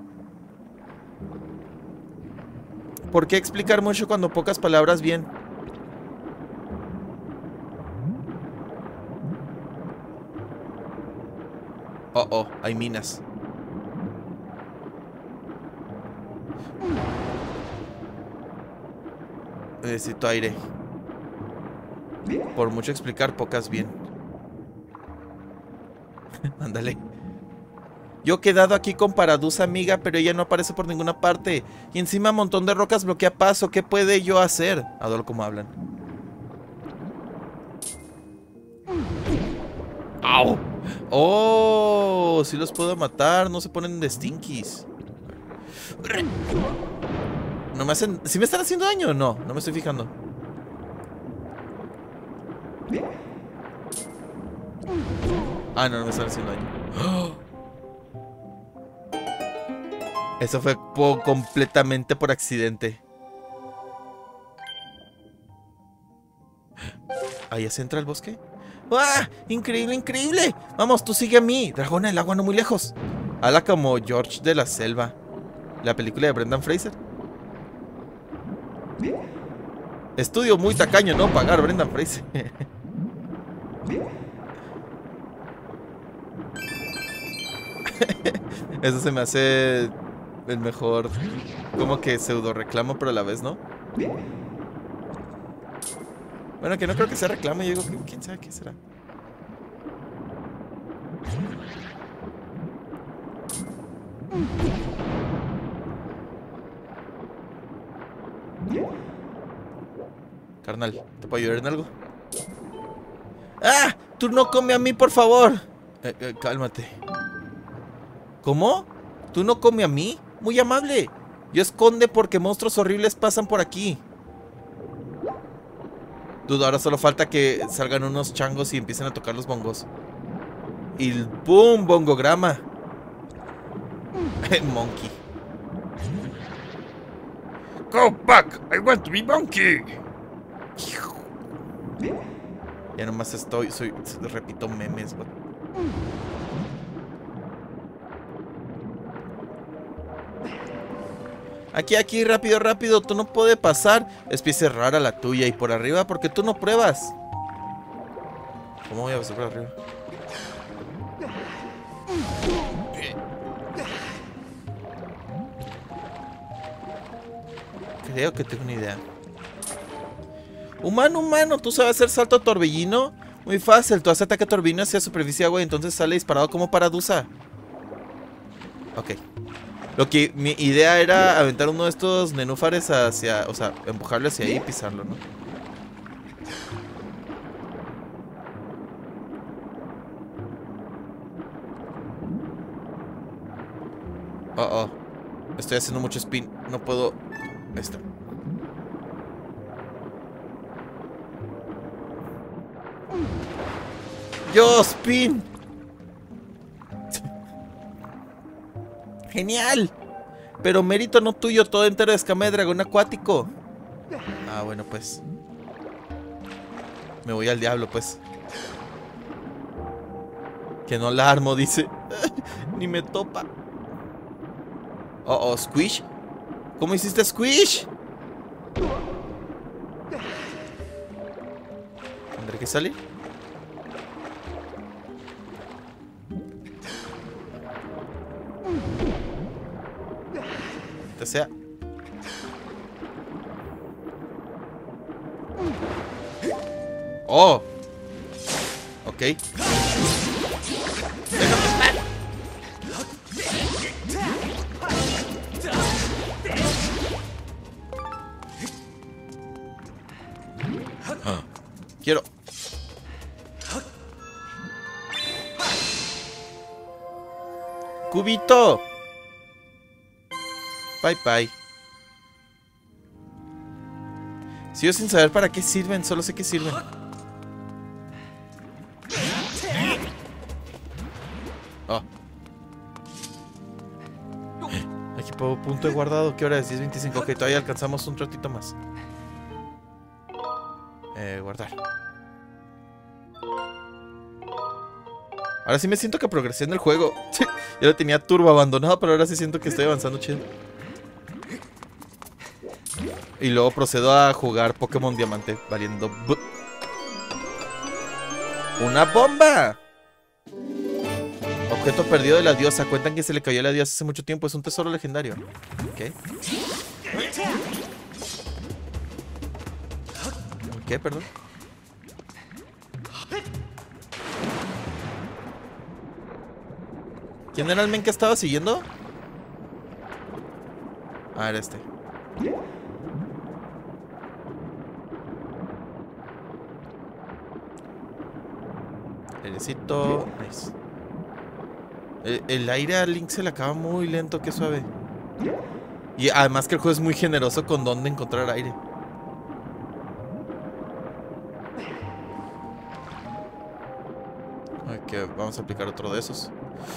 ¿Por qué explicar mucho cuando pocas palabras bien? Oh, oh, hay minas. Necesito aire. Por mucho explicar, pocas bien. Ándale. Yo he quedado aquí con Paradusa, amiga, pero ella no aparece por ninguna parte. Y encima un montón de rocas bloquea paso. ¿Qué puede yo hacer? Adoro cómo hablan. ¡Au! ¡Oh! Sí los puedo matar. No se ponen de stinkies. No me hacen... ¿Sí me están haciendo daño o no? No me estoy fijando. Ah, no, no me están haciendo daño. ¡Oh! Eso fue po completamente por accidente. ¿Ahí se entra el bosque? ¡Ah! ¡Increíble, increíble! Vamos, tú sigue a mí. Dragona, el agua no muy lejos. Habla como George de la Selva. La película de Brendan Fraser. Estudio muy tacaño, no pagar Brendan Fraser. Eso se me hace el mejor, como que pseudo reclamo, pero a la vez no. Bueno, que no creo que sea reclamo. Yo digo, ¿quién sabe qué será? Carnal, ¿te puedo ayudar en algo? ¡Ah! ¡Tú no come a mí, por favor! Eh, eh, cálmate. ¿Cómo? ¿Tú no come a mí? Muy amable. Yo esconde porque monstruos horribles pasan por aquí. Dude, ahora solo falta que salgan unos changos y empiecen a tocar los bongos. Y el boom, bongograma. Monkey. Go back, I want to be monkey. Ya nomás estoy, soy, repito memes, güey. Aquí, aquí, rápido, rápido. Tú no puedes pasar. Es pieza rara la tuya. Y por arriba, porque tú no pruebas. ¿Cómo voy a pasar por arriba? Creo que tengo una idea. Humano, humano, ¿tú sabes hacer salto a torbellino? Muy fácil, tú haces ataque a torbellino hacia superficie agua y entonces sale disparado como paradusa. Ok. Lo que mi idea era aventar uno de estos nenúfares hacia... O sea, empujarlo hacia ahí y pisarlo, ¿no? Oh, oh. Estoy haciendo mucho spin. No puedo... Ahí está. ¡Yo, spin! ¡Genial! Pero mérito no tuyo, todo entero de escama de dragón acuático. Ah, bueno, pues. Me voy al diablo, pues. Que no la armo, dice. Ni me topa. Oh, oh, Squish. ¿Cómo hiciste Squish? ¿Tendré que salir? Que sea. Oh. Ok. Déjame estar. Ah. Quiero. Cubito. Bye bye. Sigo sin saber para qué sirven, solo sé que sirven. Oh. Aquí pongo punto de guardado. ¿Qué hora es? diez veinticinco. Ok, todavía alcanzamos un ratito más. Eh, guardar. Ahora sí me siento que progresé en el juego. Yo lo tenía turbo abandonado, pero ahora sí siento que estoy avanzando chido. Y luego procedo a jugar Pokémon Diamante, valiendo... B ¡Una bomba! Objeto perdido de la diosa. Cuentan que se le cayó a la diosa hace mucho tiempo. Es un tesoro legendario. Ok. ¿Qué? Perdón. ¿Quién era el men que estaba siguiendo? Ah, era este. Airecito. Nice. El, el aire a Link se le acaba muy lento, qué suave. Y además que el juego es muy generoso con dónde encontrar aire. Ok, vamos a aplicar otro de esos.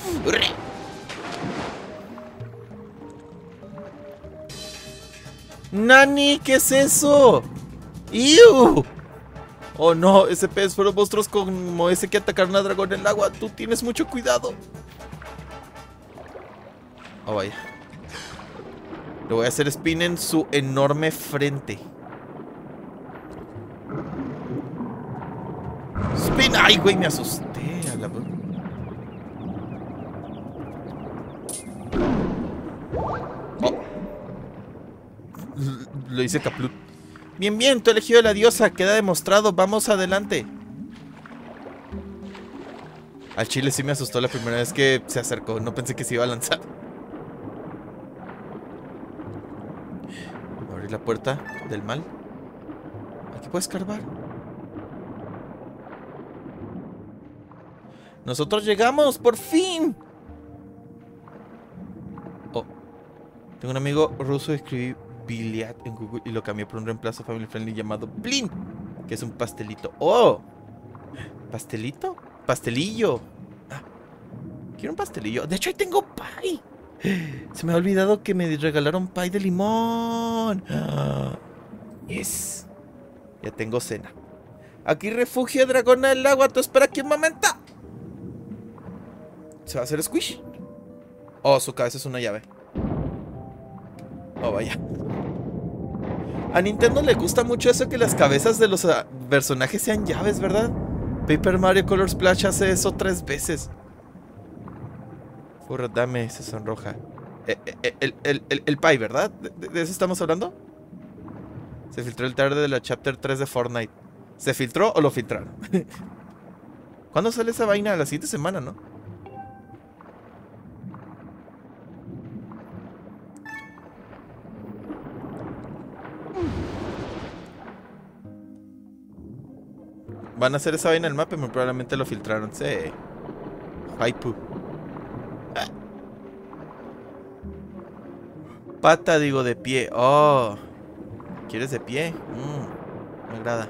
¡Nani! ¿Qué es eso? ¡Iu! Oh no, ese pez fueron monstruos como ese que atacaron a dragón en el agua. Tú tienes mucho cuidado. Oh, vaya. Le voy a hacer spin en su enorme frente. Spin. Ay, güey, me asusté a la... Oh. Lo hice caplut. Bien, bien, tú elegido a la diosa. Queda demostrado, vamos adelante. Al chile sí me asustó la primera vez que se acercó. No pensé que se iba a lanzar. Abrir la puerta del mal. Aquí puedes escarbar. Nosotros llegamos, por fin. Oh. Tengo un amigo ruso y escribí Biliat en Google y lo cambié por un reemplazo family friendly llamado Blin. Que es un pastelito. ¡Oh! ¿Pastelito? Pastelillo. Ah, quiero un pastelillo. De hecho, ahí tengo pie. Se me ha olvidado que me regalaron pie de limón. Yes. Ya tengo cena. Aquí refugio dragona del agua. Tú espera aquí un momento. ¿Se va a hacer squish? Oh, su cabeza es una llave. Oh, vaya. A Nintendo le gusta mucho eso, que las cabezas de los uh, personajes sean llaves, ¿verdad? Paper Mario Color Splash hace eso tres veces. Furra, dame, se sonroja. Eh, eh, el, el, el, el pie, ¿verdad? ¿De, de eso estamos hablando? Se filtró el trailer de la Chapter tres de Fortnite. ¿Se filtró o lo filtraron? ¿Cuándo sale esa vaina? La siguiente semana, ¿no? Van a hacer esa vaina en el mapa y muy probablemente lo filtraron. Sí. Haipu. Ah. Pata, digo, de pie. Oh. ¿Quieres de pie? Mm, me agrada.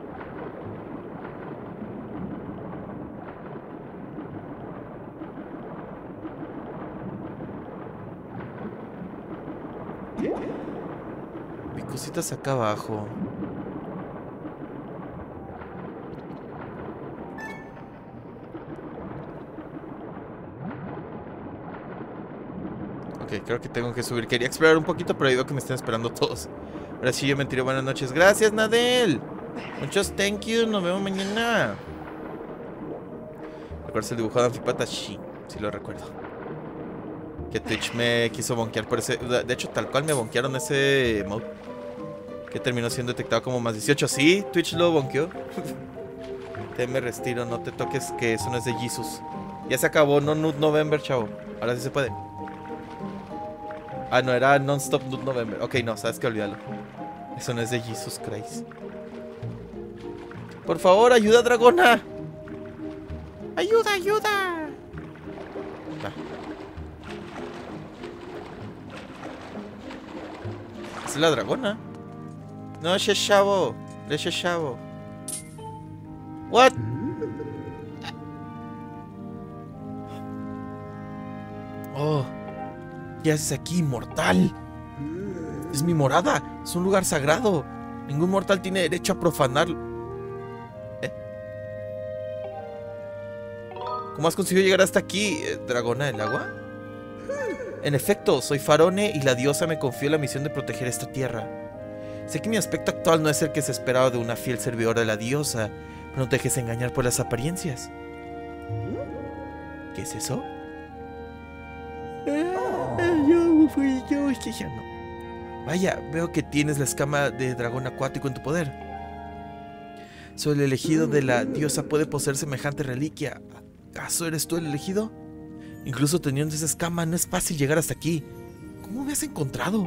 Mi cositas acá abajo. Ok, creo que tengo que subir. Quería explorar un poquito, pero veo que me están esperando todos. Ahora sí, yo me tiro. Buenas noches. Gracias, Nadel. Muchos thank you. Nos vemos mañana. ¿Recuerdas el dibujado de Anfipata? Sí, sí lo recuerdo. Que Twitch me quiso bonkear por ese... De hecho, tal cual me bonkearon ese mode. Que terminó siendo detectado como más dieciocho. Sí, Twitch lo bonkeó. Te me retiro, no te toques, que eso no es de Jesus. Ya se acabó, no Nude November, chavo. Ahora sí se puede. Ah, no, era Non-Stop Nude November. Ok, no, sabes que olvídalo. Eso no es de Jesus Christ. Por favor, ayuda, dragona. Ayuda, ayuda. Va. Es la dragona. No, ese chavo. Ese chavo. What? Oh. ¿Qué haces aquí, mortal? Es mi morada. Es un lugar sagrado. Ningún mortal tiene derecho a profanarlo. ¿Eh? ¿Cómo has conseguido llegar hasta aquí, eh, dragona del agua? En efecto, soy Farone y la diosa me confió la misión de proteger esta tierra. Sé que mi aspecto actual no es el que se esperaba de una fiel servidora de la diosa, pero no te dejes engañar por las apariencias. ¿Qué es eso? Eh, yo fui yo, es que ya no. Vaya, veo que tienes la escama de dragón acuático en tu poder. Soy el elegido de la diosa, puede poseer semejante reliquia. ¿Acaso eres tú el elegido? Incluso teniendo esa escama no es fácil llegar hasta aquí. ¿Cómo me has encontrado?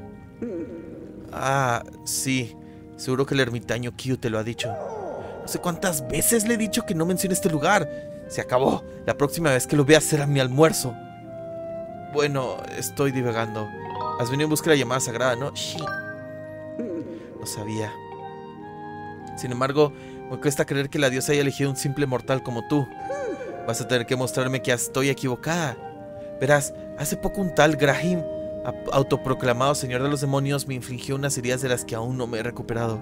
Ah, sí. Seguro que el ermitaño Kyu te lo ha dicho. No sé cuántas veces le he dicho que no mencione este lugar. Se acabó. La próxima vez que lo vea será mi almuerzo. Bueno, estoy divagando. Has venido en busca de la llamada sagrada, ¿no? Shit. No sabía. Sin embargo, me cuesta creer que la diosa haya elegido un simple mortal como tú. Vas a tener que mostrarme que estoy equivocada. Verás, hace poco un tal Grahim, autoproclamado señor de los demonios, me infligió unas heridas de las que aún no me he recuperado.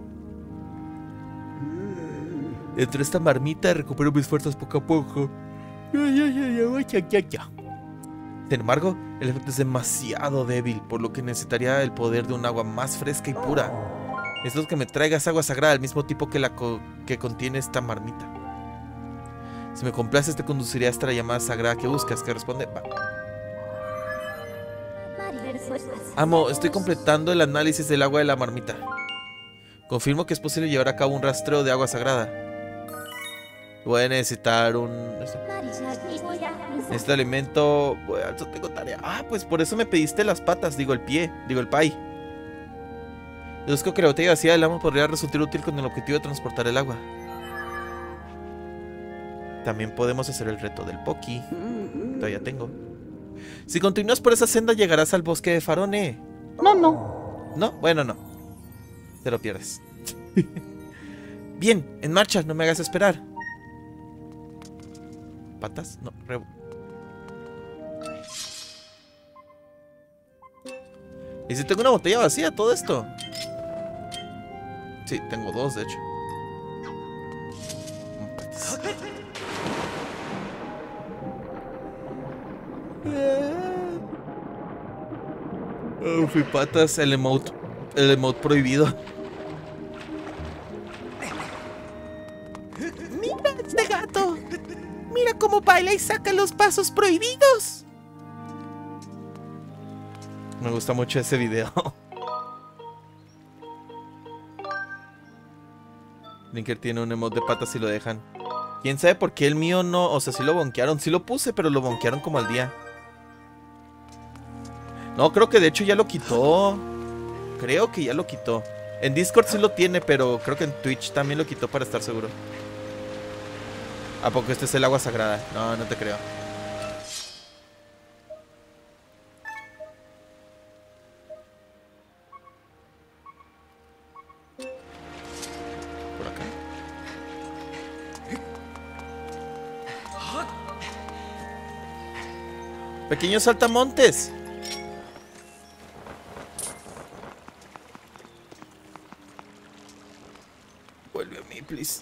Dentro de esta marmita recupero mis fuerzas poco a poco. Sin embargo, el efecto es demasiado débil, por lo que necesitaría el poder de un agua más fresca y pura. Es lo que me traigas agua sagrada, del mismo tipo que la co que contiene esta marmita. Si me complaces, te conduciría hasta la llamada sagrada que buscas. ¿Qué responde? Va. Amo, estoy completando el análisis del agua de la marmita. Confirmo que es posible llevar a cabo un rastreo de agua sagrada. Voy a necesitar un... Este alimento... Bueno, yo tengo tarea. Ah, pues por eso me pediste las patas. Digo, el pie. Digo, el pie. Deduzco que la botella vacía del amo podría resultar útil con el objetivo de transportar el agua. También podemos hacer el reto del Poki. Todavía tengo. Si continúas por esa senda llegarás al bosque de Farone. No, no. ¿No? Bueno, no. Te lo pierdes. Bien, en marcha, no me hagas esperar. ¿Patas? No, rebo. ¿Y si tengo una botella vacía todo esto? Sí, tengo dos, de hecho. Patas. Oh, fui patas, el emote. El emote prohibido. ¡Mira este gato! ¡Mira cómo baila y saca los pasos prohibidos! Me gusta mucho ese video. Blinker tiene un emote de patas y lo dejan. ¿Quién sabe por qué el mío no? O sea, sí lo bonkearon. Sí lo puse, pero lo bonkearon como al día. No, creo que de hecho ya lo quitó. Creo que ya lo quitó. En Discord sí lo tiene, pero creo que en Twitch también lo quitó para estar seguro. ¿A poco este es el agua sagrada? No, no te creo. Por acá. Pequeños saltamontes. Vuelve a mí, please.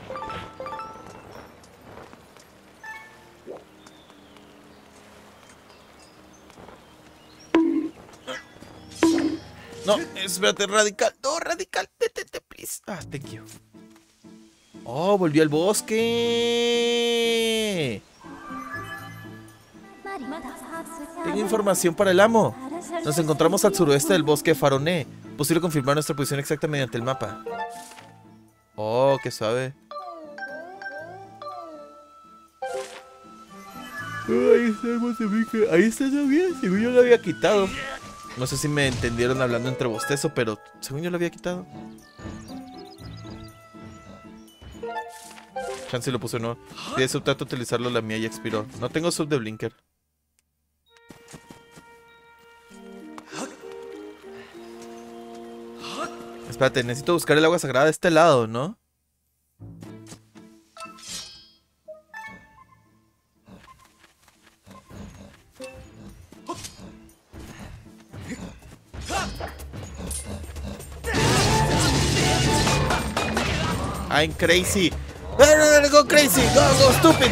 No, espérate, radical. No, radical. Detente, please. Ah, thank you. Oh, volvió al bosque. Tengo información para el amo. Nos encontramos al suroeste del bosque de Faroné. Posible confirmar nuestra posición exacta mediante el mapa. Oh, qué suave. Ahí está el Mozambique. Ahí está bien. Según yo lo había quitado. No sé si me entendieron hablando entre bostezo, pero según yo lo había quitado. Chance lo puse no. Pide sub, trato de utilizarlo, la mía ya expiró. No tengo sub de Blinker. Espérate, necesito buscar el agua sagrada de este lado, ¿no? I'm crazy. Go crazy. Go, go stupid.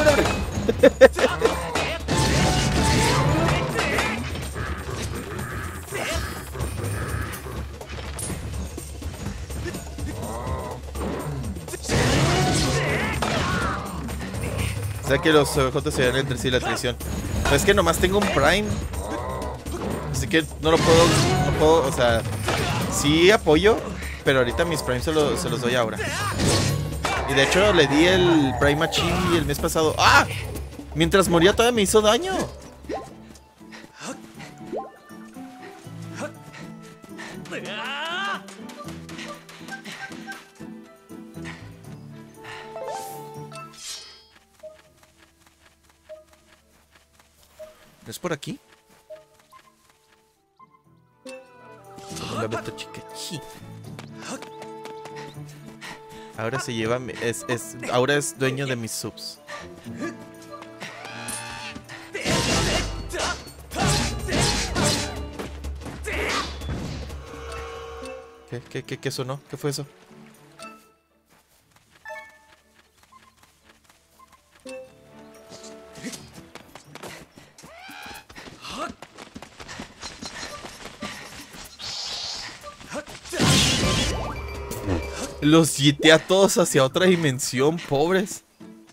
O sea que los O J se dan entre sí la traición. Pero es que nomás tengo un Prime. Así que no lo puedo. No puedo, o sea. Sí apoyo. Pero ahorita mis Primes se, lo, se los doy ahora. Y de hecho le di el Prime a Chibi el mes pasado. ¡Ah! Mientras moría todavía me hizo daño. ¿No es por aquí? La beta chiquechi. Ahora se lleva, es, es, ahora es dueño de mis subs. ¿Qué, qué, qué, qué sonó? ¿Qué fue eso? Los yeté a todos hacia otra dimensión, pobres.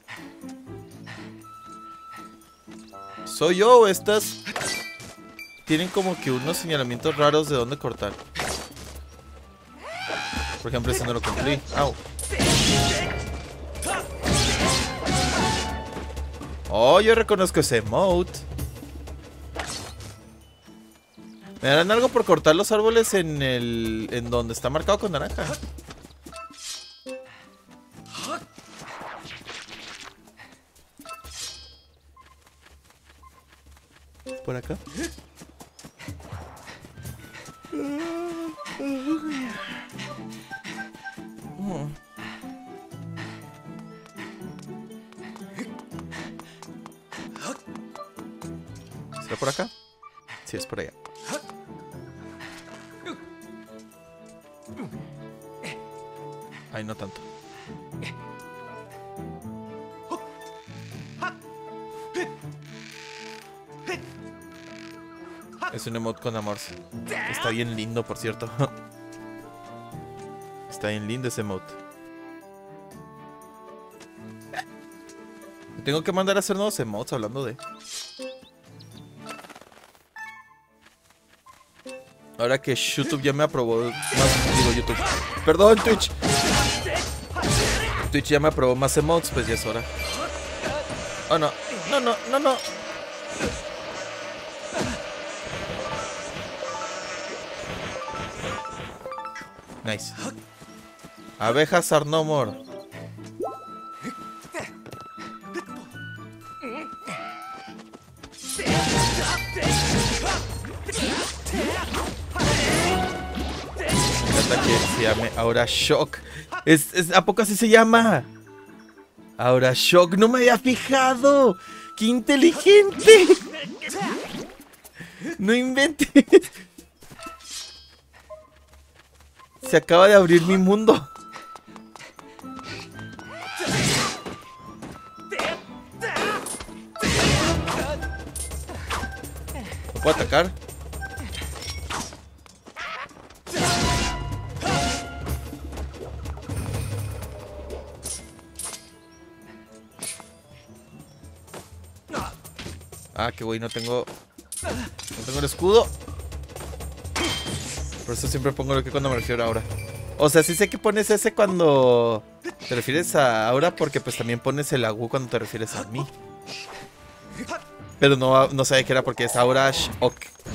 ¿Soy yo o estas? Tienen como que unos señalamientos raros de dónde cortar. Por ejemplo, ese no lo cumplí. Au. Oh, yo reconozco ese emote. ¿Me darán algo por cortar los árboles en el... en donde está marcado con naranja? Por acá. ¿Será por acá? Sí, es por allá. Ay, no tanto. Es un emote con amor. Está bien lindo, por cierto. Está bien lindo ese emote. Tengo que mandar a hacer nuevos emotes hablando de... Ahora que YouTube ya me aprobó más... Digo YouTube. Perdón, Twitch. Twitch ya me aprobó más emotes, pues ya es hora. Oh, no. No, no, no, no. Nice. Abejas are no more. Me encanta que se llame Aura Shock. Es, es, ¿a poco así se llama? Aura Shock, no me había fijado. ¡Qué inteligente! No inventes. Se acaba de abrir mi mundo. ¿Lo puedo atacar? Ah, qué güey, no tengo... No tengo el escudo. Por eso siempre pongo lo que cuando me refiero a Aura. O sea, sí sé que pones ese cuando te refieres a Aura, porque pues también pones el Agu cuando te refieres a mí. Pero no, no sabía que era porque es Aura Shock.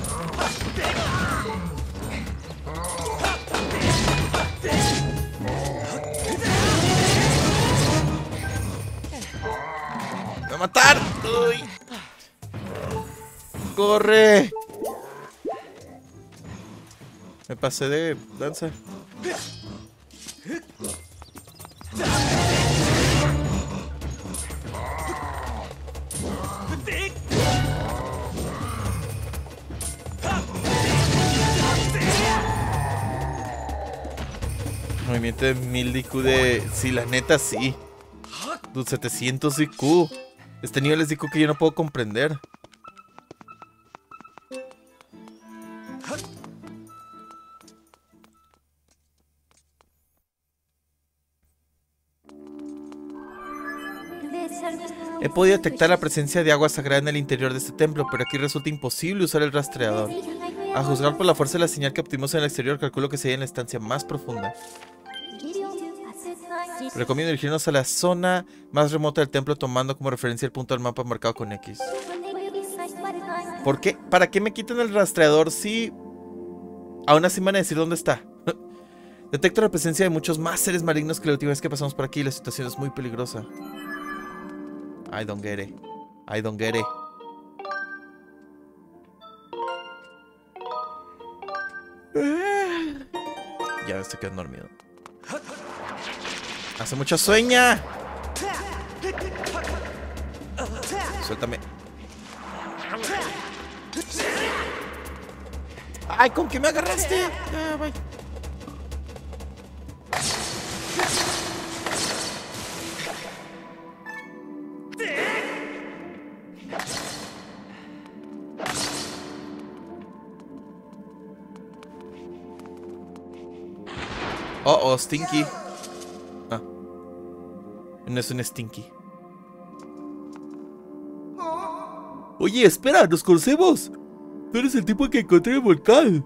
¡Me va a matar! ¡Uy! ¡Corre! Me pasé de danza. Movimiento de mil I Q de... Sí, la neta sí. Tus setecientos I Q. Este nivel es I Q que yo no puedo comprender. He podido detectar la presencia de agua sagrada en el interior de este templo, pero aquí resulta imposible usar el rastreador. A juzgar por la fuerza de la señal que obtuvimos en el exterior, calculo que sería en la estancia más profunda. Recomiendo dirigirnos a la zona más remota del templo, tomando como referencia el punto del mapa marcado con X. ¿Por qué? ¿Para qué me quitan el rastreador si aún así me van a decir dónde está? Detecto la presencia de muchos más seres malignos que la última vez que pasamos por aquí y la situación es muy peligrosa. I don't get it. I don't get it. Ya estoy quedando dormido. Hace mucha sueña. Suéltame. Ay, ¿con qué me agarraste? Ah, bye. Oh, oh, Stinky. Ah. No es un Stinky. Oye, espera, nos conocemos. Tú eres el tipo que encontré en el volcán.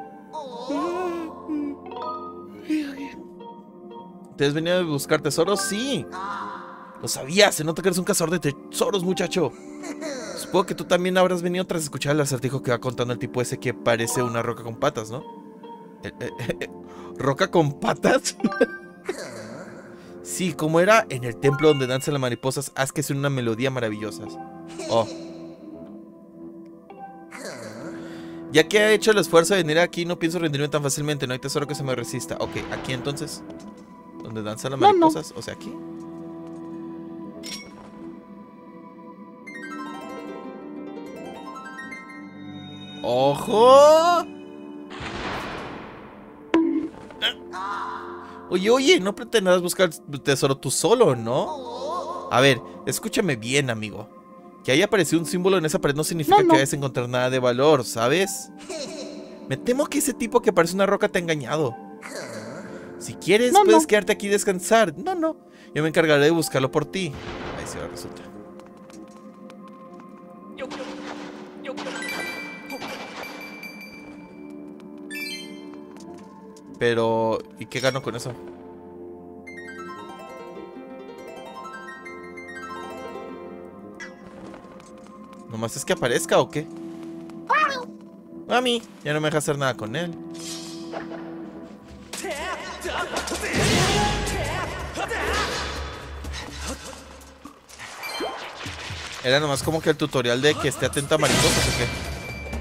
¿Te has venido a buscar tesoros? Sí. Lo sabía, se nota que eres un cazador de tesoros, muchacho. Supongo que tú también habrás venido tras escuchar el acertijo que va contando el tipo ese que parece una roca con patas, ¿no? Eh, eh, eh, ¿Roca con patas? Sí, como era en el templo donde danzan las mariposas, haz que sea una melodía maravillosa. Oh. Ya que he hecho el esfuerzo de venir aquí, no pienso rendirme tan fácilmente. No hay tesoro que se me resista. Ok, aquí entonces, donde danzan las mariposas, no, no. O sea, aquí. ¡Ojo! Oye, oye, no pretenderás buscar el tesoro tú solo, ¿no? A ver, escúchame bien, amigo. Que haya aparecido un símbolo en esa pared no significa no, no. que vayas a encontrar nada de valor, ¿sabes? Me temo que ese tipo que parece una roca te ha engañado. Si quieres, no, puedes no. quedarte aquí y descansar. No, no. Yo me encargaré de buscarlo por ti. Ahí sí, ahora resulta. Pero, ¿y qué gano con eso? ¿Nomás es que aparezca o qué? A mí, ya no me deja hacer nada con él. Era nomás como que el tutorial de que esté atento a mariposas o qué.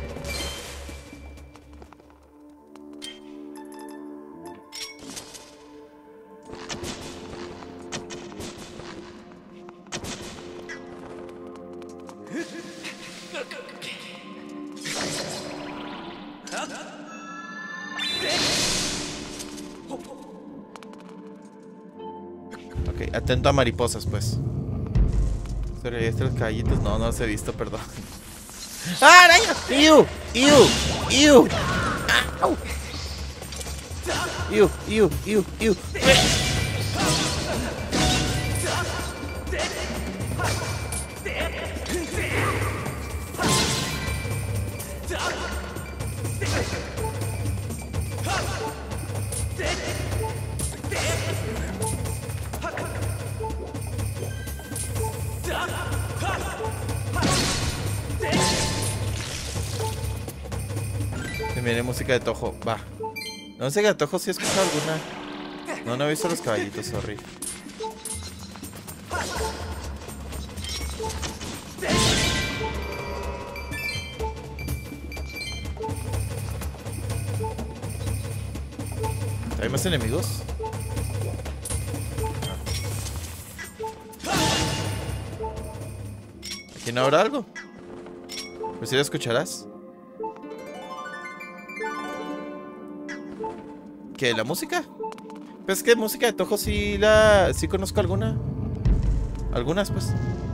Ok, atento a mariposas, pues. ¿Sería este los caballitos? No, no los he visto, perdón. ¡Ah, araña! ¡Iu! ¡Iu! ¡Iu! ¡Au! ¡Iu! ¡Iu! ¡Iu! ¡Iu! Mire, música de Toho, va. No sé, de Toho si he escuchado alguna. No, no he visto los caballitos, sorry. ¿Hay más enemigos? ¿Aquí no habrá algo? Pues si lo escucharás. ¿Qué? ¿La música? Pues que música de Toho sí la... sí conozco alguna. Algunas, pues.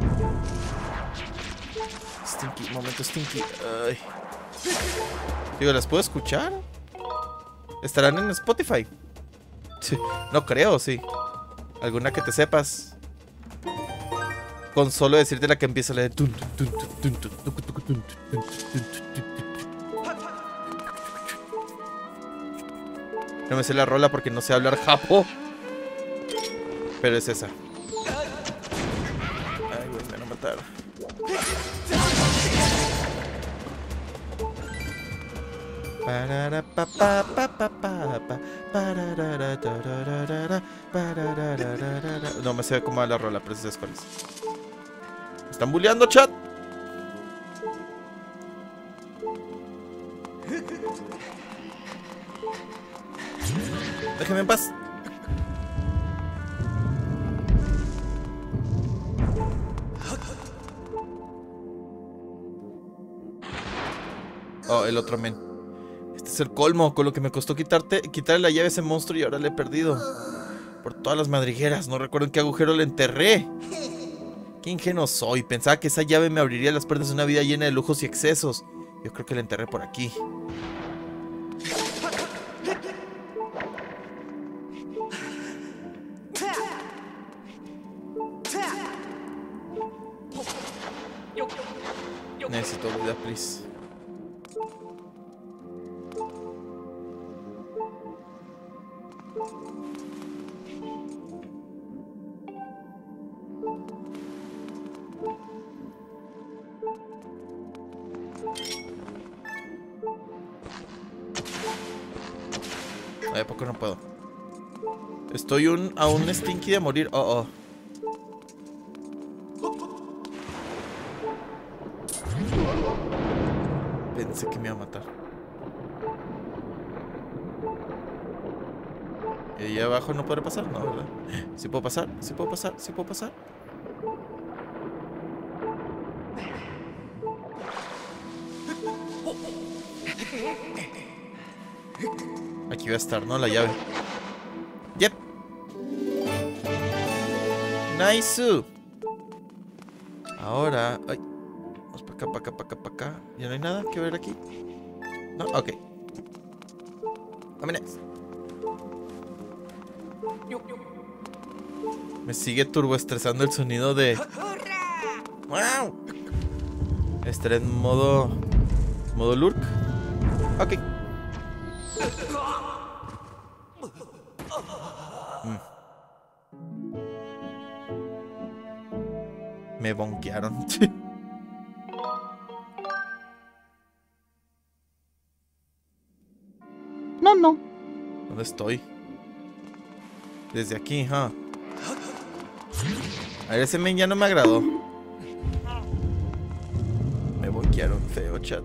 Stinky, momento Stinky. Ay. Digo, ¿las puedo escuchar? ¿Estarán en Spotify? Sí. No creo, sí. ¿Alguna que te sepas? Con solo decirte la que empieza la de... No me sé la rola porque no sé hablar japo. Pero es esa. Ay, güey, me van a matar. No me sé cómo va la rola, pero es cuál es. ¿Me están bulleando, chat? Déjeme en paz. Oh, el otro men. Este es el colmo. Con lo que me costó quitarte, quitarle la llave a ese monstruo y ahora le he perdido. Por todas las madrigueras. No recuerdo en qué agujero le enterré. Qué ingenuo soy. Pensaba que esa llave me abriría las puertas de una vida llena de lujos y excesos. Yo creo que la enterré por aquí. Necesito vida, please. Ay, ¿a poco no puedo? Estoy un, a un Stinky de morir. Oh, oh. Pensé que me iba a matar. ¿Y ahí abajo no podré pasar? No, ¿verdad? ¿Sí puedo pasar? ¿Sí puedo pasar? ¿Sí puedo pasar? Aquí va a estar, ¿no? La llave. Yep. Nice. Ahora... Ay. Vamos para acá, para acá, para acá, para acá. ¿Ya no hay nada que ver aquí? No, ok. Vámonos. Me sigue turboestresando el sonido de... ¡Wow! Estaré en modo... Modo lurk. Ok. Mm. Me bonquearon. No, no. ¿Dónde estoy? Desde aquí, ¿huh? A ver, ese men ya no me agradó. Me bonquearon feo, chat.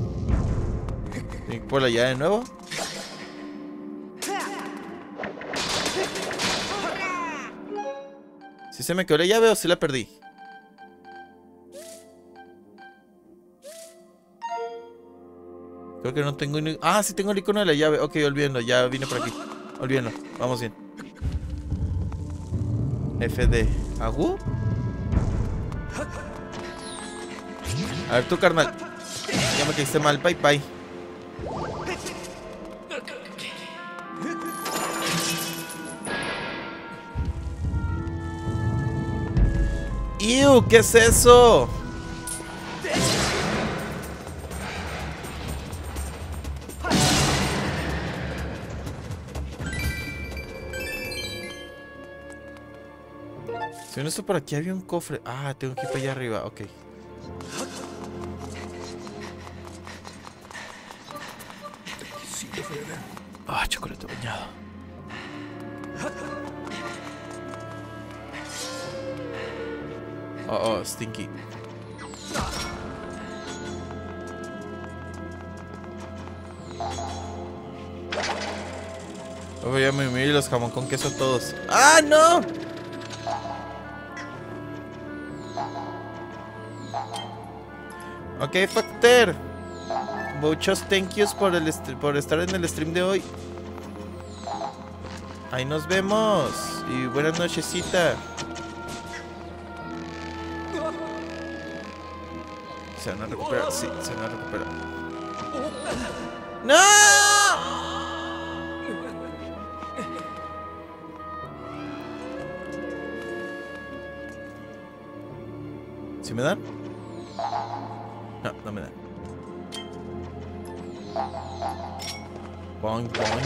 ¿Y por allá de nuevo? ¿Sí se me quedó la llave o sí la perdí? Creo que no tengo ni... Ah, sí tengo el icono de la llave. Ok, olvídenlo, ya vine por aquí. Olvídenlo, vamos bien. F D. ¿Agu? A ver tú, carnal. Ya me caíste mal, bye bye. ¡Ew! ¿Qué es eso? Según esto, por aquí había un cofre. Ah, tengo que ir para allá arriba, ok. Ah, chocolate bañado. Oh, oh, stinky. Oh, ya me miré los jamón con queso todos. ¡Ah, no! Ok, Factor. Muchos thank yous por, el por estar en el stream de hoy. Ahí nos vemos. Y buenas nochesita. Se van a recuperar. Sí, se van a recuperar. ¡No! ¿Sí me dan? No, no me dan. Boing, boing.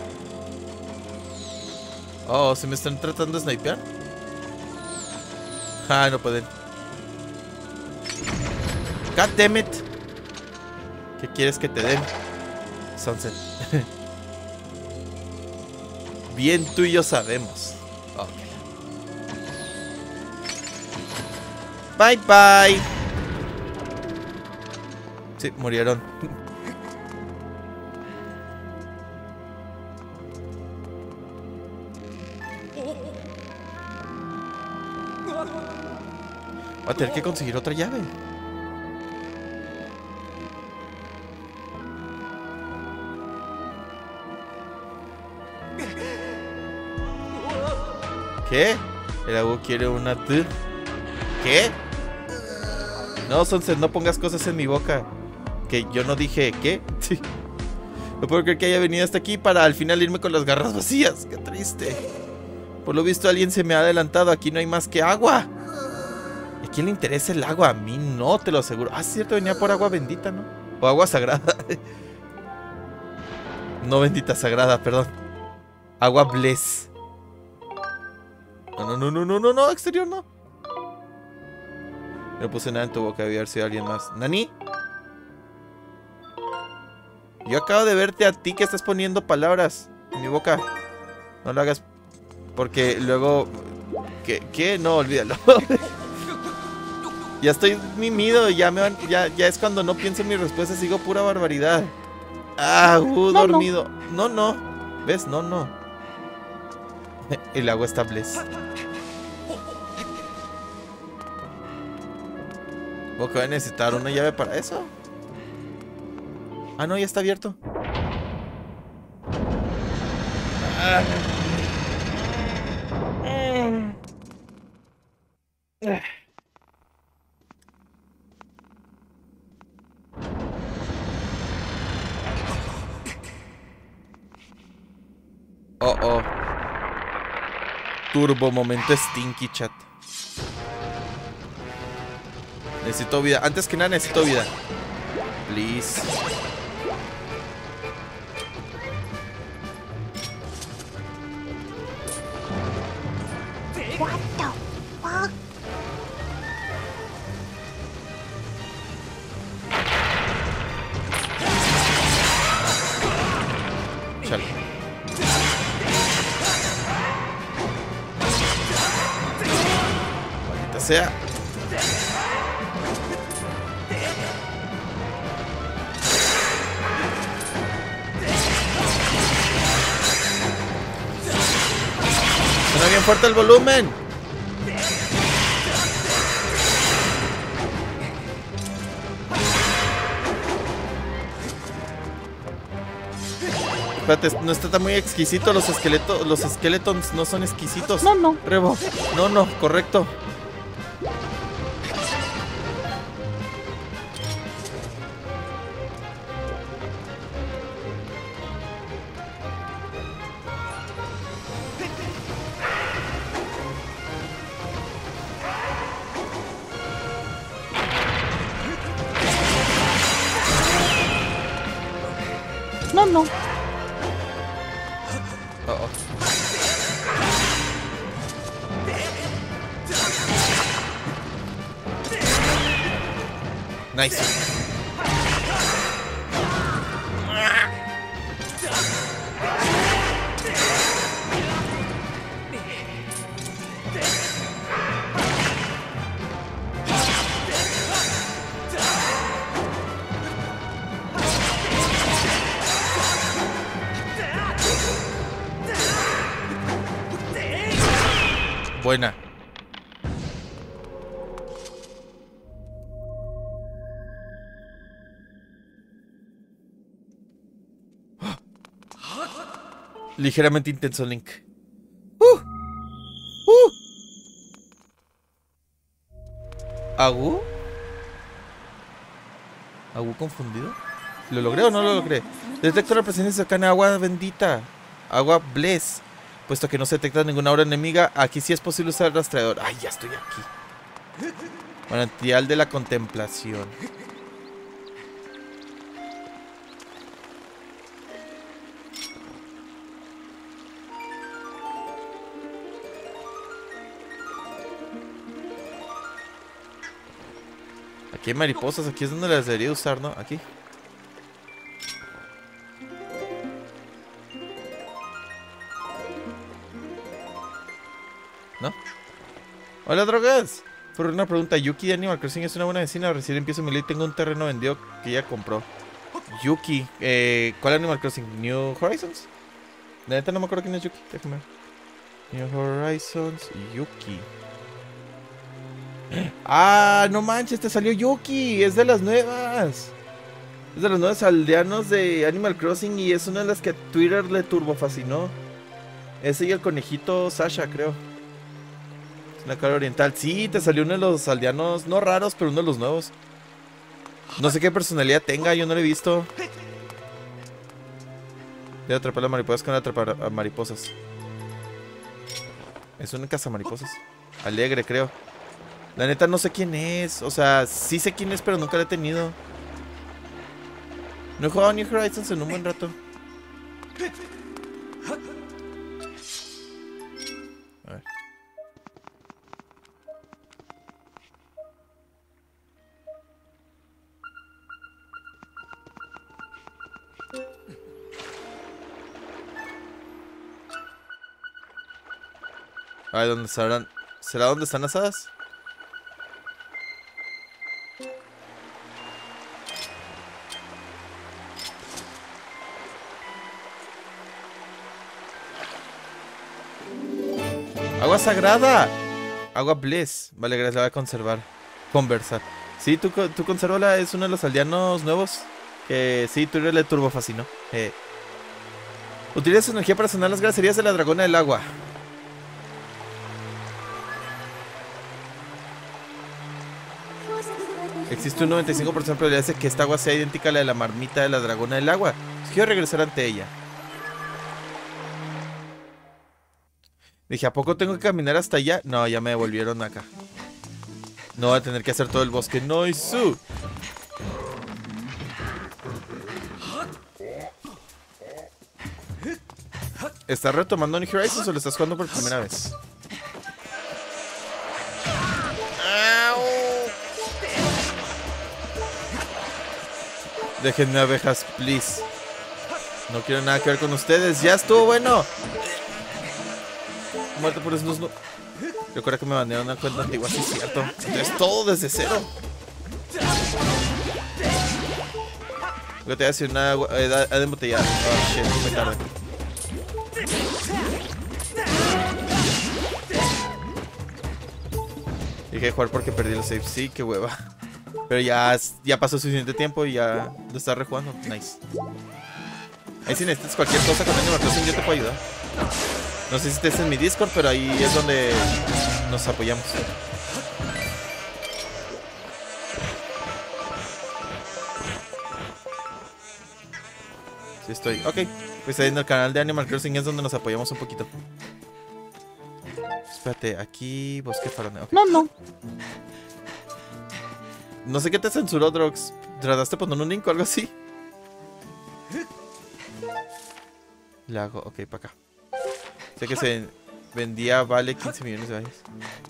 Oh, ¿se me están tratando de snipear? Ah, no pueden. God damn it. ¿Qué quieres que te den? Sunset. Bien tú y yo sabemos. Ok. Bye bye. Sí, murieron. Va a tener que conseguir otra llave. ¿Qué? El agua quiere una T. ¿Qué? No, Sunset, no pongas cosas en mi boca. Que yo no dije, ¿qué? Sí. No puedo creer que haya venido hasta aquí para al final irme con las garras vacías. Qué triste. Por lo visto alguien se me ha adelantado. Aquí no hay más que agua. ¿A quién le interesa el agua? A mí no, te lo aseguro. Ah, es cierto, venía por agua bendita, ¿no? O agua sagrada. No bendita, sagrada, perdón. Agua bless. No, no, no, no, no, no, no, exterior no. No puse nada en tu boca, había sido alguien más. ¿Nani? Yo acabo de verte a ti que estás poniendo palabras en mi boca. No lo hagas porque luego... ¿Qué? ¿Qué? No, olvídalo. Ya estoy mimido, ya me van, ya, ya es cuando no pienso en mi respuesta, sigo pura barbaridad. Ah, uh, no, dormido. No, no. ¿Ves? No, no. El agua está bless. ¿Vos que voy a necesitar una llave para eso? Ah, no, ya está abierto. Ah. Oh, oh. Turbo momento stinky, chat. Necesito vida. Antes que nada necesito vida. Please. What the fuck? Chale. Maldita sea. Suena bien fuerte el volumen. Espérate, no está tan muy exquisito. Los esqueletos, los skeletons no son exquisitos. No, no. Rebo. No, no, correcto. No, no. Oh, oh. Nice. Buena. Ligeramente intenso, Link. Uh. Uh. ¿Agu? ¿Agu confundido? ¿Lo logré o no lo logré? Detecto la presencia cercana de agua bendita. Agua bless. Puesto que no se detecta ninguna aura enemiga, aquí sí es posible usar el rastreador. ¡Ay, ya estoy aquí! Manantial de la contemplación. Aquí hay mariposas, aquí es donde las debería usar, ¿no? Aquí. ¿No? Hola, drogas. Por una pregunta, Yuki de Animal Crossing es una buena vecina. Recién empiezo mi ley, tengo un terreno vendido que ella compró. Yuki, eh, ¿cuál Animal Crossing? ¿New Horizons? De neta no me acuerdo quién es Yuki, déjame ver. New Horizons, Yuki. Ah, no manches, te salió Yuki. Es de las nuevas. Es de los nuevos aldeanos de Animal Crossing y es una de las que a Twitter le turbo fascinó. Ese y el conejito Sasha, creo. Es una cara oriental. Sí, te salió uno de los aldeanos, no raros, pero uno de los nuevos. No sé qué personalidad tenga, yo no lo he visto. Debe atrapar a mariposas con atrapar a mariposas. Es una cazamariposas. Alegre, creo. La neta no sé quién es. O sea, sí sé quién es, pero nunca la he tenido. No he jugado New Horizons en un buen rato. A ver. A ver, ¿dónde estarán? ¿Será dónde están las hadas? Agua sagrada. Agua bliss. Vale, gracias, la voy a conservar. Conversar. Sí, tú, tú consérvala, es uno de los aldeanos nuevos. Que sí, tú eres el turbo fascinó. Eh. Utiliza su energía para sanar las gracerías de la dragona del agua. Existe un noventa y cinco por ciento de probabilidades de que esta agua sea idéntica a la de la marmita de la dragona del agua. Quiero regresar ante ella. Dije, ¿a poco tengo que caminar hasta allá? No, ya me devolvieron acá. No voy a tener que hacer todo el bosque. No, y su. ¿Estás retomando New Horizons o lo estás jugando por primera vez? Déjenme, abejas, please. No quiero nada que ver con ustedes. Ya estuvo bueno. Muerte por eso no. Recuerda que me mandé una cuenta antigua, sí es cierto. Es todo desde cero. Yo te voy a decir una edad de embotellada. Oh shit, muy tarde. Dejé de jugar porque perdí los saves. Sí, qué hueva. Pero ya, ya pasó suficiente tiempo y ya lo está rejugando. Nice. Ahí si necesitas cualquier cosa con Animal Crossing yo te puedo ayudar. No sé si estés en mi Discord, pero ahí es donde nos apoyamos. Sí estoy. Ok. Pues ahí en el canal de Animal Crossing es donde nos apoyamos un poquito. Espérate, aquí bosque farone. Okay. No, no. No sé qué te censuró, Drox. ¿Trataste de poner un link o algo así? Lago, ok, para acá. Sé que se vendía, vale quince millones de años.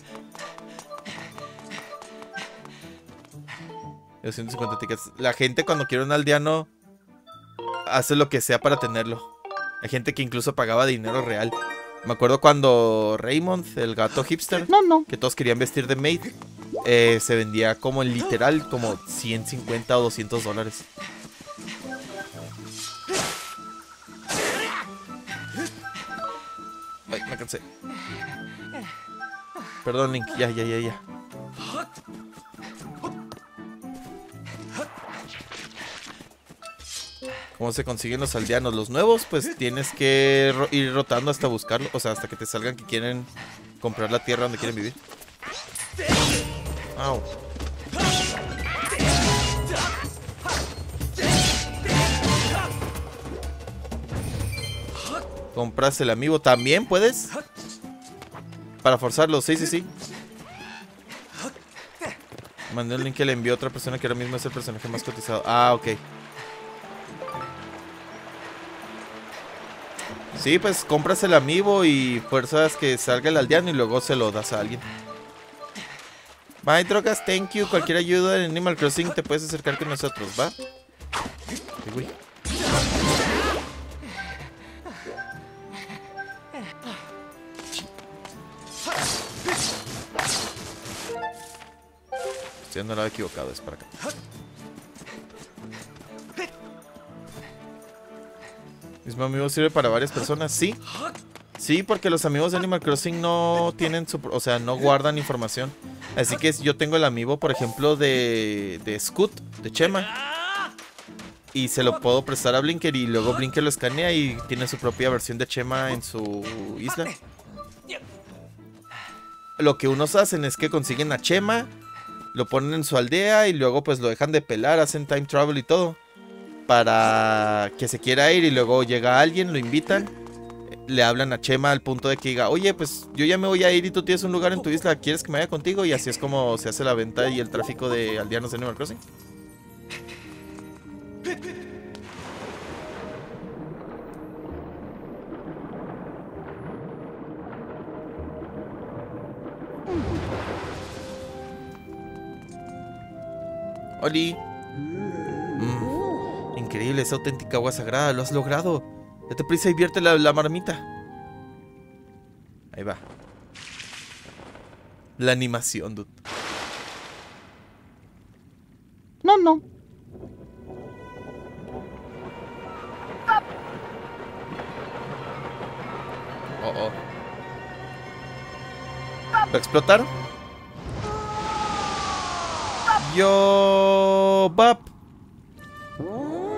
doscientos cincuenta tickets. La gente cuando quiere un aldeano hace lo que sea para tenerlo. Hay gente que incluso pagaba dinero real. Me acuerdo cuando Raymond, el gato hipster, no, no. que todos querían vestir de maid, eh, se vendía como literal como ciento cincuenta o doscientos dólares. Ay, me cansé. Perdón, Link. Ya, ya, ya, ya. ¿Cómo se consiguen los aldeanos? Los nuevos, pues tienes que ro ir rotando hasta buscarlo. O sea, hasta que te salgan que quieren comprar la tierra donde quieren vivir. Au. Compras el amiibo. ¿También puedes? Para forzarlo. Sí, sí, sí. Mandé un link que le envió a otra persona que ahora mismo es el personaje más cotizado. Ah, ok. Sí, pues compras el amiibo y fuerzas que salga el aldeano y luego se lo das a alguien. Bye, drogas, thank you. Cualquier ayuda en Animal Crossing te puedes acercar con nosotros, ¿va? Uy. Estoy andando al lado equivocado, es para acá. ¿Mismo amiibo sirve para varias personas? Sí. Sí, porque los amigos de Animal Crossing no tienen su... O sea, no guardan información. Así que yo tengo el amiibo, por ejemplo, de... De Scoot, de Chema. Y se lo puedo prestar a Blinker y luego Blinker lo escanea y tiene su propia versión de Chema en su isla. Lo que unos hacen es que consiguen a Chema, lo ponen en su aldea y luego pues lo dejan de pelar, hacen time travel y todo. Para que se quiera ir y luego llega alguien, lo invitan, le hablan a Chema al punto de que diga, oye, pues yo ya me voy a ir y tú tienes un lugar en tu isla, ¿quieres que me vaya contigo? Y así es como se hace la venta y el tráfico de aldeanos de Animal Crossing. Oli. Mm. Increíble, esa auténtica agua sagrada, lo has logrado. Date prisa y vierte la, la marmita. Ahí va. La animación, dude. No, no. Oh, oh. ¿Va a explotar? Yo... Bap.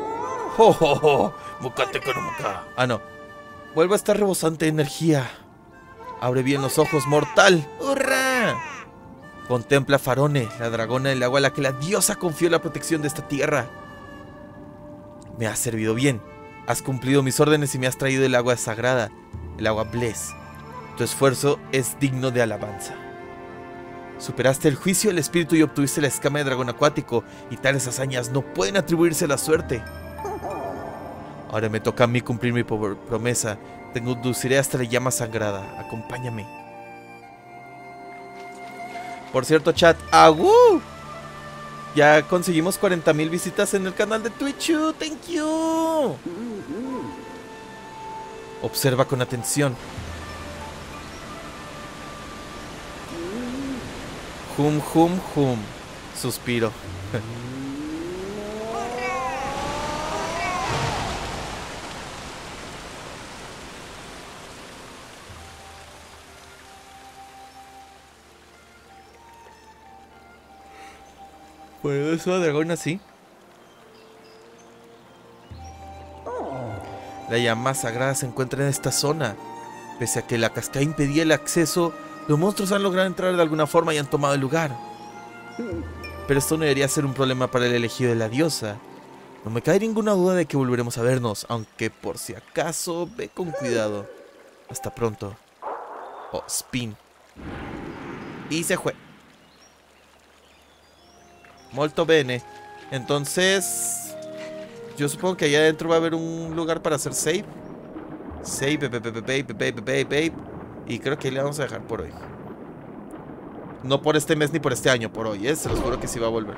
¡Oh, oh, oh! ¡Mukate Konomuka! Ah, no. Vuelve a estar rebosante de energía. Abre bien los ojos, mortal. ¡Hurra! Contempla a Farone, la dragona del agua a la que la diosa confió la protección de esta tierra. Me has servido bien. Has cumplido mis órdenes y me has traído el agua sagrada, el agua Bless. Tu esfuerzo es digno de alabanza. Superaste el juicio del espíritu y obtuviste la escama de dragón acuático, y tales hazañas no pueden atribuirse a la suerte. Ahora me toca a mí cumplir mi promesa. Te conduciré hasta la llama sagrada. Acompáñame. Por cierto, chat, ¡agu! Ya conseguimos cuarenta mil visitas en el canal de Twitch. ¡Thank you! Observa con atención. Hum, hum, hum. Suspiro. Bueno, eso dragón así. La llama sagrada se encuentra en esta zona. Pese a que la cascada impedía el acceso, los monstruos han logrado entrar de alguna forma y han tomado el lugar. Pero esto no debería ser un problema para el elegido de la diosa. No me cae ninguna duda de que volveremos a vernos, aunque por si acaso, ve con cuidado. Hasta pronto. Oh, spin. Y se fue. Molto bene. Entonces, yo supongo que allá adentro va a haber un lugar para hacer save. Save, babe, babe, babe, babe, babe, babe. Y creo que ahí le vamos a dejar por hoy. No por este mes ni por este año, por hoy, ¿eh? Se los juro que sí va a volver.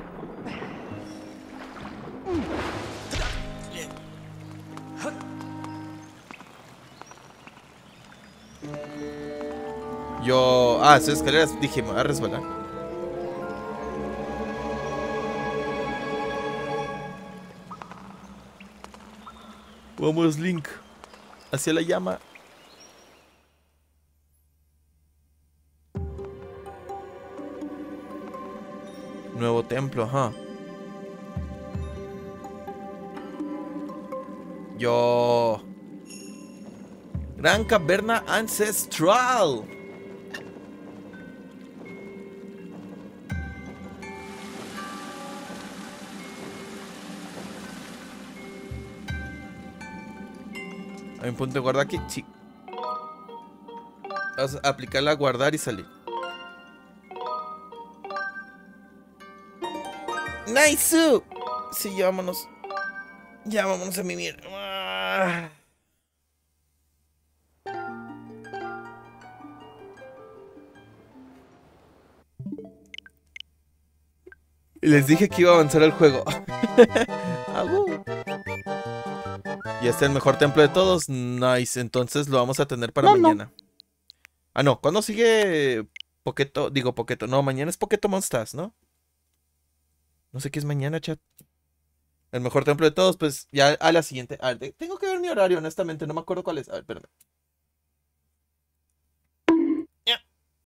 Yo... Ah, esas escaleras, dije, me voy a resbalar. Vamos, Link. Hacia la llama. Nuevo templo, ajá. Yo... Gran caverna ancestral. Hay un punto de guardar aquí. Sí. Vamos a aplicarla a guardar y salir. ¡Nice! Sí, ya vámonos. Ya vámonos a mimir. Ah. Les dije que iba a avanzar el juego. Y este es el mejor templo de todos. Nice. Entonces lo vamos a tener para no, mañana. No. Ah, no. ¿Cuándo sigue Poketo? Digo Poketo. No, mañana es Poketo Monsters, ¿no? No sé qué es mañana, chat. El mejor templo de todos, pues ya a la siguiente. A ver, tengo que ver mi horario, honestamente. No me acuerdo cuál es. A ver, espérame.